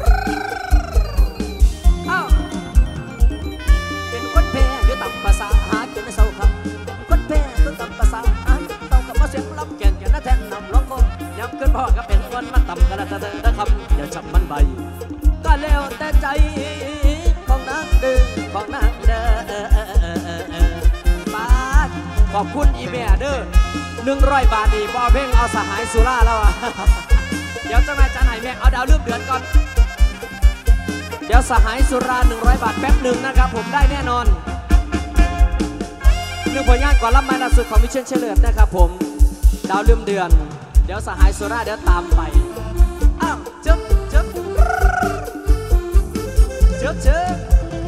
อ้าวเป็นคนแพ้อยู่ต่ำภาษาหากินในเศร้าครับคนแพ้อยู่ต่ำภาษาหากินเศร้ากับมาเสียงลำแก่นแก่นน่าแทนนำร้องคงย้ำขึ้นพ่อก็เป็นคนมาต่ำกระเดินได้คำอย่าจับมันใบก็แล้วแต่ใจของนางเดินของนางเดินป้าขอบคุณอีเมียเด้อหนึ่งร้อยบาทดีบอเพ่งเอาสหายสุราแล้วอ่ะเดี๋ยวเจ้านายจะไหนแม่เอาดาวเลือกเดือนก่อนเดี๋ยวสหายสุราหนึ่งร้อยบาทแป๊บหนึ่งนะครับผมได้แน่นอนหนึ่งผลงานก่อนรับไม้ล่าสุดของมิเชลเชลเลอร์นะครับผมดาวลืมเดือนเดี๋ยวสหายสุราเดี๋ยวตามไปอ้าวเจ็บเจ็บเจ็บเจ็บ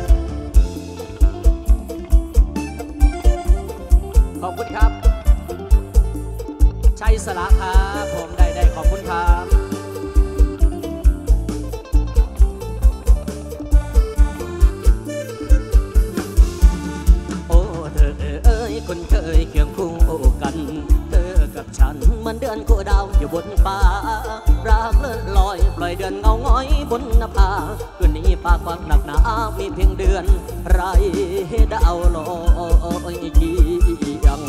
ขอบคุณครับชัยสละครับผมได้ได้ขอบคุณครับโอ้เธอเอ้ยคนเคยเคียงคู่กันเธอกับฉันเหมือนเดือนคู่ดาวอยู่บนฟ้ารักเลื่อนลอยปล่อยเดือนเงาง้อยบนนภาคืนนี้ฟ้าความหนักหนามีเพียงเดือนไรดาวลอยเกียง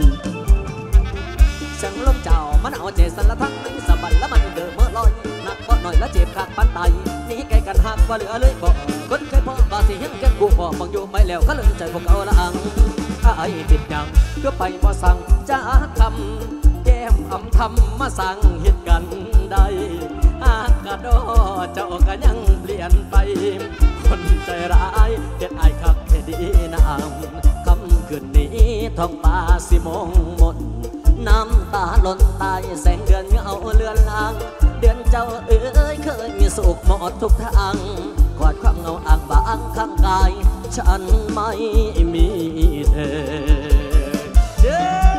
ช่างลมเจ้ามันเอาเจสันละทั้งสะบัดแล้วมันเดือดเมื่อลอยหนักบ่หน่อยแล้วเจ็บขาดปันไตนี่ไกลกันหักว่าเหลือเลยบอกคนเคยพ่อบาสิเห็นแก่กูบอกบังอยู่ไม่แล้วก็เลยใจพวกเอาละอังไอ้ผิดยังก็ไปบ่สั่งจะทำแก้มอำทำมาสั่งเหตุกันได้หากกระโดดเจ้าก็ยังเปลี่ยนไปคนใจร้ายเด็ดไอ้คักเทดีน้ำคำคืนนี้ท้องฟ้าสิมองมนน้ำตาหล่นตายแสงเดือนเงาเลือนลางเดือนเจ้าเอ๋ยเคยมีสุขหมดทุกทางกอดความเงาอ่างบางข้างกายฉันไม่มีเธอเจ้า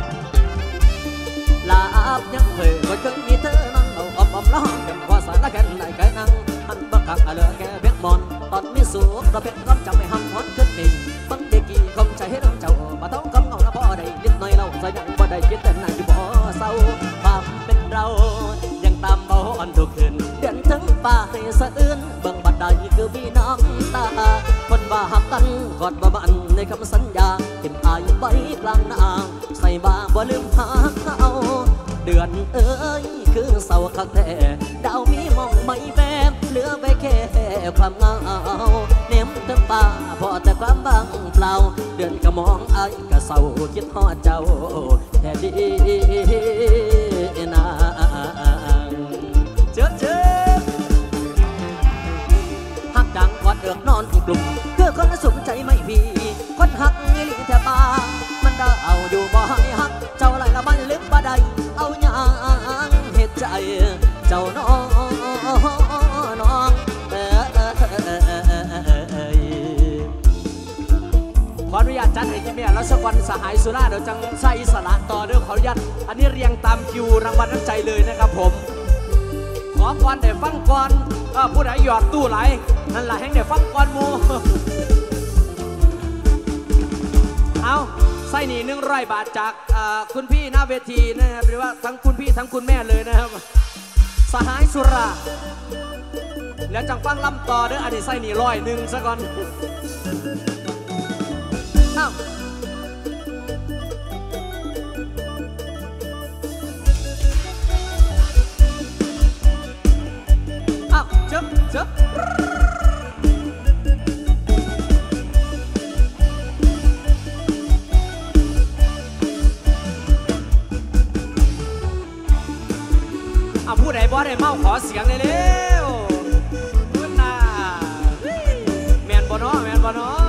ลาบยังเผยก็เคยมีเธอนั่งเอาอมอมล้อมกับว่าสารละแค่ไหนแค่นั่งหันบักขักอะไรแค่เพียงมอนตอนมีสุขเราเพียงรับจำไม่ห้ามหอนขึ้นเองบังเด็กกี่คำใจให้น้องเจ้ามาต้องคำเงาละพอได้นิดหน่อยเราใส่ยังบ่ได้คิดแต่ไหนอยู่บ่เศร้าความเป็นเรายังตามบ่อนทุกคืนเดินถึงป่าให้สะอื้นเบิ่งบัดใดคือพี่น้ำตาคนว่าหักกันกอดบ่มันในคำสัญญาเก็บอายไว้กลางนางใส่บาบ่ลืมหาเขาเดือนเอ้ยคือเศร้าคักแท้ดาวมีมองไม่แวบเหลือไว้แค่ความเงาเน้มเต็มตาพอแต่ความบางเปล่าเดือนก็มองไอ้ก็เศร้าคิดฮอดเจ้าแค่ดีนะเจ็บเจ็บหักจังกอดเดือกนอนอีกกลุ่มคือคนสมใจไม่พีคนหักอีหลีแทบปามันได้เอาอยู่บ่ให้หักเจ้าไรละมันลืมบ่ได้เอาหยังเหตุใจเจ้าน้องน้องเออขออนุญาตจัดให้ยี่เมียแล้วสักวันสหายสุราเดี๋ยวจังใส่สละต่อเรื่องขออนุญาตอันนี้เรียงตามคิวรางวัลน้ำใจเลยนะครับผมขอก่อนเดี๋ยวฟังก่อนผู้ใดหยอดตู้ไหลนั่นแหละแห่งเดี๋ยวฟังก่อนมูเอาไส้หนีหนึ่งร้อยบาทจากคุณพี่หน้าเวทีนะครับหรือว่าทั้งคุณพี่ทั้งคุณแม่เลยนะครับสหายสุราแล้วจังฟังลำต่อเด้ออันนี้ไส้หนีร้อยหนึ่งซะก่อนเอาเอาเจ็บเจ็บเอาผู้ใดบ่ได้เมาขอเสียงเลยเร็วคุณน่าแมนบ่เนาะแมนบ่เนาะ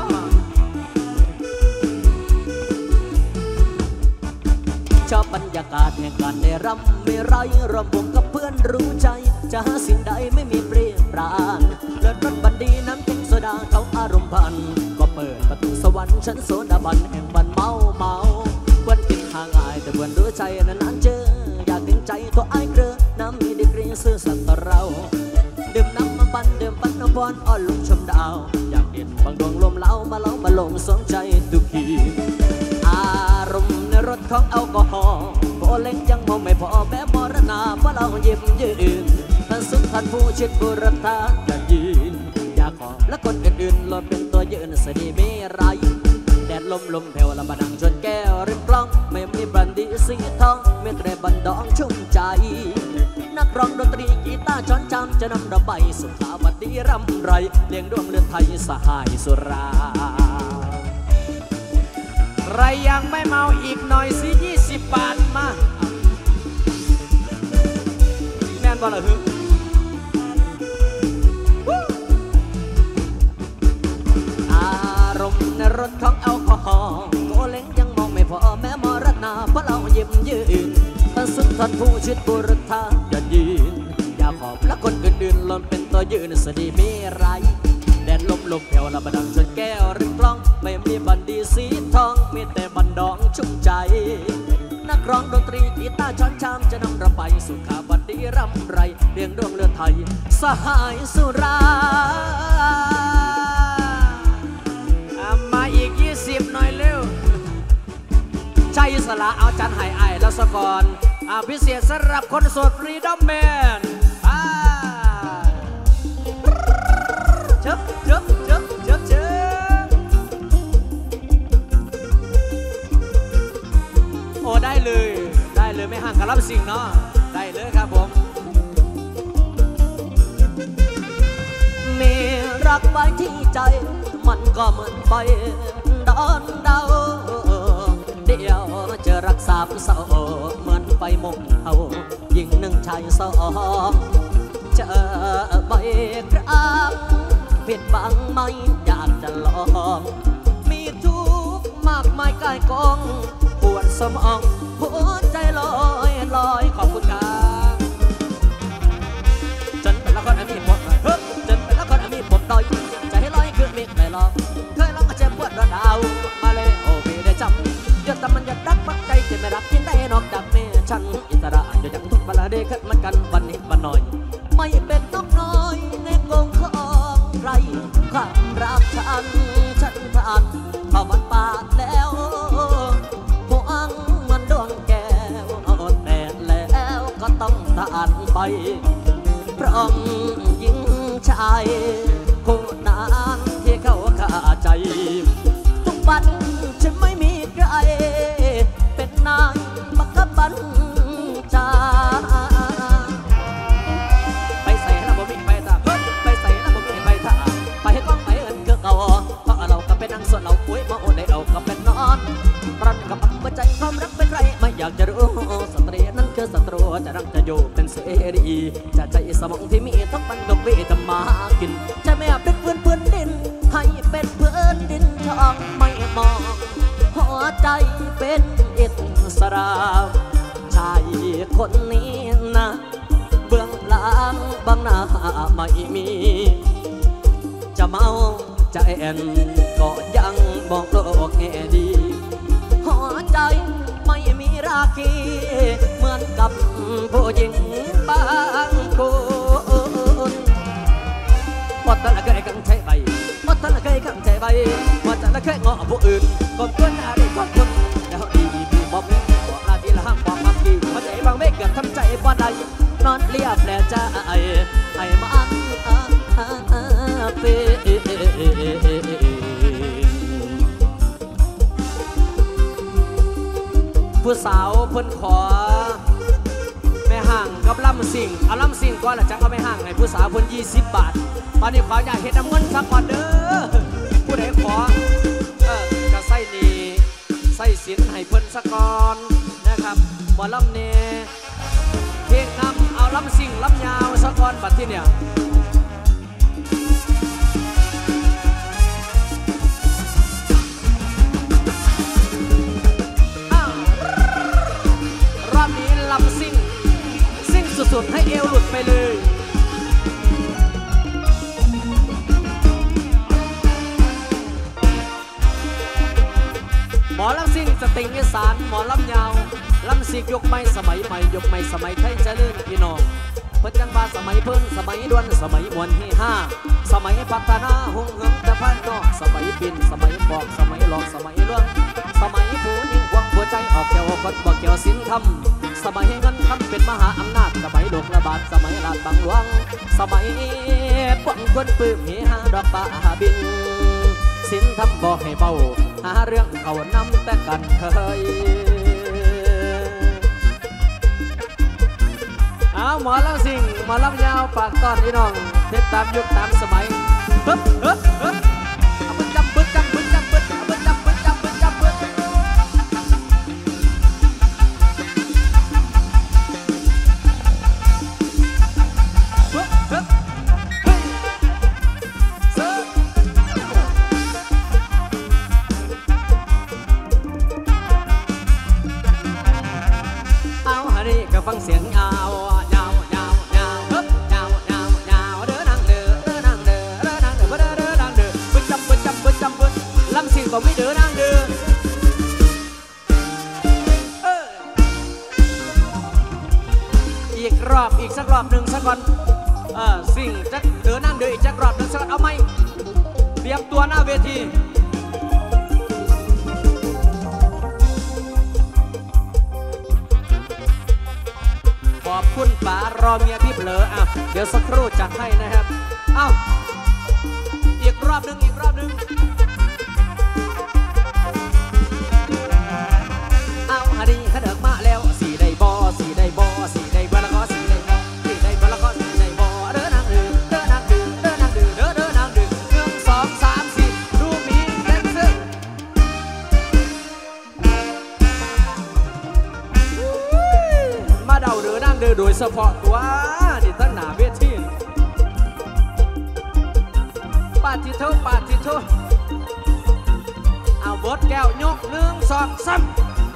ชอบบรรยากาศแห่งการได้รำไม่ไรรวมวงกับเพื่อนรู้ใจจะหาสิ่งใดไม่มีเปรียบปรานเลิศรสบันดีน้ำแข็งโซดาเขาอารมณ์พันก็เปิดประตูสวรรค์ชั้นโซดาบันแห่งบันเมาเมาเพื่อนกินห่างอายแต่เพื่อนรู้ใจนั้นนั้นตัวไอ้เกลือน้ำมีดีกรีซื่อสัตย์ต่อเราดื่มน้ำมาปั่นดื่มปั่นน้ำบอลอ่อนลงชมดาวอยากเด่นบางดวงลมเล้ามาเล้ามาลงสวมใจทุกทีอารมณ์ในรถของแอลกอฮอล์โบเล็งยังมองไม่พอแม้มรณาเพราะเราเย็บยืนท่านสุดท่านผู้ชิดบุรธาจะยืนอยากขอและคนอื่นๆลดเป็นตัวยืนสดีไม่ไรแดดลมลมแผ่วละบัดังชนแก้วริมกล้องไม่มีบันดีสีทองไม่แต่บันดองชุ่มใจนักร้องดนตรีกีตาร์ช้อนจำจะนำระบายสุขาวัดีรำไรเลี้ยงดวงเลือดไทยสหายสุรา
ใครยังไม่เมาอีกหน่อยสิยี่สิบบาทมาแม่นบ่ล่ะฮึ
อารมณ์ในรถของแอลกอฮอล์โกเล้งยังมองไม่พอแม้มรณาเพราะเราเย็บยืนท่านสุดท่านผู้ชิดบุรธาจะยืนอยากขอบและคนอื่นๆหล่นเป็นตัวยืนสดีไม่ไรแดดลมลมแผ่วละบัดังชนแก้วริมกล้องไม่มีบันดีสีทองมีแต่บันดองชุ่มใจนักร้องดนตรีกีตาร์ช้อนชามจะนำเราไปสุขาบัดีรำไรเรียงดวงเลือดไทยสหายสุรา
มาอีกยี่สิบหน่อยเร็ว
ใจสละเอาจันหายไอแล้วสกอนอาพิเศษสำหรับคนโสดฟรีดอมแมนเชิบเชิบเชิบเชิบเชิบโอ้ได้เลยได้เลยไม่ห่างกันรับสิ่งเนาะได้เลยครับผมมีรักไว้ที่ใจมันก็เหมือนไฟดอนเดาเดียวจะรักสามเศร้าเหมือนไฟมงเทายิงหนึ่งชายสองเจอใบกระผิดบังไม่อยากจะลองมีทุกข์มากมายกายกองปวดสมองหัวใจลอยลอยขอบคุณครับจนเป็นละครมีผมจนเป็นละครมีผมดอยใจให้ลอยคือมีไม่ลองเคยลองก็เจ็บปวดระดาวมาเลยโอ้ไม่ได้จำยอดแต่มันอยากรักปักใจที่ไม่รักยิ่งได้นอกจากเมียฉันอิสระอยู่อย่างทุกเวลาได้ขึ้นมันกันวันนี้วันหน่อยไม่เป็นนกน้อยในกรงของใครความรักฉันฉันทานพอมันปาดแล้วห่วงมันดวงแก้วแต่แล้วก็ต้องทานไปพร้อมยิงชายผู้นั้นที่เขาขาใจทุกวันฉันไม่มีใครเป็นนายบังคับบัญชาไปใส่แล้วบ่มีไปตาไปใส่แล้วบ่มีไปท่าไปให้กล้องไปเอินคือเก่าเพราะเราก็เป็นนังส่วนเราอุ้ยมาโอได้เราก็เป็นนอนรันกับปักใจความรักเป็นไรไม่อยากจะรู้สตรีนั้นคือศัตรูจะรักจะอยู่เป็นเสรีจะใจสมองที่มีทั้งมันกับเวทมากินจะไม่อาบเป็นเพื่อนเพื่อนดินให้เป็นเพื่อนดินทองไม่มองหัวใจเป็นอิสระชายคนนี้นะเบื้องหลังบางหน้าไม่มีจะเมาจะแอนก็ยังบอกโลกแง่ดีหัวใจไม่มีราคีเหมือนกับผู้หญิงบางคนวัดตะละเคยกังใจใบวัดตะละเคยกังใจใบวัดตะละเคยงอผู้อื่นกบเกินอะไรกบคนแล้วดีพี่บอกมีบอกลาทีละห้ามบอกความกี่หัวใจบางไม่เกิดทำใจบ่ได้นอนเรียบแหล่ใจไอ้มันเปผู้สาวเพิ่นขอแม่ห่างกับลำสิ่งเอาลำสิ่งก่อนแล้วจังเอาแม่ห่างให้ผู้สาวเพิ่นยี่สิบบาทตอนนี้ขออยากเห็นน้ำเงินสักก่อนเด้อผู้ใดขอเออจะใส่ดีใส่สินให้เพิ่นสักก่อนนะครับบ่ลำเนเพลงนำเอาลำสิ่งลำยาวสักก่อนบัดที่เนี่ยลำซิ่งซิ่งสุดๆให้เอวหลุดไปเลยหมอลำซิ่งสติงอีสานหมอลำยาวลำสิกยกไม่สมัยใหม่ยกไม่สมัยไทยเจริญพี่น้องเพิ่นจังบาสมัยเพิ่นสมัยดวนสมัยมวนเฮฮาสมัยพัฒนาหงเหิงแต่พันนอกสมัยบินสมัยบอกสมัยหลอกสมัยล่วงสมัยผู้ยิ่งหวังหัวใจออกแก้วคนบอกเกี่ยวสินธรรมสมัยเงินคำเป็นมหาอำนาจสมัยโลกระบาดสมัยราชบังหลวงสมัยปวงคนปื้มเฮฮาดอกป่าบินสินธรรมบอกให้เบาหาเรื่องเขานำแต่กันเคยเอาหมอลำสิ่งหมอลำยาวปากตอนพี่น้องเทศตามยุคตามสมัยฮึบฮึบฮึบเอาบึ้จับบึ้จับบึ้จับบึ้จับบึ้จับบึ้จับบึ้จับบึ้ฮึบฮึบเฮ้ยเซิร์ฟเอาฮะนี่ก็ฟังเสียงเอาลำสิ่งก็ไม่เดือดนางเดืออีกรอบอีกสักรอบหนึ่งสักวันเออสิ่งจะเดือดนางเดืออีกสักรอบหนึ่งสักวันเอาไหมเตรียมตัวหน้าเวทีขอบคุณป๋ารอเมียพี่เผลออ่ะเดี๋ยวสักครู่จัดให้นะครับเอ้าอีกรอบหนึ่งอีกรอบหนึ่งเอาฮาดีเขาเดิกมาแล้วสีได้บอสีได้บอสีได้บอแล้วก็สีได้บอสีได้บอแล้วก็สีได้บอเด้อนางดื้อเด้อนางดื้อเด้อนางดื้อเด้อเด้อนางดื้อหนึ่งสองสามสี่รูปมีแดนเซอร์มาเดาเด้อนางดื้อโดยเฉพาะตัวดิท่านหนาเวทีปาทิโทปาทิโทเอาบดแก้วยกหนึ่งสองสาม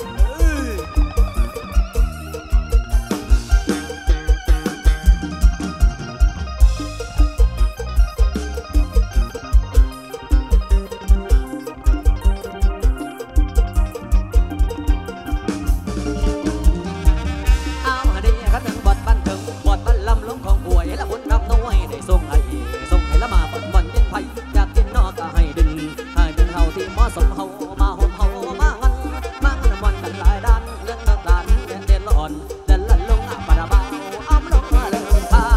สมเฮามาหอมเฮามางันมางันวันกันหลายด้านเรื่องต่างๆเด่นละอ่อนเด่นละลงอาปะดาบ่าวอ้อมลงมาเล่นเท้า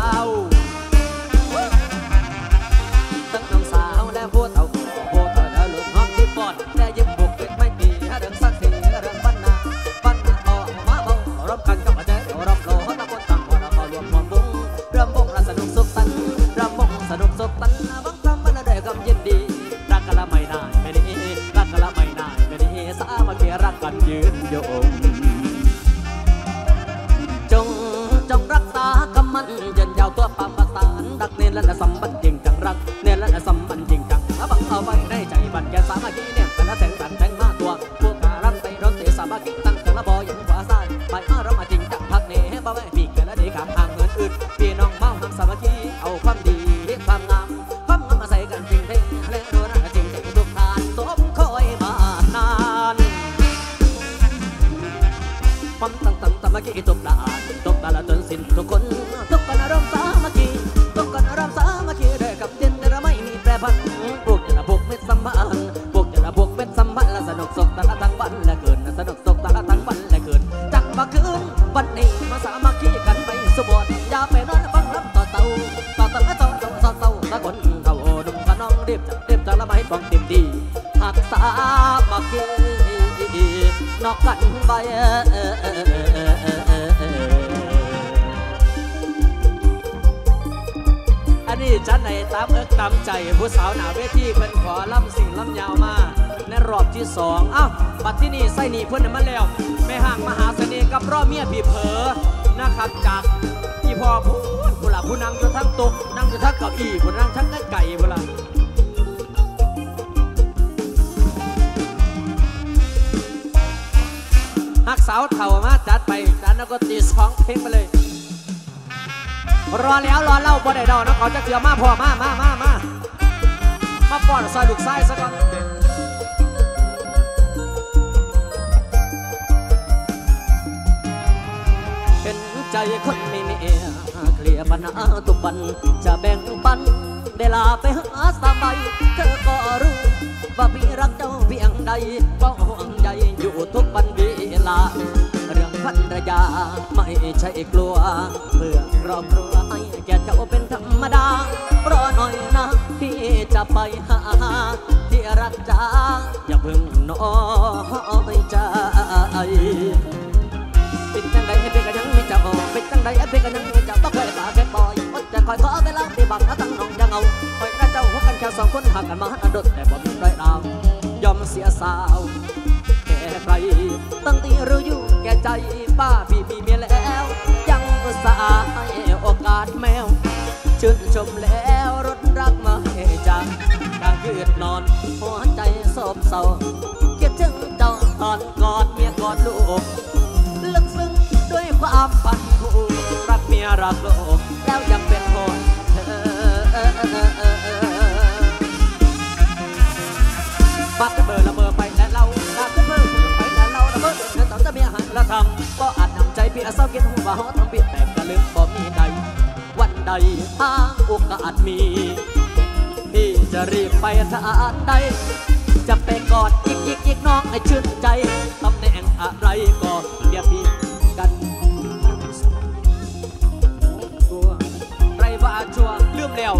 ตั้งน้องสาวและผู้เฒ่าผู้เฒ่าและลูกน้องที่ปอดและยิ้มบุกเด็กไม่ตีเรื่องสักทีเรื่องปัญหาปัญหาต่อมาเบารบกันกับอาจารย์รบโลตะบนต่างคนเรารวมความบุ้งเริ่มบุ้งและสนุกสุขสันต์เริ่มบุ้งสนุกสุขสันต์บางครั้งมันได้กับยินดีรักกันละไม่ได้ไม่ได้รักกันละไม่ได้ไม่ได้สามัคคีรักกันยืนโยงจงจงรักษากำมันยืนยาวตัวปามประสานรักเน้นและสัมพันธ์จริงจังรักเน้นและสัมพันธ์จริงจังบังเอาไว้ในใจบันแกสามัคคีเนี่ยเป็นละแสงสันแสงมาตัวพวกการันตีรถเตะสามัคคีตั้งแต่ละบอยังขวาซ้ายไปอ้าเรามาจริงจังพักเน่ให้บ่าวให้ปีกกันและดีขามห่างเงินอื่นพี่น้องเมาหักสามัคคีเอาความดีความงามความงามมาใส่กันจริงเท่และโดนจริงทุกทานสมคอยมานานความตั้งตั้งสามัคคีตบดาตบดาละจนสิ้นทุกคนตบกันอารมณ์สามัคคีตบกันอารมณ์สามัคคีได้กับเย็นแต่ไม่มีแปรผันพวกจะละพวกเม็ดสัมพันธ์พวกจะละพวกเม็ดสัมพันธ์ละสนุกสกแต่ละทั้งวันและเกินสนุกสกแต่ละทั้งวันและเกินจักมาคืนวันนี้มาสามัคคีกันไปสมบูรณ์อย่าไปนอนฟังรำต่อเต่าต่อเต่าและต่อเต่าต่อเต่าตะคนเท่าหนุ่มกะน้องเรียบจับเรียบจับละไม่ต้องเต็มดีหักสามัคคีนอกกันไปอันนี้จัดในตามเอิกตามใจผู้สาวหนาเวทีเพิ่นขอล่ำสิ่งล่ำยาวมาในรอบที่สองอ้าวบัดที่นี่ไส้หนีเพิ่นมาแล้วแม่ห่างมหาเสน่ห์กับรอบเมียพี่เผอนะครับจากอีพ่อผู้ผู้หลับผู้นั่งอยู่ทั้งโต๊ะนั่งอยู่ทั้งเก้าอี้ผู้นั่งทั้งไก่ผู้หลับฮักสาวเถ่ามาจัดไปจัดแล้วก็ตีสองเพลงไปเลยรอแล้วรอเล่าบ่ได้ดอกนะเขาจะเสือมาพ่อมามามามามาป้อนซอยลูกไส้ซะก่อนห็นใจคนไม่เมียเคลียร์ปัญหาทุกวันจะแบ่งปันได้ลาไปหาสบายเธอก็รู้ว่าพี่รักเจ้าเพียงใดก็ห่วงใยอยู่ทุกวันเวลาเรื่องภรรยาไม่ใช่กลัวเพื่อครอบครัวให้แก่เจ้าเป็นธรรมดารอหน่อยนะพี่จะไปหาที่รักจ้าอย่าเพิ่งน้อยใจเป็นจังใดให้เป็นกันยังไม่จะบอกเป็นจังใดให้เป็นกันยังไม่จะต้องเคยปากแค่ปล่อยอดจะคอยขอเวลาที่บังตั้งน้องจะเงาคอยน่าเจ้าหัวกันแค่สองคนห่างกันมาอดดแต่บ่มีไรดาวยอมเสียสาวแก่ใครตั้งที่รู้อยู่แก่ใจป้าพี่มีเมียแล้วยังอุตส่าห์ให้โอกาสแมวชื่นชมแล้วรถรักมาให้จังกลางคืนนอนหัวใจโศกเศร้าคิดถึงเจ้าตอนกอดเมียกอดลูกลึกซึ้งด้วยความพันผูกรักเมียรักลูกแล้วยังเป็นคนเธอปักเบอร์ละเมอไปแต่เราปักเบอร์ไปแต่เราละเมอเธอต้องจะเมียหันละทำก็อาจนำใจพี่เศร้ากินหัวเขาทำเปลี่ยนแต่กระลืมบ่มีใดวันใดถ้าโอกาสมีพี่จะรีบไปทานใดจะไปกอดยิกยิกยิกน้องให้ชื่นใจตำแหน่งอะไรก็เรียกพี่กันชัวไรว่าชัวลืมแล้ว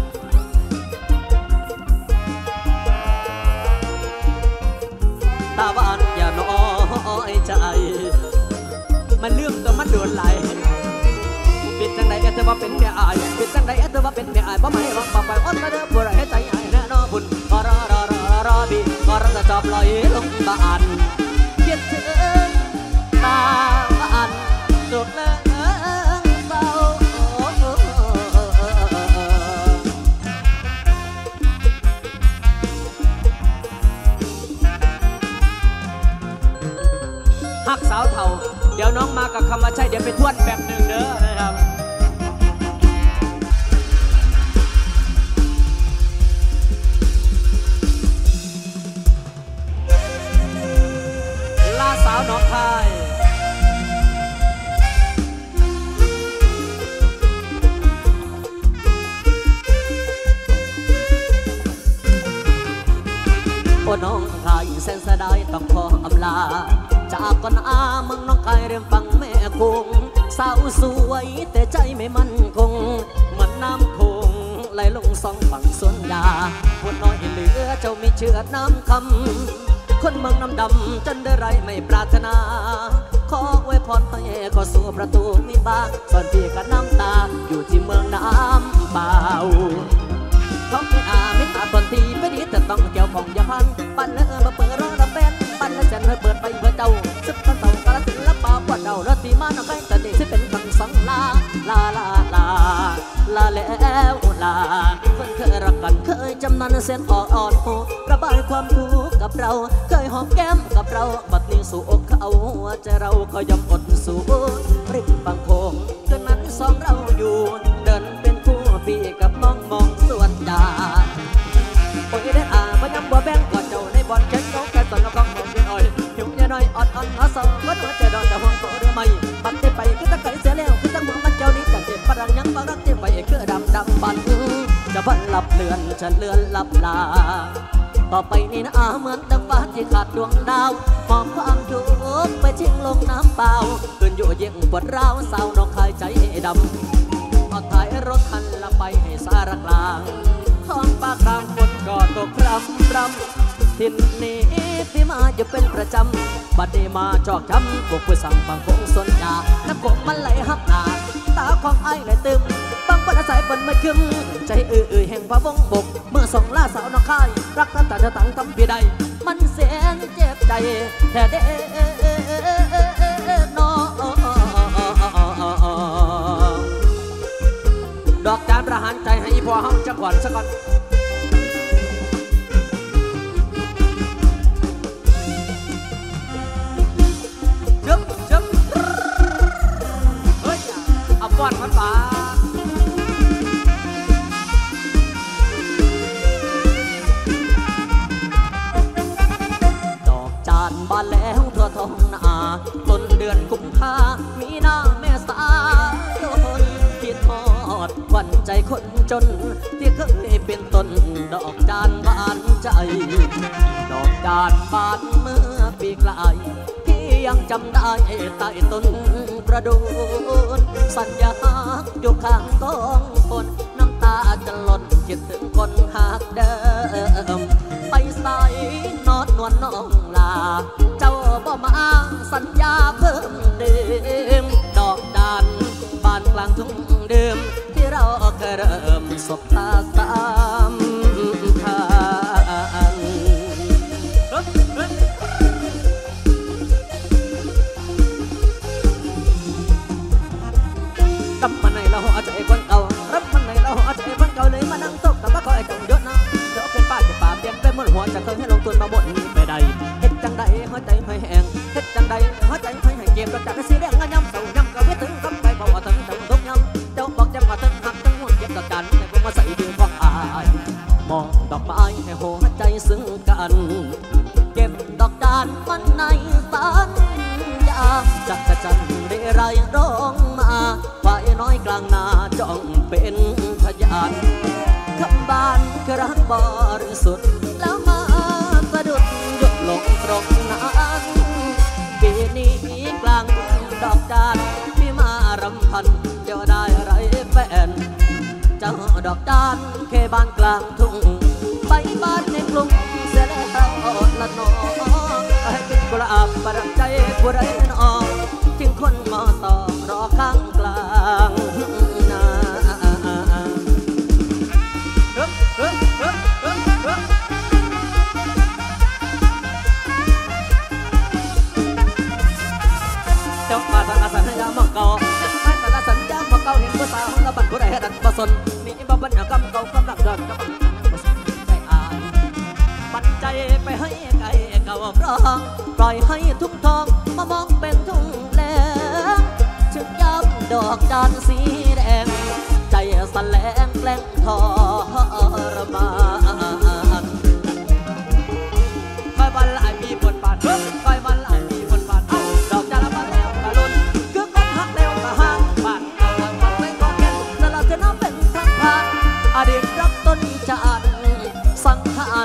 ตาหวานอย่าน้อยใจมันเรื่องแต่มันโดนไหลปิดจังใดเธอว่าเป็นเมียอายปิดจังใดเธอว่าเป็นเมียอายเพราะไม่หวังปากไปอ้อนมาเด้อบัวไรให้ใจอายแน่นอนบุญก็รอรอรอรอบีก็รอจะจอบลอยลงบ้านเพียรถึงตาบ้านสุดเลยเศร้าฮักสาวเท่าเดี๋ยวน้องมากับคำว่าใช่เดี๋ยวไปทวนแบบหนึ่งเด้อนะครับลาสาวน้องคายโอ้น้องคายแสนเสียดายต้องขออำลาจากก่อนอามึงน้องคายเริ่มฟังแม่คงสาวสวยแต่ใจไม่มั่นคงเหมือนน้ำคงไหลลงสองฝั่งสวนยาหัวน้อยเหลือเจ้าไม่เชื่อน้ำคำคนเมืองน้ำดำจนได้ไรไม่ปรารถนาขอไว้พรให้ขอสู่ประตูมีบ้านส่วนพี่กับน้ำตาอยู่ที่เมืองน้ำเปล่าท้องไม่อาไม่อาตอนทีไม่ดีแต่ต้องเกี่ยวของยาพันปันเนื้อมาเปิดร้องระเบนปันและฉันให้เปิดไปเพื่อเจ้าซึกกันเต่ากระสินและป่าปวดเดาและตีมาหนักไปแต่เด็กที่เป็นคำสั่งลาลาลาลาลาแล้วลาคนเคยรักกันเคยจำนันเส้นออกอ่อนโหระบายความทุกข์กับเราเคยหอมแก้มกับเราบัดนี้สู่อกเขาใจเราก็ยอมอดสู้ริมบางโคงคืนนั้นสองเราอยู่เดินเป็นคู่พี่กับน้องมองสวนยาโอ้ยเด็ดอ่าพยำบัวแบงกอดเจ้าในบอลแข่งเขาแก่ตอนเรากองมองเย็นอ่อยหิวเย็นอ่อยอดอ่อนหาสองวัดหัวใจดอนแต่ห่วงโตหรือไม่บัดเตไปคือตะไคร้เสียแล้วคือตั้งหัวมันเจ้านี้จัดเด็ดพลังยังบางรักเตไปคือดำดำบันจะพันหลับเลือนฉันเลือนหลับลาต่อไปนี้นะเหมือนดังฟ้าที่ขาดดวงดาวมองความทุกข์ไปทิ้งลงน้ำเปล่าคืนอยู่เย็นปวดร้าวสาวน้องคายใจดำเอาถ่ายรถคันละไปให้สารกลางท้องปากกลางฝนก็ตกรำรำทินนี้พี่มาจะเป็นประจำบัดนี้มาจอกช้ำพวกผู้สั่งฟังคงสนยาน้ำกบมันไหลหักหนาตาของไอ้ไหลตึมบังบนอาศัยบนไม่คึมใจอื้ออื้อแห่งพระวงบกเมื่อส่งล่าสาวน้องคายรักนั้นแต่จะตั้งทำพี่ใดมันเสียนเจ็บใจแท้เด้นอดอกจานประหารใจให้พอเฮาจังหวัดสักก่อนจึ๊บจึ๊บเฮ้ยเอาป้อนมันป่าดอกจานบานแล้วทั่วท้องนาต้นเดือนกุมภามีนาเมษจนที่เคยเป็นต้นดอกจานบานใจดอกจานบานเมื่อปีกลายที่ยังจำได้ใต้ต้นประดูนสัญญาอยู่ข้างกองคนน้ำตาจะหล่นคิดถึงคนหากเดิมไปใส่นอนนวลน้องลาเจ้าบ่มาสัญญาเพิ่มเดิมดอกจานบานกลางทุ่งเดิมที่เราเคยเริ่มสบตาสามทางกำมันในเราหัวใจคนเก่ารับมันในเราหัวใจคนเก่าเลยมานั่งตกแต่ว่าคอยจังยศนะเดี๋ยวเป็นป้าจะป่าเปลี่ยนไปหมดหัวจะเคยให้ลงทุนมาหมดนี้ไปใดเฮ็ดจังใดหัวใจหอยแห้งเฮ็ดจังใดหัวใจหอยแห้งเก็บจากสีแดงงาย้ำเสาย้ำกระเวทถึงกำไปเบาถึงเจ้าทุกย้ำเจ้าบอกจำว่าถึงหักถึงหุ่นเก็บต่อกันแต่พวกมาใส่ดีความอายมองดอกไม้ให้หัวใจซึ้งกันเก็บดอกจานมันในสัญญาจักกะจันได้ไรร้องมาฝ่ายน้อยกลางนาจ้องเป็นพยานคำบานคือรักบริสุทธิ์แล้วมาสะดุดหยุดลงตรงนั้นปีนี้กลางดอกจานพี่มารำพันเดี๋ยวได้ไรแฟนเจ้าดอกจานแค่บ้านกลางทุ่งไปบ้านในกรุงเสียแล้วละน้องให้เป็นกุหลาบประดับใจผู้ใดน้องทิ้งคนมาต่อรอข้างกลางนาเจ้ามาสังสันให้ยามเก่าไม่แต่ละสัญญามเก่าเห็นผู้สาวแล้วบัดผู้ใดดันประสนนี่บ่บัญญัติกรรมเก่ากำลังเดินกับบัญญัติใจอายปัจใจไปให้ไก่เก่าพร้องปล่อยให้ทุ่งทองมามองเป็นทุ่งแดงชึกย้ำดอกจานสีแดงใจสแลงแกล้งทรมานคอยวันละมีบทบาทคอยวันละมีบทบาทเอาดอกจานละมาแล้วกะลุนคือคงหักแล้วกะห่างบาดเอาบาดไว้ก็แก่แต่ละเธอน้ำเป็นทางผ่านอดีตรักต้นจานสังหาร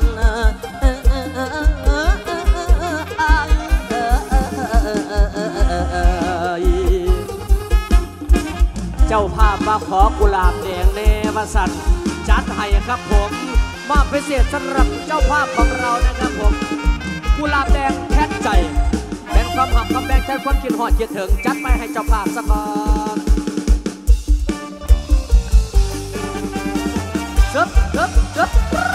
เจ้าภาพมาขอกุหลาบแดงเนวสันจัดให้ครับผมมอบพิเศษสำหรับเจ้าภาพของเรานะครับผมกุหลาบแดงแค่ใจเป็นความหักความแบ่งใจความคิดหอดเยอะถึงจัดไปให้เจ้าภาพสักก่อนเชิบเชิบเชิบ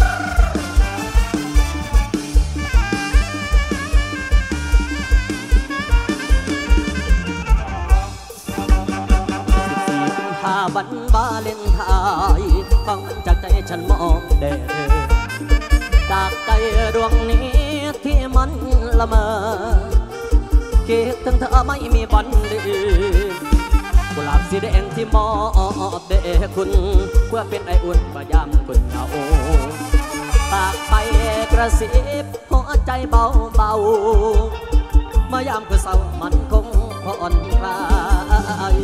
วันบาเลนไทน์ฟังจากใจฉันมองเด่จากใจดวงนี้ที่มันละเมอคิดถึงเธอไม่มีวันลืมกุหลาบสีแดงที่มอบเดคุณเพื่อเป็นไออุ่นพยายามคุณเหงาปากไปกระซิบหัวใจเบาเบาเมื่อยามคือเศร้ามันคงผ่อนคลาย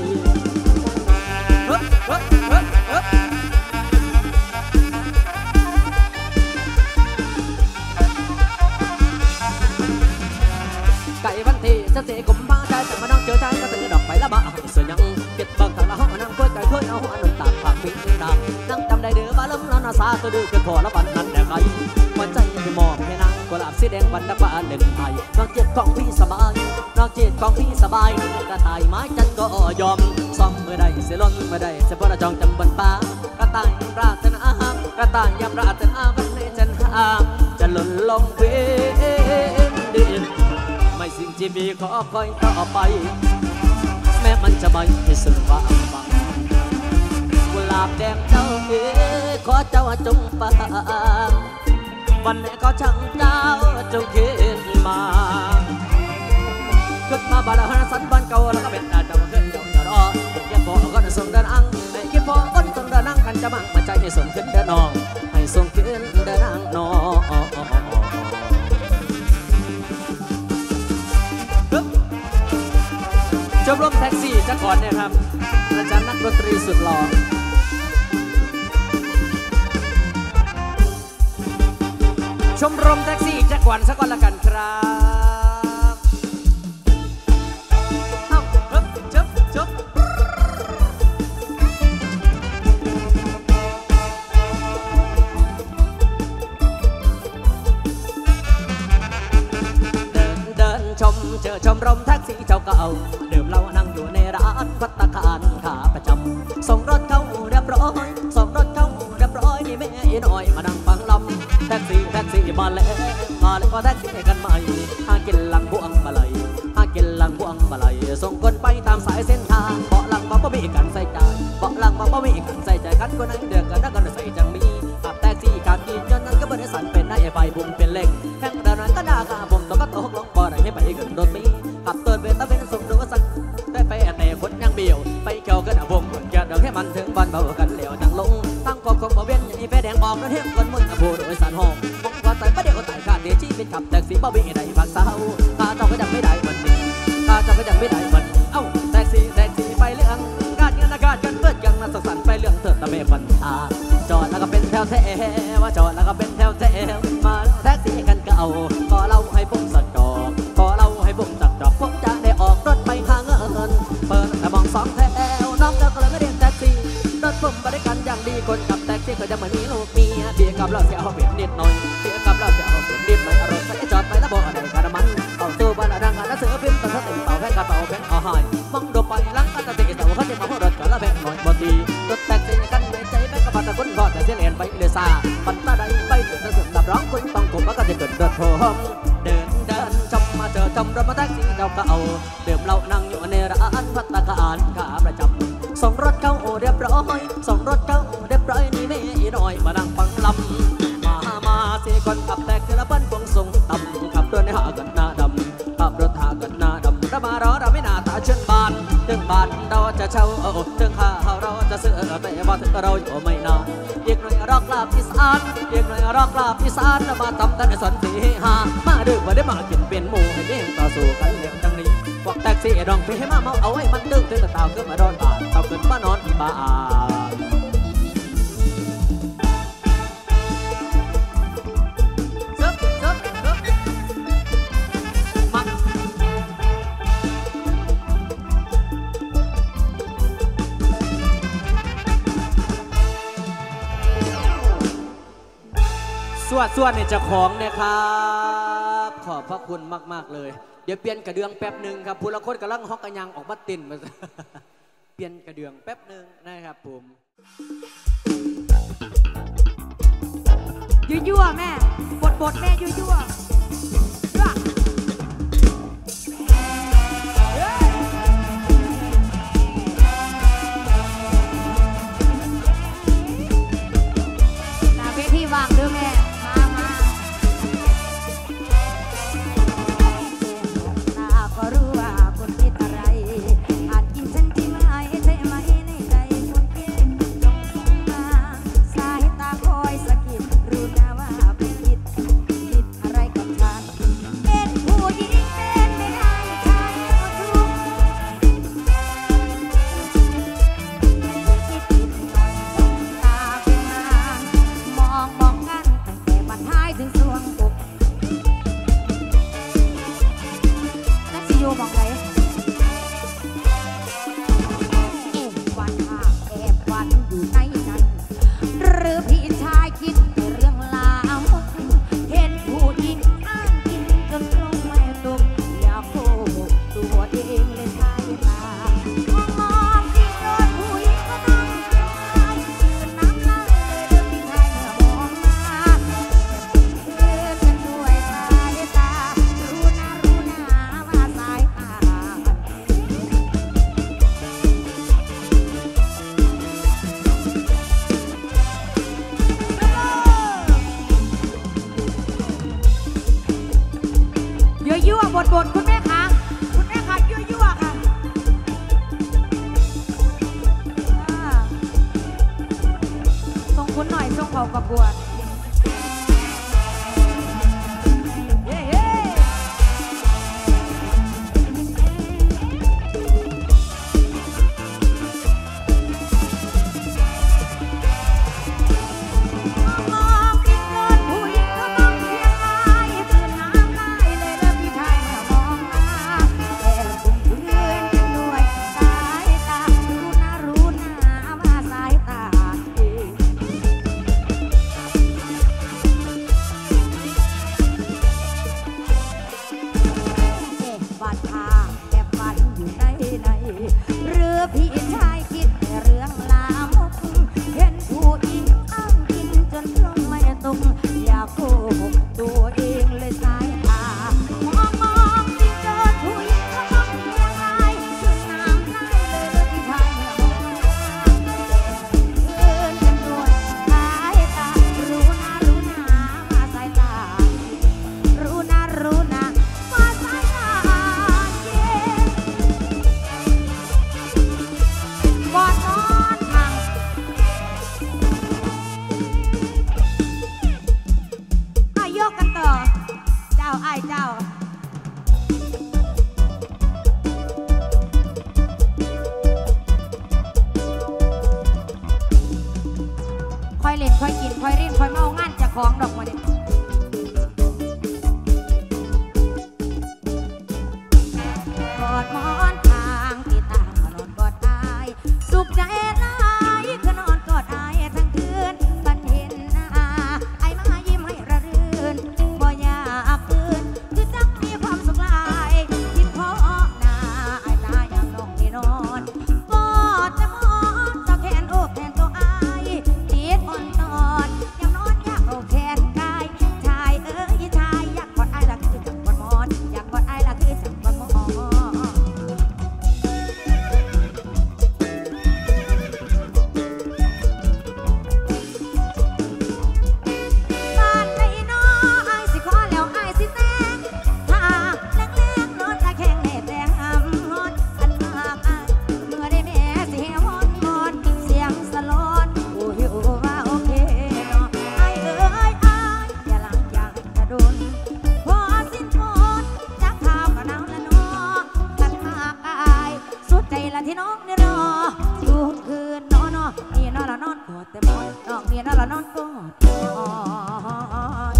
ไก่วันที่จะเตะกลมบ้าใจแต่มานั่งเจอใจก็ตื่นดอกไปละบ้าเสียยังเก็บเบิกทางละห้องนั่งคุยไก่คุยเอาหัวนุ่มตาปากปิ้งดำนั่งจำได้เดือบาล้มแล้วน่าซาตัวดูคือพอละบันนั้นแต่ไงหัวใจที่มองให้นางกุหลาบสีแดงวันตะวันเด่นไทยนอกเจ็ดของพี่สบายนอกเจ็ดของพี่สบายกระต่ายไม้จันก็ยอมซ่อมเมื่อใดเสียล้นเมื่อใดเสียพระจองจำบนป่ากระต่ายปราศนากระต่ายยำปราศนาวันนี้จันหามจะหล่นลงเพียงดินไม่สิ่งที่มีขอคอยต่อไปแม้มันจะไม่ให้สุดว่าฟังกุหลาบแดงเจ้าเอ๋ขอเจ้าจงฟังวันไหนก็ช่างเจ้าจงคิดมาขึ้นมาบาดาสันบ้านเก่าแล้วก็เป็นอาเจ้าขึ้นเจ้าเดินออกเก็บพอก็จะส่งเดินอังให้เก็บพอก็ส่งเดินอังกันจะมั่งมาใจให้ส่งขึ้นเดินนองให้ส่งขึ้นเดินอังนองชมรมแท็กซี่จะก่อนเนี่ยครับอาจารย์นักดนตรีสุดหล่อ
ชมรมแท็กซี่จักรวันสักวันละกันครับเอ้าเฮ้ยจบจบ
ชมเจอชมรมแท็กซี่เจ้าเก่าดื่มเหล้านั่งอยู่ในร้านภัตตาคารขาประจำส่งรถเข้าเรียบร้อยส่งรถเข้าเรียบร้อยนี่แม่อีน้อยมานั่งฟังลำแท็กซี่แท็กซี่มาแล้วมาแล้วก็แท็กซี่กันใหม่หากินหลังพวงมาลัยหากินหลังพวงมาลัยส่งคนไปตามสายเส้นทางเบาะหลังมาบ่มีกันใส่ใจเบาะหลังมาบ่มีกันใส่ใจกันคนนั้นเดือดกันนักกันใส่จังมีขับแท็กซี่ขับกินจนนั้นก็บริษัทเป็นนายไฟบุญเป็นเล่งแข่งแต่นั้นก็ด่าข้าผมต้องก็ตกลงบ่ได้ให้ไปเกินรถมีขับตัวเป็นตะเป็นส่งดูสักได้ไปแต่คนยังเบี้ยวไปเกี่ยวกันวงจะเดินให้มันถึงบ้านเบากันเหลวจังลงตั้งกองคงบ่เวียนอย่างนี้ไฟแดงออกแล้วเที่ยงคนมึงผู้โดยสารห้องมองว่าใส่ประเดี๋ยวใส่ขาดเดี๋ยวชี้เป็นขับแท็กซี่บ่มีได้พักเศร้าข้าเจ้าก็ยังไม่ได้วันนี้ข้าเจ้าก็ยังไม่ได้วันนี้เอ้าแท็กซี่แท็กซี่ไปเรื่องการเงินอากาศกันเปิดยังน่าสงสารไปเรื่องเถิดตะเมฟันตาจอดแล้วก็เป็นแถวแถวว่าจอดแล้วก็เป็นแถวแถวมาแท็กซี่กันเก่าขอเล่าให้ผมสักดอกขอเล่าให้ผมสักดอกผมจะได้ออกรถไปหาเงินเปิดแต่มองสองแถวน้องเจ้าก็เลยไม่เรียกแท็กซี่รถผมบริการอย่างดีคนขับแท็กซี่ก็จะเหมือนมีลูกเมียเบียร์กับเหล้าเสียเอาเปรียบนิดหน่อยเบียร์กับเหล้าเสียเอาเปรียบนิดหน่อยอารมณ์ไปจอดไปแล้วบอกอะไรกันมันเอาตัวบ้านดังงานแล้วเสือพิมพ์ตัดสติเป่าแพงกระเป๋าแพงเอาหายมองดูไปลังกันตัดติดเสาเขาจะมาพูดรถกันแล้วแพงหน่อยบดีรถแท็กซี่กันในใจแม่กระบะตะกุนพอแต่เสียเอ็นไปเลยซาปันตาใดไปถึงสุดดับร้องคุณต้องคุมว่าก็จะเกิดเดือดโผล่เดินเดินชมมาเจอชมรถมาแท็กซี่เจ้าเก่าเดิมเรานั่งอยู่ในร้านภัตตาคารขาประจำส่งรถเข้าเรียบร้อยส่งรถเข้าเรียบร้อยนี่แม่อีน้อยมานั่งฟังลำมามาสี่คนขับแท็กซี่ละเปิ้ลพวงส่งต่ำขับตัวในหากันหน้าดำขับรถหากันหน้าดำเรามารอเราไม่น่าตาเชิญบานถึงบ้านเราจะเช่าถึงข้าวเราจะซื้อแต่ว่าถึงเราอยู่ไม่นานอีกหน่อยรอกลาบอีสานอีกหน่อยรอกลาบอีสานมาทำแต่ในสวนสีหามาดื่มมาได้มากินเป็นหมูให้เลี้ยงต่อสู้กันเลี้ยงจังนี้พวกแท็กซี่ดองไปให้มาเมาเอาไว้มันดึงถึงตะเต่าขึ้นมาดอนบานเต่าขึ้นมานอนที่บ้าน
ส่วนส่วนเนี่ยเจ้าของเนี่ยครับขอบพระคุณมากๆเลยเดี๋ยวเปลี่ยนกระเดื่องแป๊บหนึ่งครับผู้ละคนกำลังฮอกกระยังออกมาติ่นมาเปลี่ยนกระเดื่องแป๊บหนึ่งนะครับผม
ยั่วๆแม่บทบทแม่ยั่วๆยั่วหน้าเวทีว่างด้วยแม่มามาตาก็รู้ว่าคนคิดอะไรอาจกินฉันที่ไม่ใช่ไหมในใจคนเก่งจงมองมาสายตาคอยสะกิดรู้นะว่าเป็นคิดคิดอะไรกับฉันเป็นผู้หญิงเป็นไม่ได้ชายก็ทุกข์คิดผิดหน่อยสงตาเป็นนางมองมองกันตั้งแต่บัดท้ายถึงสวงอกนักสิโยมองไหนเอ็มวันหาแอบวันอยู่ในนั้นหรือพี่ชายคิดในเรื่องลามกเห็นผู้หญิงอ้างกินจนลงไม่ตกอยากโกหกตัวเองเลยชายตามองมองที่โดนผู้หญิงก็ต้องชายยืนน้ำลายเลยเดินพี่ชายเมื่อมองมาเดินกันด้วยสายตารู้นะรู้นะว่าสายตายั่วๆบทๆคุณแม่คะคุณแม่คะยั่วๆค่ะอ่าส่งคุณหน่อยส่งเขาประกวดเย้มองกินเงินผู้หญิงก็ต้องเพียงของดอกมาเนี่ยกอดหมอนทางที่ตามนอนกอดอายสุขใจหลายคือนอนกอดอายทั้งคืนบันเห็นหน้าไอ้มายิ้มให้ระรื่นบ่อยากคืนคือจักมีความสุขหลายที่พ่อหน้าไอ้ตายามน้องที่นอนกอดจะมอนเจ้าแขนโอบแทนตัวอายติดอ่อนนอนยามนอนอยากเอาแขนกายชายเอ้ยชายอยากกอดไอ้ละคือจังกอดหมอนอยากกอดไอ้ละคือจังกอดหมอนที่น้องเนี่ยรอทุกคืนนอนนอนนี่นอนละนอนกอดแต่มอนน้องนี่นอนละนอนกอดแต่มอน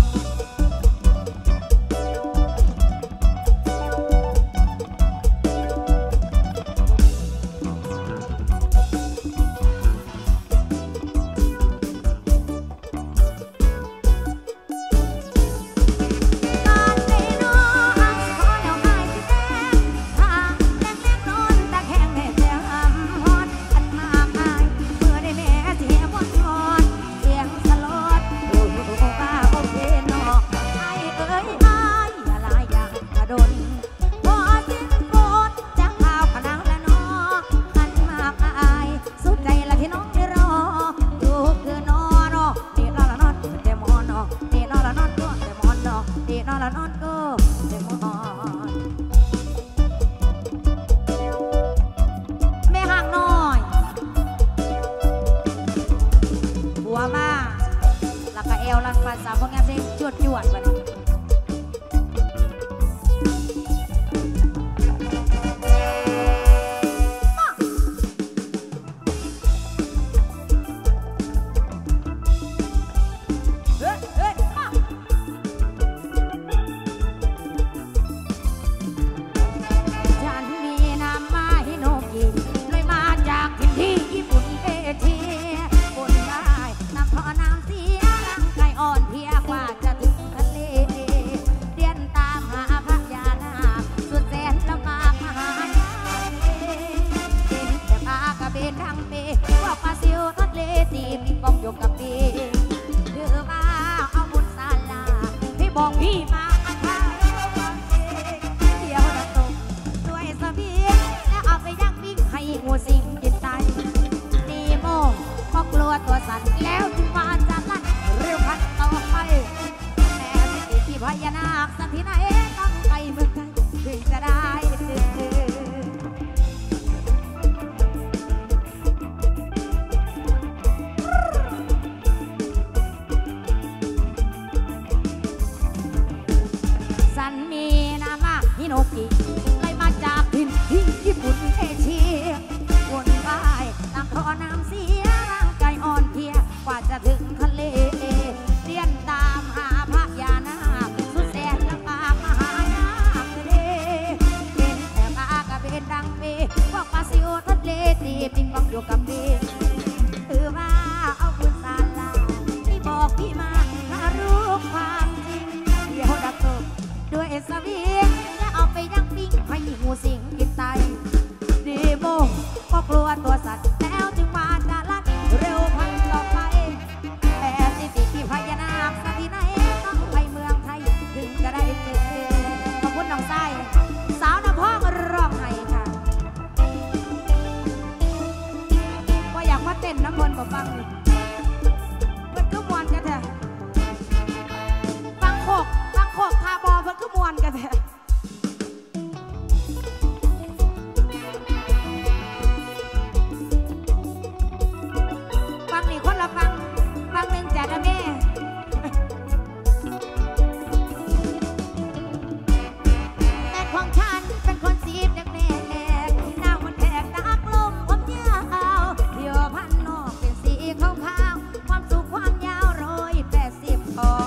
ขาวความสุขความยาวร้อยแปดสิบพอ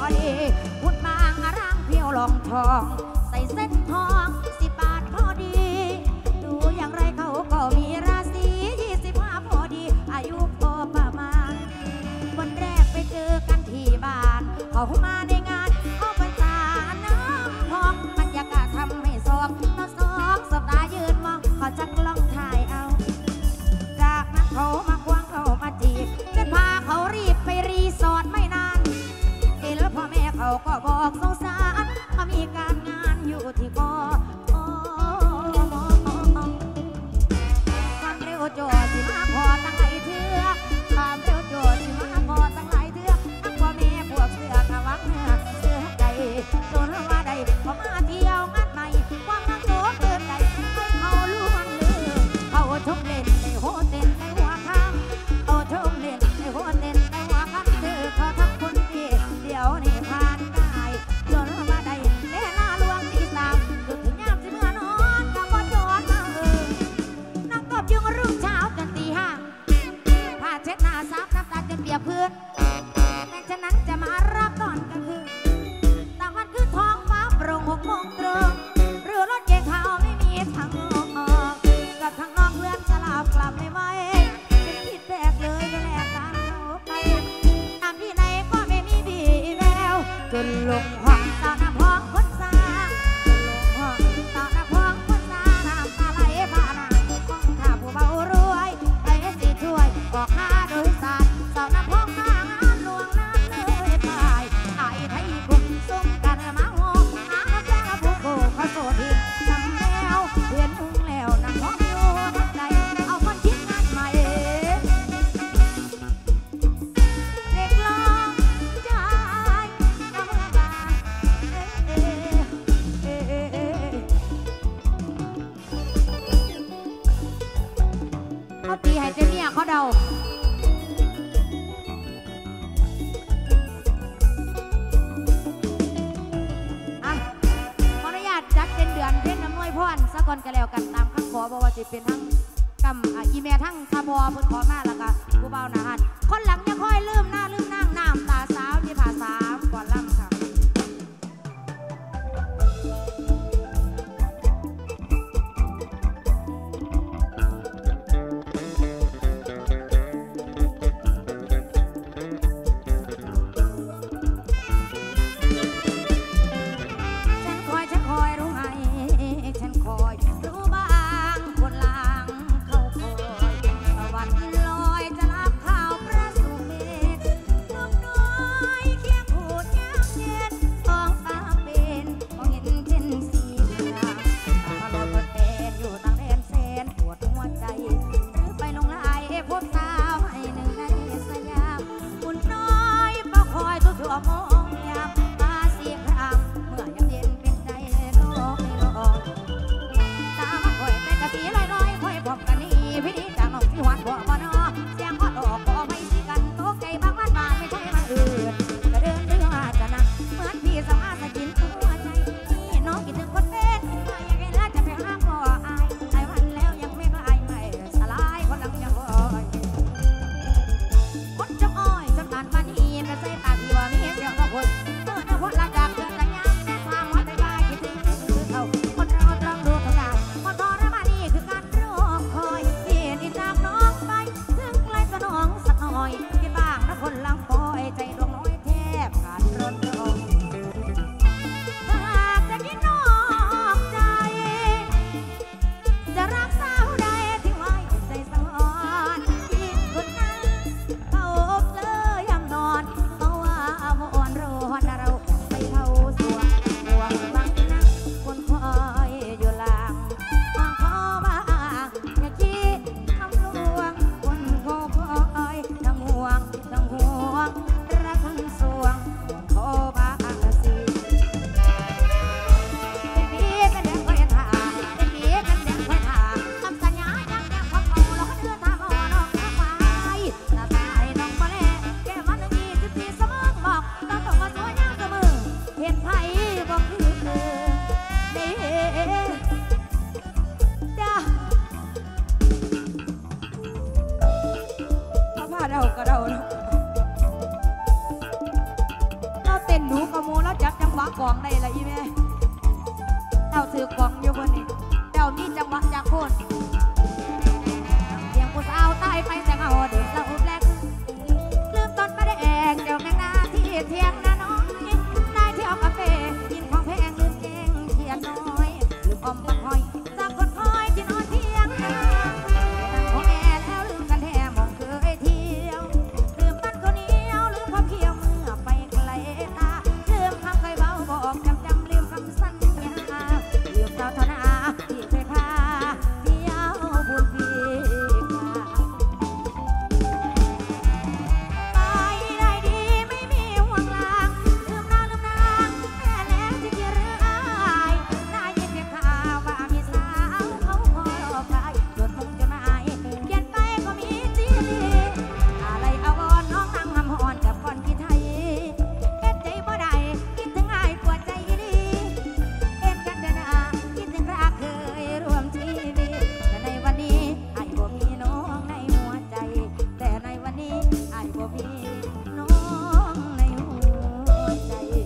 องใส่เส้นทองสิบบาทพอดีดูอย่างไรเขาก็มีราศียี่สิบห้าพอดีอายุพอประมาณวันแรกไปเจอกันที่บ้านเขามาในงานเข้าพรรษาน้ำทองบรรยากาศทำให้สองต่อสองสัปดาห์ยืนมองเขาจักลองถ่ายเอาจากนั้นเขามาควงเขามาจีบจนพาเขารีบไปรีสอร์ทไม่นานเห็นแล้วพ่อแม่เขาก็บอกสงสารเขามีการงานอยู่ที่กอความเร็วโจทย์ที่มาพอตั้งหลายเทือกความเร็วโจทย์ที่มาพอตั้งหลายเทือกทั้งพ่อแม่พวกเสือกะวังเนื้อเสือไก่จนว่าใดพอมาเที่ยวงานใหม่ความรักโตเกินใดให้เขาล่วงลืมเขาชมเล่นในโฮเต้นในหัวข้ามเอาชมเล่นในโฮเต้นในหัวข้ามเธอเขาทั้งคนดีเดี๋ยวนี่ผ่านได้จนว่าใดเวลาล่วงที่สามจุดถึงยามสิเมื่อนอนก็บ่จอดมาเออนั่งกบยังรุ่งเช้าจนตีห้าผ้าเช็ดหน้าซับน้ำตาจนเปียกพื้นแต่ฉะนั้นจะมารับตอนกลางคืนแต่วันคือท้องฟ้าโปร่งหกโมงตรงเรือรถเก๋งขาวไม่มีทางออกกับทางนอกเลื่อนสลับกลับไม่ไหวเป็นคิดแบกเลยก็แลกกันเอาไปตามที่ไหนก็ไม่มีบีแววจนลงห้องตาหน้าพ้องคนสาจนลงห้องตาหน้าพ้องคนสาน้ำตาไหลผ่านหน้าห้องถ้าผู้เบารวยไปสิช่วยออกค่าโดยสารสาวหน้าพ้องมางานหลวงนั้นเลยไปไอ้ไทยกุ่มซุ่มกันมาโหหาแฟนผู้โกเขาโสดที่จำแล้วเพื่อนมึงแล้วนั่งห้องอยู่ทักใดเอาคนคิดงานใหม่เด็กลองใจกำลังบานเอ๊ะเอ๊ะเอ๊ะเอ๊ะเขาตีให้เจ้าเนี่ยเขาเดาอ่ะขออนุญาตจัดเป็นเดือนเพ่นน้ำนวยพรสะก่อนกันแล้วกันตามคำขอบอกว่าจะเป็นทั้งกำอ่ะอีเมลทั้งคาบอเพิ่นขอมาแล้วก็ผู้เบาหนาหันคนหลังจะค่อยลืมหน้าลืมนั่งน้ำตาสาวที่ผ่าสามก่อนล่ำค่ะฉันคอยฉันคอยรู้ไหมฉันคอยรู้บ้างคนหลังเขาคอยตะวันลอยจะรับข่าวพระสุเมธน้องน้อยเคียงหูดยามเย็นท้องฟ้าเป็นมองเห็นเช่นสีเหลืองตาลอยบนแดนอยู่ต่างแดนแสนปวดหัวใจหรือไปลงลายพบสาวให้หนึ่งในสยามคุณน้อยเฝ้าคอยทุกชั่วโมงยามตาเสียงรามเมื่อยามเย็นเป็นใจโลกไม่รอตามันคอยแต่กะสีลอยลอยคอยพบกันนี่พี่ดีจากน้องที่หวานบ่บ่นอเสียงฮอดออกก็ไม่สิกันตกใจบางวันบางไม่ใช่มันอื่นก็เดินเรือจะนักเหมือนพี่สามารถสกินหัวใจนี่น้องคิดถึงคนเป็นมาอยากให้ลาจะไปหาพ่ออายหลายวันแล้วยังไม่คลายไม่สลายคนหลังยังรอยคนจงอ้อยจนผ่านมานี่แต่ใจตาที่ว่ามีเสียงตะคนเมื่อน้ำพ้นหลังจากเกิดสัญญาแน่ความหัวใจว่าคิดถึงคือเขาคนเราต้องรู้ทุกอย่างคนทรมานนี่คือการรอคอยเห็นอีจากน้องไปถึงไกลสนองสักหน่อยคิดบ้างนะคนหลังคอยใจดวงน้อยแทบขาดร้อนร้อนหากจะคิดนอกใจจะรักสาวใดที่ไว้ใจสังอ่อนที่คนนั้นเขาอบเลยยามนอนเพราะว่าบ่อ่อนร้อนเราไปเท่าสวงห่วงบางนักคนคอยอยู่หลังมองเขาบ้างอย่าคิดทำลวงคนเขาคอยทั้งห่วงทั้งห่วงรักทั้งสวงเขาบ้างสิเป็นปีกันแดงคอยท่าเป็นปีกันแดงคอยท่าคำสัญญายังยังของเขาเราก็เดินทางอ่อนออกทางไปหน้าตายน้องบ่แลแก้มันยี่สิบสี่เสมอบอกเราต้องมาสวยงามเสมอเห็นไผ่บอกคือเธอเด้จ้าเอาผ้าเดาก็เดาเนาะเราเต้นหนูกระมูแล้วจับจังหวะกองได้ละอีแม่เจ้าถือกล่องอยู่บนนี้เจ้ามีจังหวะจากโคนเสียงผู้สาวใต้ไปแต่เงาเดินละอุบแลกลืมต้นมาได้แอกเจ้าแมงนาที่เทียงนาน้อยได้เที่ยวกาแฟกินของแพงลืมแกงเขียนน้อยลืมอมปักหอยจากคนคอยที่นอนเที่ยงนานั่งของแอแล้วลืมกันแท้มองเคยเที่ยวลืมปั้นข้าวเหนียวลืมความเคี้ยวเมื่อไปไกลตาลืมคำเคยเบาบอกจำจำลืมคำสัญญาลืมเจ้าเท่านาที่เคยพาเที่ยวบุญพีไปได้ดีไม่มีห่วงลางลืมนางลืมนางแม่แล้วที่เรืออายได้ยินเพียงข่าวว่ามีสาวเขาขอรอใครจดมุ่งจดหมายเขียนไปก็มีจีรีอะไรเอาวอนน้องนั่งหำหอนกับคนที่ไทยเอ็ดใจบ่ได้คิดถึงอายปวดใจดีเอ็นกันเดินอาคิดถึงรักเคยร่วมชีวิตแต่ในวันนี้อายบ่มีน้องในหัวใจแต่ในวันนี้อายบ่มีน้องในหัวใจ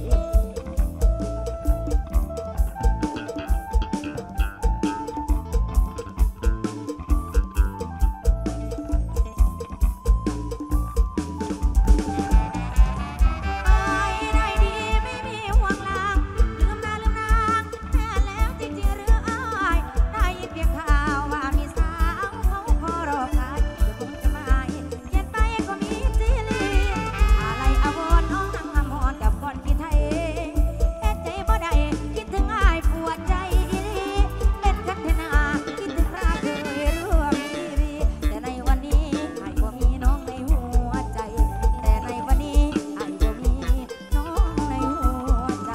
ไปได้ดีไม่มีห่วงลางลืมนาลืมนางแม่แล้วจริงๆหรืออายได้ยินเพียงข่าวว่ามีสาวเขาขอรอใครจะคงจะไม่เขียนไปก็มีจีรีอะไรอาวรณ์น้องนั่งหำหอนกับคนที่ไทยเอ็ดใจบ่ได้คิดถึงอายปวดใจอีหลีเป็นคันเทนาคิดถึงรักเคยร่วมชีวิตแต่ในวันนี้อายบ่มีน้องในหัวใจแต่ในวันนี้อายบ่มีน้องในหัวใจ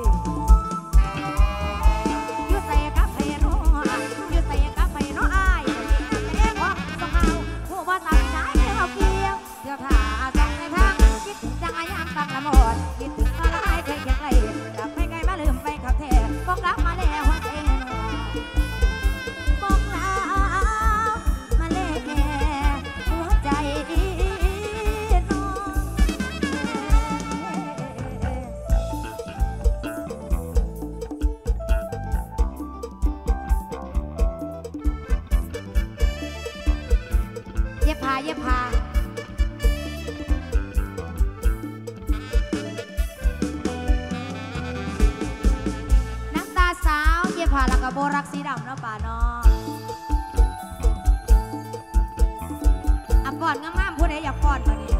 อยู่ใส่กับไผน้ออยู่ใส่กับไผน้ออายบ่มีน้ำแดงของสองเฮาผู้ว่าตั้งใจเอาเกี่ยวเดี๋ยวถ้าส่องในทางคิดถึงจังอายามตั้งละหมดคิดถึงอะไรเคยเคียงไกลกลับไปไกลมาลืมไปขับแท้บอกรักมาแล้วหัวใจน้องบอกลามาแล้วหัวใจน้องเย็บผ้าเย็บผ้าน้ำตาสาวเย็บผ้าแล้วก็โบรักสีดำเนาะป่าเนาะอ่ะป้อนงามๆผู้ใดอยากป้อนมาดิ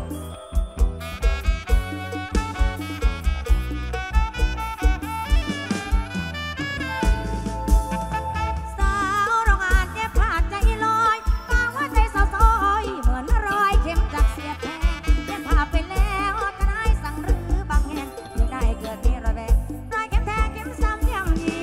สาวโรงงานเย็บผ้าใจลอยกลางว่าใจสาวซอยเหมือนรอยเข็มจากเสียบแทงเย็บผ้าไปแล้วจะได้สั่งหรือบางแห่งยังได้เกิดมีรอยแบกรอยเข็มแทงเข็มซ้ำยังดี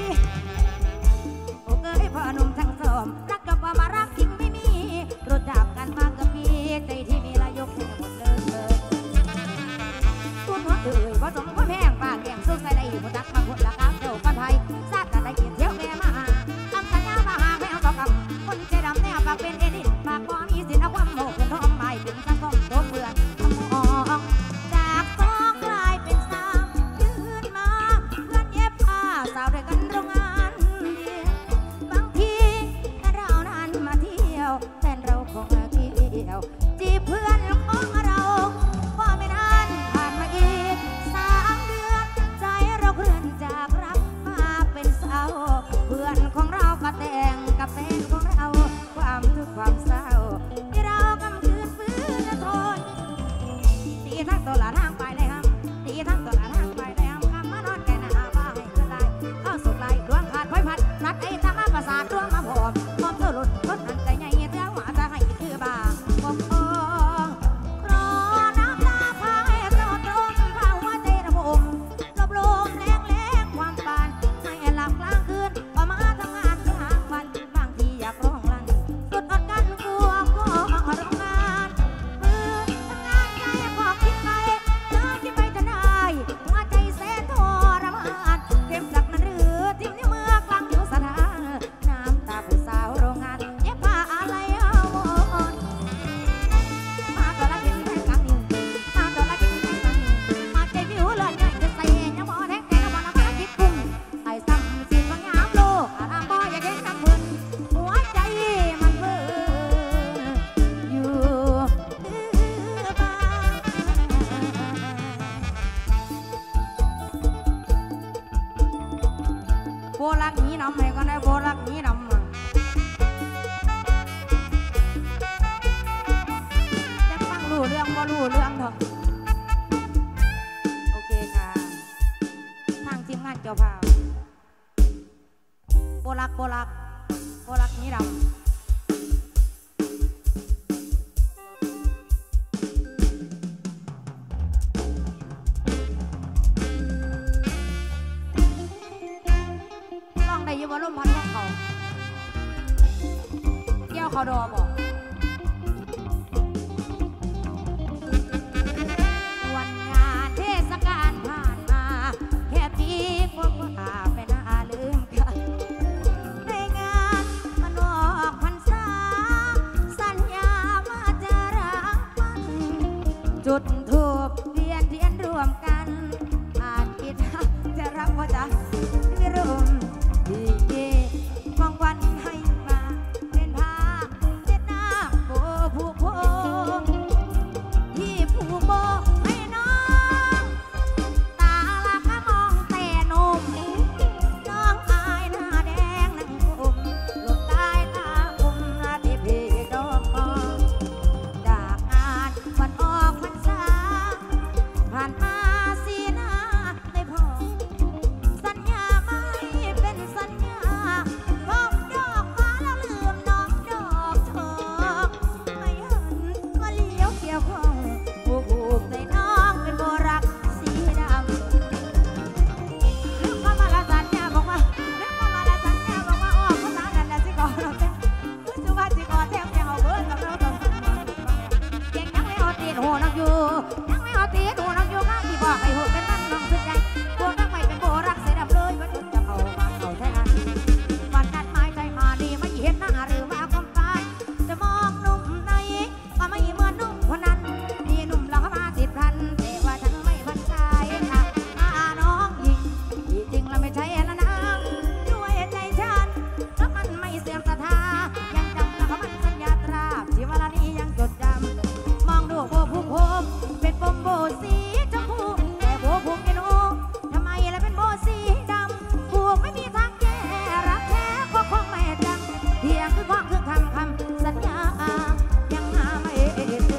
โอ้เอ้ยพ่อหนุ่มทั้งสองรักกับว่ามารักจริงไม่มีรู้จักกันมาเกือบปีใจที่มีลายยกให้หมดเลยตุ้นหัวเอ่ยผสมความแห้งปากแกงสุกใส่ได้หมดตักมาผลละกาเจ้ากันไทยซาดกันได้กินเที่ยวแม่มาหาทำสัญญามาหาแม่เอาต่อกับคนใจดำแนวปากเป็นเอดินปากความมีสินเอาความโมกเป็นทอมใบถึงสังคมโตเบื่อทำออกจากสองกลายเป็นสามยืนมาเพื่อนเย็บผ้าสาวด้วยกันโรงงานเดียวบางทีเรานั้นมาเที่ยวแฟนเราคงเที่ยวจีบเพื่อนของเราว่าไม่นานผ่านมาอีกสามเดือนใจเราเคลื่อนจากรักมาเป็นเศร้าเพื่อนของเราก็แต่งกับแฟนของเราความทุกข์ความเศร้าที่เรากำคืนฟื้นทนตีทั้งตัวละทางไปเลยครับตีทั้งตัวละทางไปเลยครับคำมานอนแก่หน้าบ้าให้ขึ้นได้เข้าสุกไหลดวงขาดพ้อยพัดนัดไอ้ตามาประสาทดวงมาผอมพร้อมเธอหลุดรถหันใจใหญ่เจ้าหวาจะให้คือบ้าบอกโอ้จุดทูบเทียนเทียนรวมกันอ่านกินจะรักว่าจะไม่รุมดีมองวันให้มาเป็นผ้าเช็ดหน้าโบผูกโบที่ผูกโบให้น้องตาละก็มองแต่นมน้องอายหน้าแดงนั่งคุมลูกตายตาคุมที่พี่ดอกมองจากงานวันออกพรรษาผ่านมาสีหน้าไม่พอสัญญาไม่เป็นสัญญาพบดอกฟ้าแล้วลืมน้องดอกทองไม่หันมาเลี้ยวเกี่ยวข้องผูกผูกใจน้องเป็นโบรักสีดำลืมมามาละสัญญาบอกว่าลืมมามาละสัญญาบอกว่าออกภาษาดันดาสิก่อนเราเต้นสุภาพสิก่อนเต้นยังเอาเบิร์ดกับเราต้องเก่งยังไม่เอาตีนหัวนักอยู่ยังไม่เอาตีนหัวนักอยู่ข้างที่บอกให้หัวเป็นมันน้องสุดใจพวกนักไม่เป็นโบรักสีดำเลยมันจะเข้ามาเข้าแท้กันวันนั้นหมายใจมาดีไม่เห็นหน้าหรือว่าความตายจะมองหนุ่มในก็ไม่เหมือนหนุ่มคนนั้นดีหนุ่มเราเข้ามาติดพันแต่ว่าฉันไม่มั่นใจค่ะอาน้องหญิงที่จริงเราไม่ใช่แล้วนะด้วยใจฉันรักมันไม่เสื่อมศรัทธายังจำแล้วมันสัญญาตราชีวานี้ยังจดจำมองดูโบผู้พบเป็นปมโบสีชมพูแต่โบผูกกินโอทำไมล่ะเป็นโบสีดำผูกไม่มีทางแก้รักแท้ก็คงไม่จังเพียงคือความคือคำคำสัญญายังหาไม่เจอ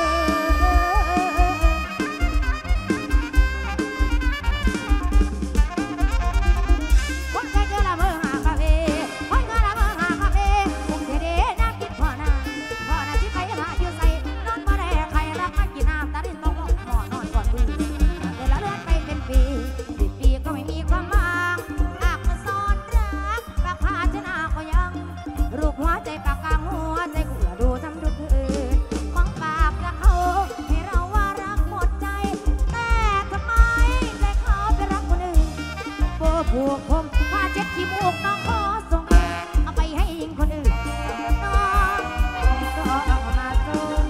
คนใจเกินละเบอร์หาคาเฟ่คนเกินละเบอร์หาคาเฟ่คงเทเดน้ำกินพอนาพอนาที่ไปหาอยู่ใส่นอนมาได้ใครรักมากินน้ำตาดินต้องหมอนอนก่อนปืนเวลาเลื่อนไปเป็นปีสิบปีก็ไม่มีความหมายอาจมาซ่อนรักปากพาชนะก็ยังรูปหัวใจปากกลางหัวใจกูละดูทำทุกคืนมองปากจะเขาให้เราว่ารักหมดใจแต่ทำไมใจเขาไปรักคนอื่นโบผูกผมผ้าเช็ดขี้มูกน้องขอส่งเอาไปให้หญิงคนอื่นน้องก็เอามาส่ง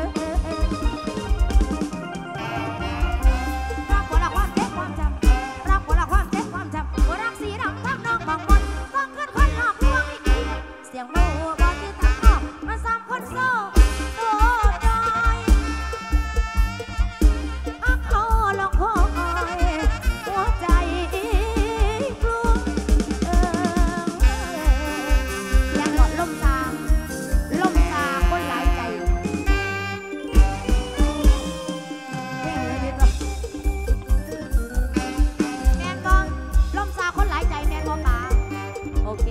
รักคนละความเจ็บความจำรักคนละความเจ็บความจำว่ารักสีดำทับน้องบางคนต้องขึ้นคนหลอกลวงอีกทีเสียงโลบอกที่ทางออกมาซ้ำคนโซ่โซ่ดอยอักเขาลองคอยหัวใจกลุ้มเออยังกอดลมตามลมตาคนหลายใจแม่เลยดีจ้ะแม่ก็ลมตาคนหลายใจแม่ก็ป่าโอเค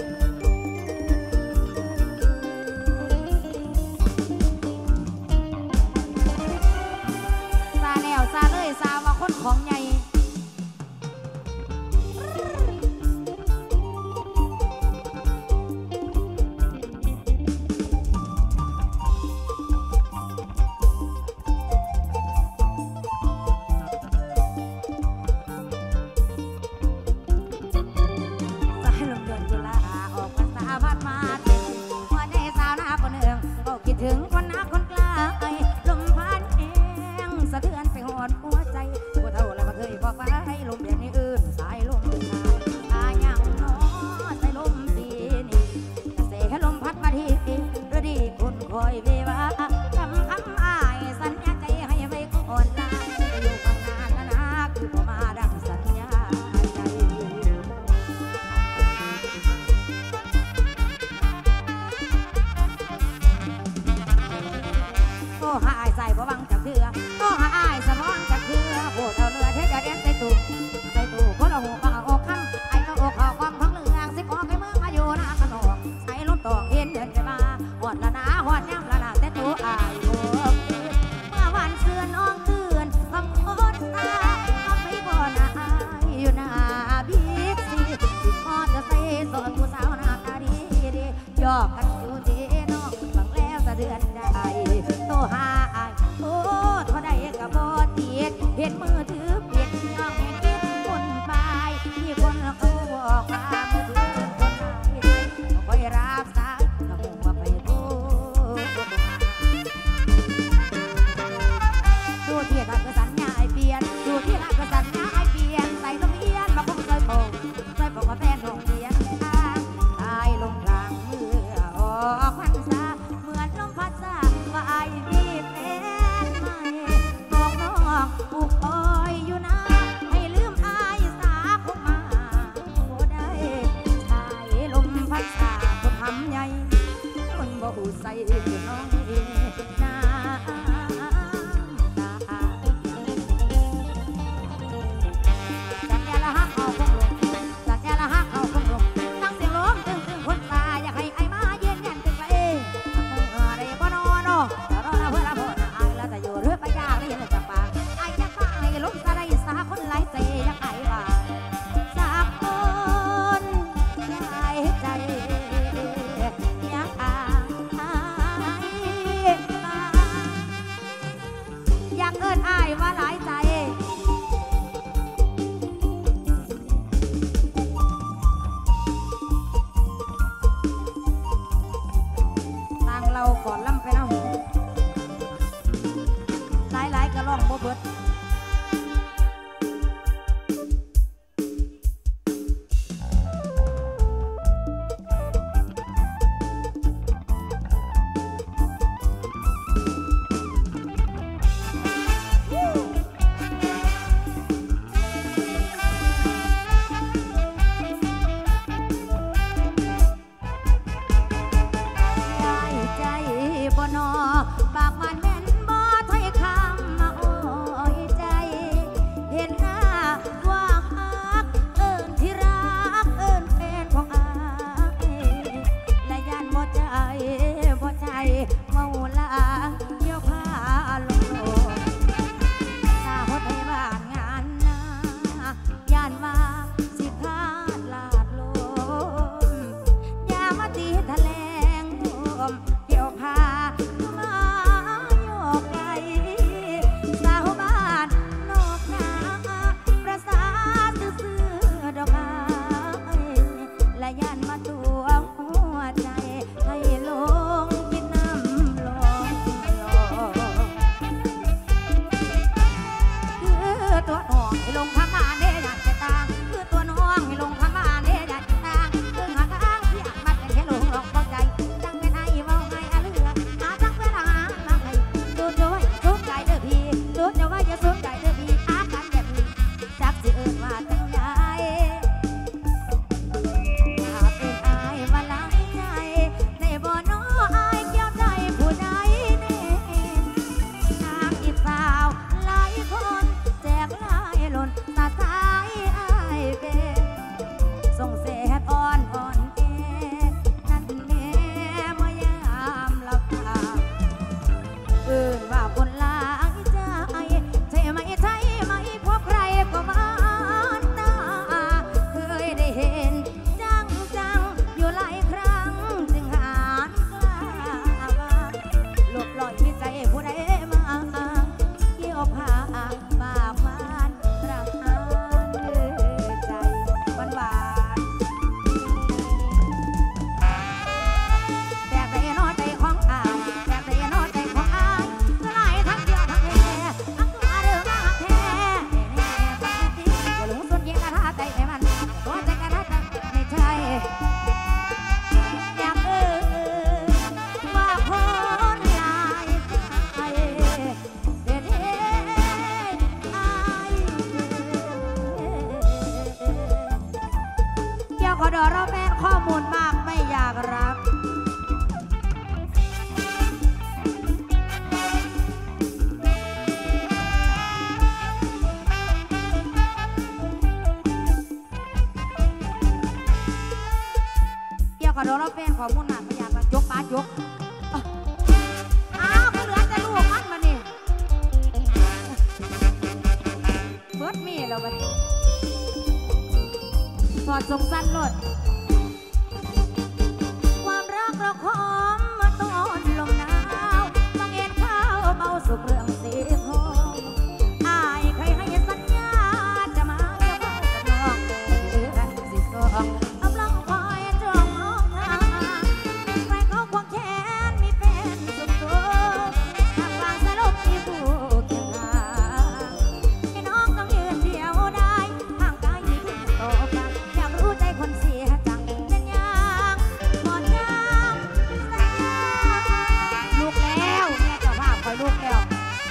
ซาแล้วซาเลยซาว่าคนของใหญ่สายลมเดือนตุลาออกพรรษาพัดมาถึงหัวใจสาวหน้าคนหนึ่งก็คิดถึงคนหน้าคนไกลลมพัดเองสะเทือนไปหอดหัวใจผู้เท่าและมาเคยบอกว่าให้ลมแบบนี้อื่นสายลมเดินทางอายังน้อสายลมปีนี้กระแสลมพัดมาที่ฤดีคุณคอยเววาทำคำอายสัญญาใจให้ไว้ก่อนลาจะอยู่ข้างหน้านานาคือพอมาดังสัญญาใจโอ้หาอายใส่บ่บังจากเถื่อโอ้หาอายสะท้อนจากเถื่อโคตรเอาเรือเทจะเด่นใส่ตู้ใส่ตู้คนละหูฟังเอาอกข้างไอ้เอาอกเอาความทั้งเรื่องสิขอให้เมืองมาอยู่หน้าขนมใส่รถตองเห็นเดินไปมาหอดละนาหอดย่ำละนาแต่ตู้อายโบเมื่อวันเสือนน้องเตือนคำโคตรตาคำไม่บ่น่าอายอยู่หน้าบิ๊กซีสิพอจะใส่สอนผู้สาวหน้าตาดีดีหยอกกันอยู่ดีน้องฟังแล้วสะเดือนใจโตหาอายโอ้ทนว่าหลายใจทางเราก่อนล่ำไปแล้วหลายๆก็ร้องบ่เบิดปากมันแม่นบ่ถ้อยคำมาโอ้ยใจเห็นหน้าว่าฮักเอิ้นที่รักเอิ้นแฟนของอายและยันบ่ใจบ่ใจเมาลาเกี่ยวผ้าลงโลกถ้าฮดให้บ้านงานนาย่านมาสิพาดลาดลมอย่ามาตีทะแลงลมเกี่ยวผ้าลงพม่าเนี่ยอยากจะตางคือตัวน้องให้ลงพม่าเนี่ยอยากจะตางคือหาทางที่อยากมาแต่แค่ลงหลอกเข้าใจจังเป็นไอ้ว่าไงอะเลือหาจังเป็นหามาให้ดูจะว่าอย่าสนใจเด้อพี่ดูจะว่าอย่าสนใจเด้อพี่อาการแบบนี้จักสิเอิ้นว่าจังไงถ้าเป็นไอ้ว่าหลายใจในบ่อน้อไอ้เกี่ยวใจผู้ใดแน่ทางอีสาวหลายคนแจกหลายหล่นตาสายอายเป็นส่งเศษอ่อนอ่อนแอนั่นแม่เมื่อยามหลับตาเอื่นว่าคนหลายใจใช่ไหมใช่ไหมพบใครก็มาตาเคยได้เห็นจังจังอยู่หลายครั้งจึงหานกล้าว่าหลบลอยมีใจผู้ใดมาเกี่ยวผ้าปากมันรักอาใจหวานหวานแบกใจนอใจของอายแบกใจนอใจของอายก็ไล่ทั้งเดียวทั้งแท้ทั้งตัวเรื่องมาแท้แน่ๆสักทีอย่าหลงสุดยิ่งกระทาใจให้มันตัวใจกระทาใจไม่ใช่อยากเอ่ยว่าคนหลายใจเด็ดเด็ดอายเกี่ยวกับดอเราแม่นข้อมูลมากไม่อยากรับเกี่ยวกับดอเราแม่นข้อมูลมากไม่อยากรับยกปาดยกอ้าวเหลือแต่ลูกมันมานี่เบิดมีแล้วบัดนี้ถอดทรงสั้นลดความรักเราคอมมาต้นลมหนาวบังเอิญข้าวเบาสุกเรื่องสีทองอายเคยให้สัญญาจะมาเกี่ยวกับน้องเดือนสิบสองกำลังคอยจ้องมองทางใครเขาควงแขนมีแฟนสุดโต่งทางกลางสลบที่ผู้เคียงข้างให้น้องต้องยืนเดียวได้ห่างกายยิ่งโตกันอยากรู้ใจคนเสียจังเป็นยังหมดยังสัญญาลูกแล้วแม่เจ้าภาพคอยลูกแล้ว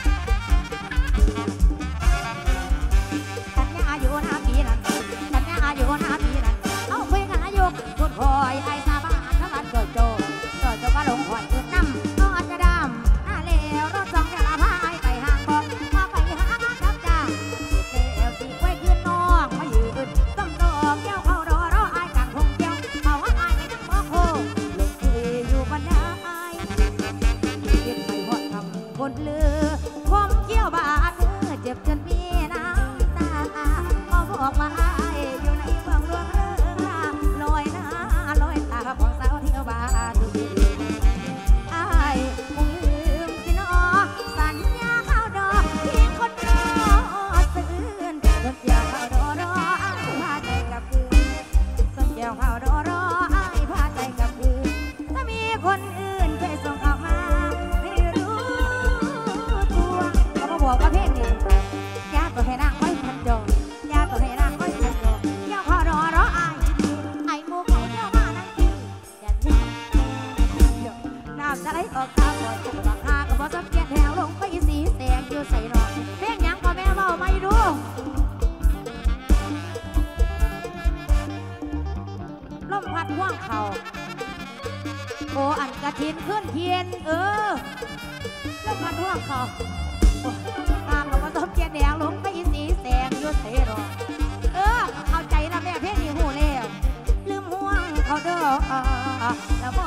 สัญญาอยู่หน้าปีนั้นสัญญาอยู่หน้าปีนั้นเอาคุยกันอายุพูดคอยไอ้สาบานทั้งวันโจโจโจโจก็ลงคอยอื่นน้ำก็จะดำหน้าเลวรถสองจะพายไปห่างบอกพาไปหาครับจ้าสิเลวสิไว้คืนน้องมายืนต้องดอกแก้วเข้ารอรอไอ้กลางคงเจ้าเอาว่าไอ้ไม่ต้องบอกโคลงที่อยู่บนได้เก็บไปหอดคำคนลือคมเกี่ยวบาดมือเจ็บจนมีน้ำตามาบอกมาไอ้อยู่ในเมืองดวงเรือลอยหน้าลอยตาของสาวเที่ยวบาดไอ้คงลืมสินอสัญญาข้าวดอกเพียงคนเดียวถินขึ้นเทียนเออแล้วมาท่วงเขาตามกับมาต้มเกียนแดงลงไปอีสีแสงยุ่เสรอเออเอาใจนะแม่เพลงนี้หูแล้วลืมห่วงเขาเด้อแล้วบ่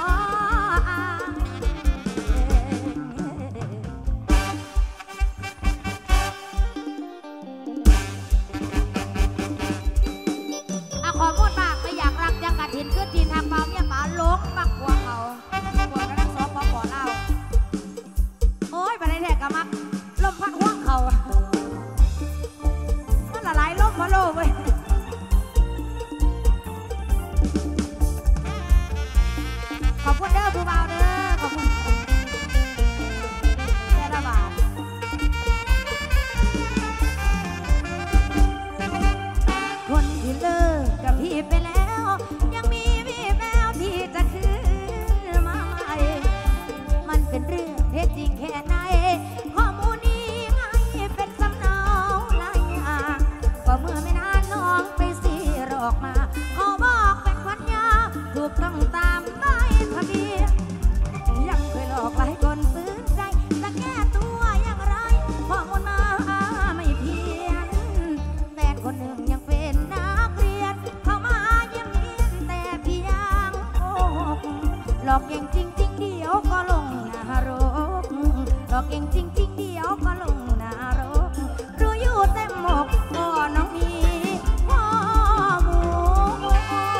ขอพูดมากไม่อยากรักยังกะถินขึ้นทีทางเบาเนี่ยหมาลงปักหัวเขาหัวกระดังสองพอปอเล่าโอ้ยไปในแทกกะมักลมพัดห่วงเขามันละลายลมมาโลเว้ยขอบคุณเด้อผู้เบาเด้อขอบคุณแค่ละบาทคนที่เลิกกับพี่ไปแล้วยังมีวี่แววที่จะคืนมาใหม่มันเป็นเรื่องเท็จจริงแค่ไหนข้อมูลนี้ไงเป็นสำเนาหลายอย่างก็เมื่อไม่นานน้องไปสีรอกมาเขาบอกเป็นพันยาถูกต้องตามใบทะเบียนยังเคยหลอกหลายคนฝืนใจจะแก้ตัวอย่างไรข้อมูลมาไม่เพี้ยนแฟนคนหนึ่งยังเป็นนักเรียนเข้ามาเยี่ยมเยียนแต่เพียงโอ้หลอกเก่งจริงๆเดียวก็ลงนรกหลอกเก่งจริงๆเดียวก็ลงนรกรู้อยู่เต็มหมกก็น้องมีข้อมูล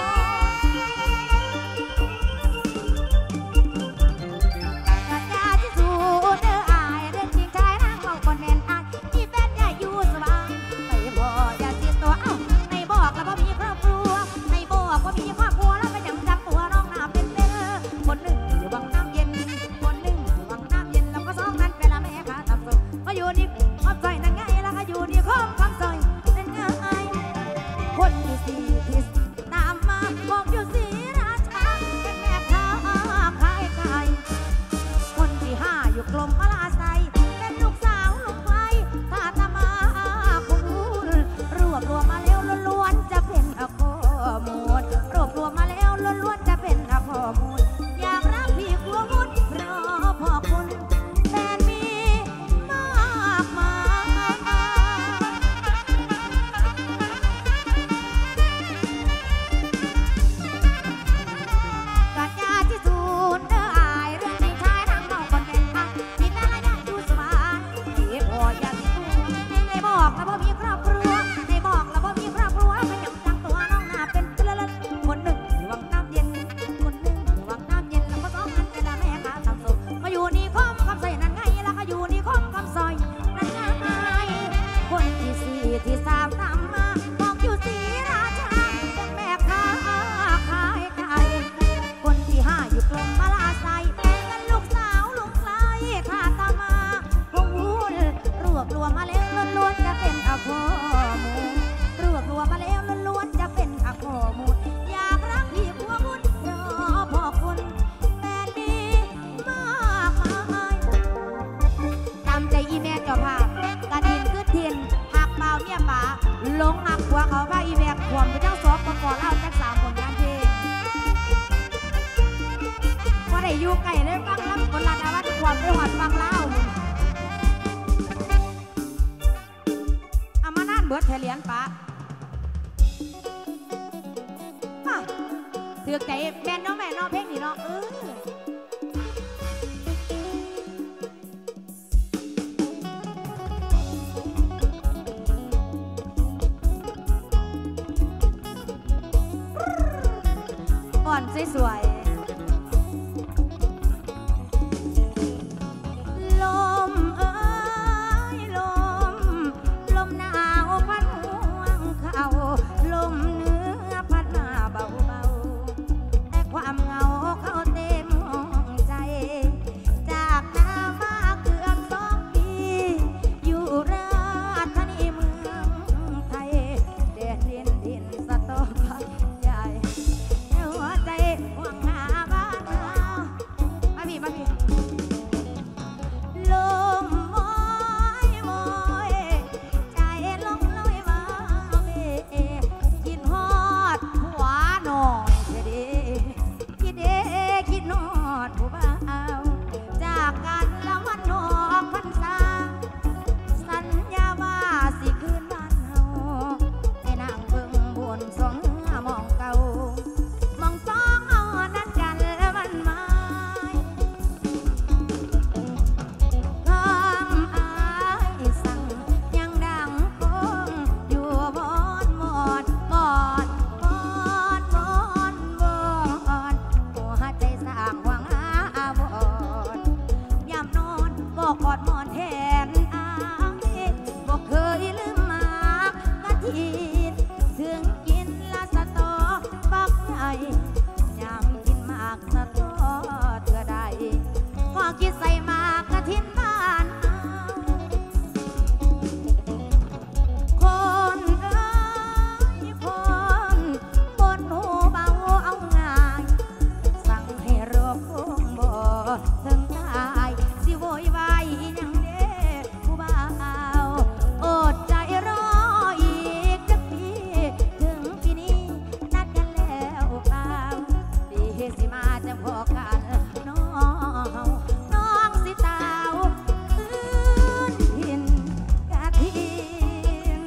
กระจาที่สูดเด้ออายเรื่องจริงชายนั่งเอาคนแน่นอายที่เป็นใหญ่อยู่สบายไม่พออย่าติดตัวเอ้าไม่บอกแล้วว่ามีครอบครัวไม่บอกว่ามีครอบครัวแล้วก็ยังจำตัวน้องหน้าเป็นเด้อคนหนึ่งอยู่วังน้ำเย็นคนหนึ่งอยู่วังน้ำเย็นแล้วก็สองนั้นเป็นละแม่ค้าทำส่งก็อยู่นี่ครอบใจนั่นไงแล้วก็อยู่นี่ครอบคำซอยนั่นไงคนที่สี่ที่ตามมาบอกอยู่ศรีราชาเป็นแม่ค้าขายไก่คนที่ห้าอยู่กลมมาลาไซเป็นลูกสาวลูกไฟถ้าตามาคงรวบรวมมาแล้วล้วนๆจะเป็นข้อมูลรวบรวมมาแล้วล้วนๆจะเป็นข้อมูลอยากรักพี่กลัวมุดเพราะพ่อคุณแฟนมีมากมายกัญญาที่สูญเด้ออายเรื่องจริงชายทั้งเมาคนเป็นพักที่น่าได้อยู่สบายที่พออยากที่สูญในบอกแล้วว่ามีครอบครัวในบอกแล้วว่ามีครอบครัวไม่ยังจังตัวน้องหน้าเป็นเละๆคนหนึ่งอยู่วังน้ำเย็นคนหนึ่งอยู่วังน้ำเย็นแล้วก็สองนั้นเป็นละแม่ค้าทำส่งมาอยู่นี่คอมคำใส่นั่นไงแล้วก็อยู่นี่คอมคำซอยนั่นไงคนที่สี่ที่สามตามมาบอกอยู่ศรีราชาเป็นแม่ค้าขายไก่คนที่ห้าอยู่กลมมาลาไซเป็นลูกสาวลูกไล่ถ้าตามมาคงวุ่นรวบรวมมาแล้วล้วนๆจะเป็นข้อมูลรวบรวมมาแล้วล้วนๆจะเป็นข้อมูลอยากรักพี่ผัวบุญรอพ่อคุณแฟนมีมากมายตามใจอีแม่เจ้าภาพกระถินขึ้นทินหักเบาเมียป่าลงหักหัวเขาพาอีแม่ขวมไปเจ้าซอกก่อนเล่าจากสามผลงานเพลงพอได้อยู่ไก่เลยฟังลำคนละนาวัดขวมไปหอดฟังเล่าเอามานั่นเบิดเทเลียนปะเสือกใจแม่น้องแม่น้องเพลงนี่เนาะเอออ่อนสวยๆลมเอ้ยลมลมหนาวพัดห่วงเขาลมเนื้อพัดมาเบาๆแต่ความเหงาเขาเต็มห้องใจจากนามาเกือบสองปีอยู่ราชธานีเมืองไทยแดนดินดินสะตอใหญ่หัวใจหวังนอายบอกเคยลืมมากกะทินถึงกินละสะตอบักใหญ่ยามกินมากสะตอเธอใดพอคิดใส่มากกะทินบ้านคนเอ้ยคนบนหูเบาเอาง่ายสั่งให้รอคงบ่ถึงตายสิโวยวายยังเด้ผู้บ่าวอดใจรออีกจักปีถึงปีนี้นัดกันแล้วเปล่าดีสิมาจะพอกันน้องน้องสิตาวคืนถิ่นกะทิน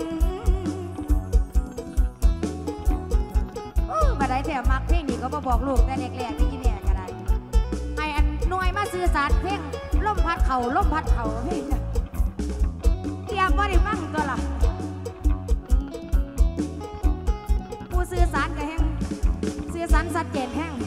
อู้บ่ได้แถมมักเพลงนี้ก็บ่บอกลูกแต่แรกๆได้ยินแม่ก็ได้ให้อันหน่วยมาสื่อสารเพลงลมพัดเข่าลมพัดเข่าเพลงน่ะเตรียมบ่ได้ฟังตัวล่ะผู้สื่อสารก็แห้งสื่อสารชัดเจนแห้ง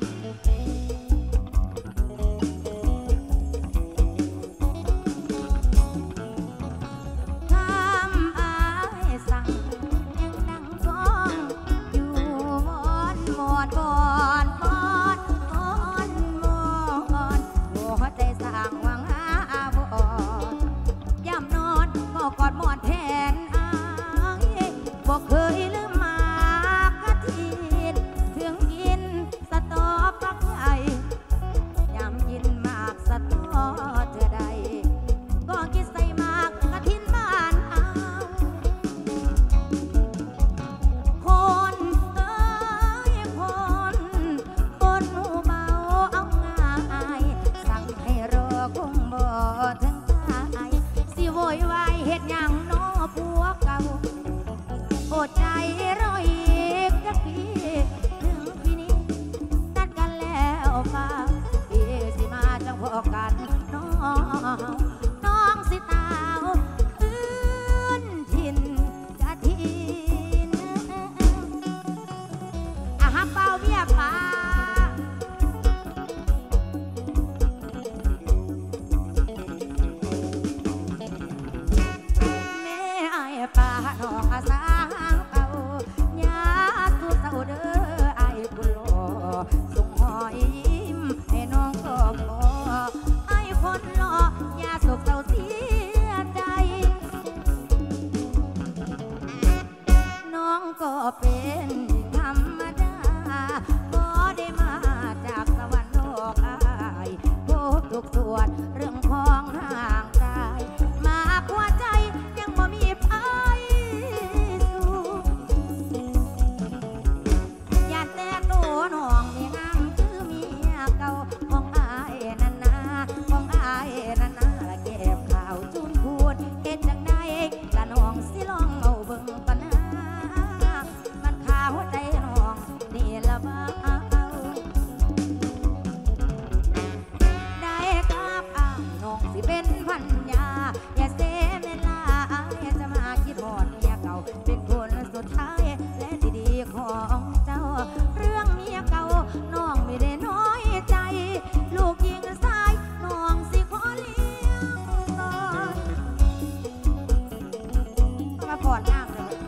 ทำอายสั่งยังดังก้องอยู่มอนมอนบอนบอนบอนมอนหัวใจสร้างหวังหาบอนย่ำนอนก็กอดหมอนแทนอายบอกเคยลืมมากกะทินถึงกินสะตอปักใหญ่ยำกินมากสะตอเธอใดก็คิดใส่มากกะทินบ้านเอาคนเอ้ยคนคนหูเบาเอาง่ายสั่งให้รอคงบ่ถึงตายสิโวยวายเฮ็ดหยังน้อผัวเก่าอดใจรออีกจักปีถึงปีนี้นัดกันแล้วเปล่าปีสิมาจังพอกันน้องน้องสิตาวคืนถิ่นกะทินอาหาเป่าเมียป่าแม่ไอ้ป่าน้องอาสางเป่ายาสุดเศร้าเด้อไอ้กุโลส่งหอยยิ้มให้น้องก็พอไอ้คนหล่อยาสุกเศร้าเสียใจน้องก็เป็นธรรมดาบ่ได้มาจากสวรรค์โลกอายพบทุกส่วนเรื่องของห่างกายมากกว่าใจยังบ่มีไผสู้ยานแต่ตัวน้องนี่งามคือเมียเก่าของอายนั่นนาของอายนั่นนาละแก้มขาวจุนพูดเฮ็ดจังใดละน้องสิลองเอาเบิ่งปัญหามันขาวใจน้องนี่ละบ่เอาได้กับอ้ายน้องสิเป็นพันยาอย่าเสียเวลาอ้ายจะมาคิดฮอดเมียเก่าเป็นคนสุดท้ายและที่ดีของเจ้าเรื่องเมียเก่าน้องไม่ได้น้อยใจลูกยิงซ้ายน้องสิขอเลี้ยงก่อนมาก่อนน้ำเลย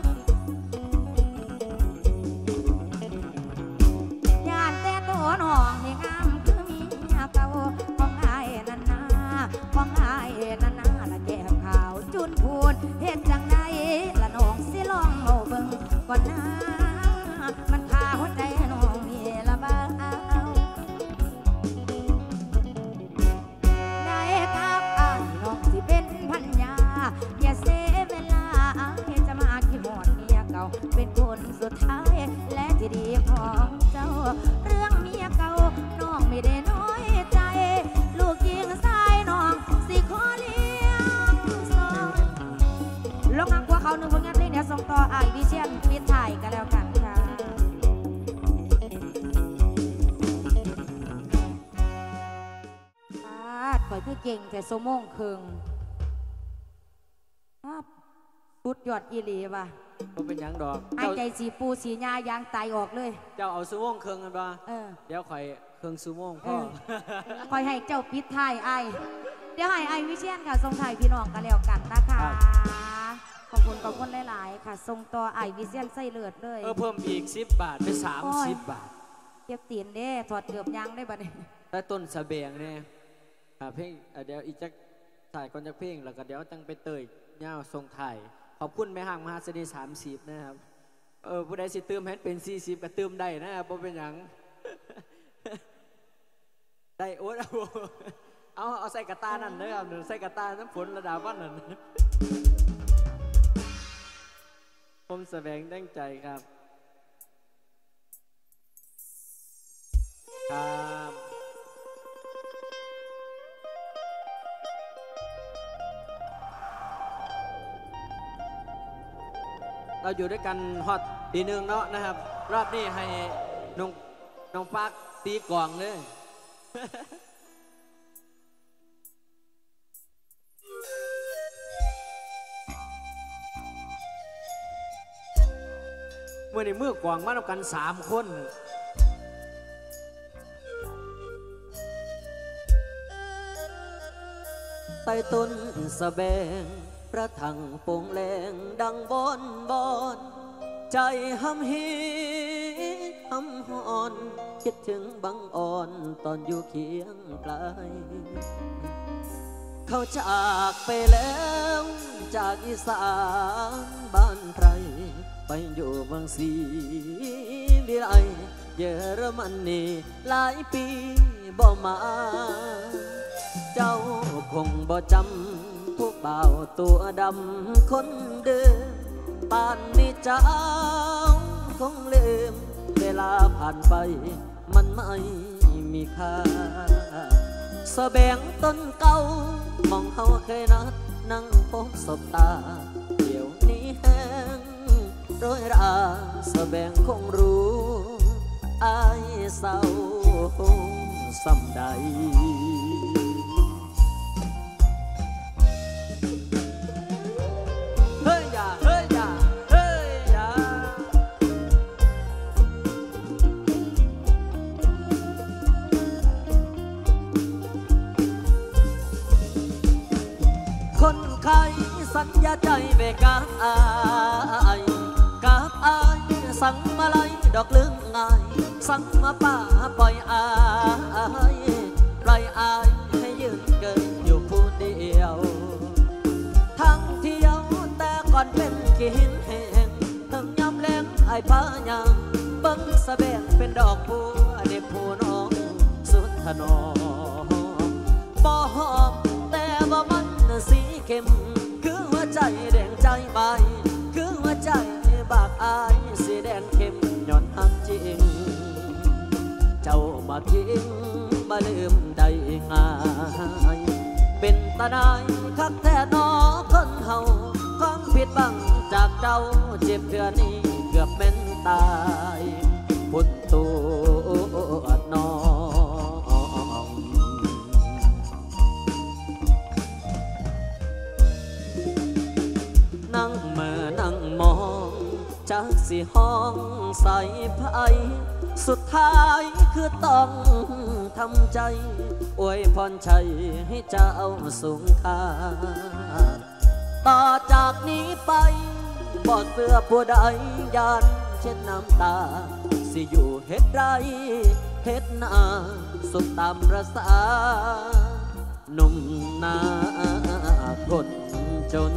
ยานแต่ตัวน้องนี่งามคือเมียเก่าของอายนั่นนาของอายนั่นนาละแก้มขาวจุนพูนเฮ็ดจังใดละน้องสิลองเอาเบิ่งก่อนนะมันขาวใจน้องมีละบ่เอาได้กับอ้ายน้องสิเป็นพันยาอย่าเสียเวลาอ้ายจะมาคิดฮอดเมียเก่าเป็นคนสุดท้ายและที่ดีของเจ้าเรื่องเมียเก่าน้องไม่ได้น้อยใจลูกยิงซ้ายน้องสิขอเลี้ยงซอยลงอังกว่าเขาหนึ่งผลงานเพลงเดี๋ยวส่งต่ออ้ายวิเชียรปิดท้ายกันแล้วกันค่ะข่อยคือเก่งแต่โซโมงเคืองครับสุดยอดอีหลีว่ะ
บ่เป็นหยังดอก
หาย
เจ้า
ใจสีปูสีญายางไตออกเลย
เจ้าเอาซูโม่งเครื่องกันบ่
เออ
เดี๋ยวข่อยเครื่องซูโม่ง
เอ
พ่อ
อคอยให้เจ้าปิดท้ายไอ้ายดี๋ยวให้ไอวิเชียนค่ะทรงถ่ายพี่น้องกันแล้วกันนะคะขอบคุณขอบคุณหลายๆค่ะทรงต่อไอวิเชียนใส่เลือดเลย
เออเพิ่มอีกสิบบาทเป็นสามสิบบาท
เก็บตีนเด้ถอดเกือบยางได้บัดนี้
แต่ต้นสะเบียงเนี่ยเพลงเดี๋ยวอีกจะถ่ายก่อนจะเพลงแล้วก็เดี๋ยวตั้งไปเตยเงาทรงถ่ายขอบคุณแม่ห่างมหาเสน่ห์สามสิบนะครับเออผู้ใดสิเติมให้เป็นสี่สิบก็เติมได้นะครับเพราะเป็นอย่างได้โอ๊ตเอาเอาเอาใส่กระตานั่นเลยครับใส่กระตาน้ำฝนระดับวันนั้นผมแสดงตั้งใจครับครับเราอยู่ด้วยกันฮอตปีหนึ่งเนาะนะครับรอบนี้ให้น้องน้องปากตีกลองเลยเมื่อในมือกวางมาทำกันสามคนใต้ต้นสะแบงพระถังโป่งแรงดังบอนบอนใจหำฮีหำหอนคิดถึงบังอ่อนตอนอยู่เคียงไกลเขาจากไปแล้วจากอีสานบ้านไพรไปอยู่เมืองศรีวิไลเยอรมันนี่หลายปีบ่มาเจ้าคงบ่จำพวกบ่าวตัวดำคนเดิมป่านนี้เจ้าคงลืมเวลาผ่านไปมันไม่มีค่าสะแบงต้นเก่ามองเขาเคยนัดนั่งพบศพตาเดี๋ยวนี้แห้งโรยราสะแบงคงรู้อายเศร้าซ้ำใดเฮ้ยอย่าเฮ้ยอย่าเฮ้ยอย่าคนไข้สัญญาใจเบกับอายกับอายสั่งมาไล่ดอกลืมง่ายสั่งมาป่าปล่อยอายปล่อยอายให้ยืนเกินอยู่ผู้เดียวทั้งเที่ยวแต่ก่อนเป็นกินแห้งทั้งยำแรงไอ้พายางเบิ้งสะแบงเป็นดอกบัวในผู้น้องสุดถนอมบ่หอมแต่ว่ามันสีเข้มคือหัวใจแดงใจใบคือหัวใจบากอายสีแดงเข้มย้อนหักจริงเจ้ามาทิ้งมาลืมได้ง่ายเป็นตาได้คักแท้นอคนเฮาความผิดบังจากเจ้าเจ็บเดือนนี้เกือบเป็นตายพุทธตัวน้องนั่งเมื่อนั่งมองจากสีห้องใส่ไพ่สุดท้ายคือต้องทำใจอวยพรชัยให้เจ้าสูงค่าต่อจากนี้ไปบ่เสื้อผู้ใดยานเช่นน้ำตาสิอยู่เฮ็ดไรเฮ็ดนาสุดตามประสาหนุ่มนาคนจน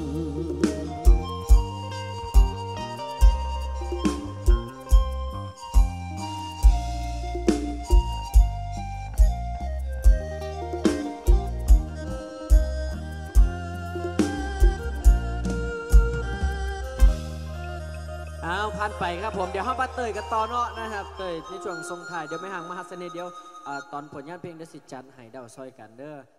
เอาผ่านไปครับผมเดี๋ยวห้องป้าเตยกันต่อเนาะนะครับเตยในช่วงทรงถ่ายเดี๋ยวไม่ห่างมหาเสน่ห์เดียวตอนผลงานเพลงเดสิจันไห้ดาวซอยกันเด้อ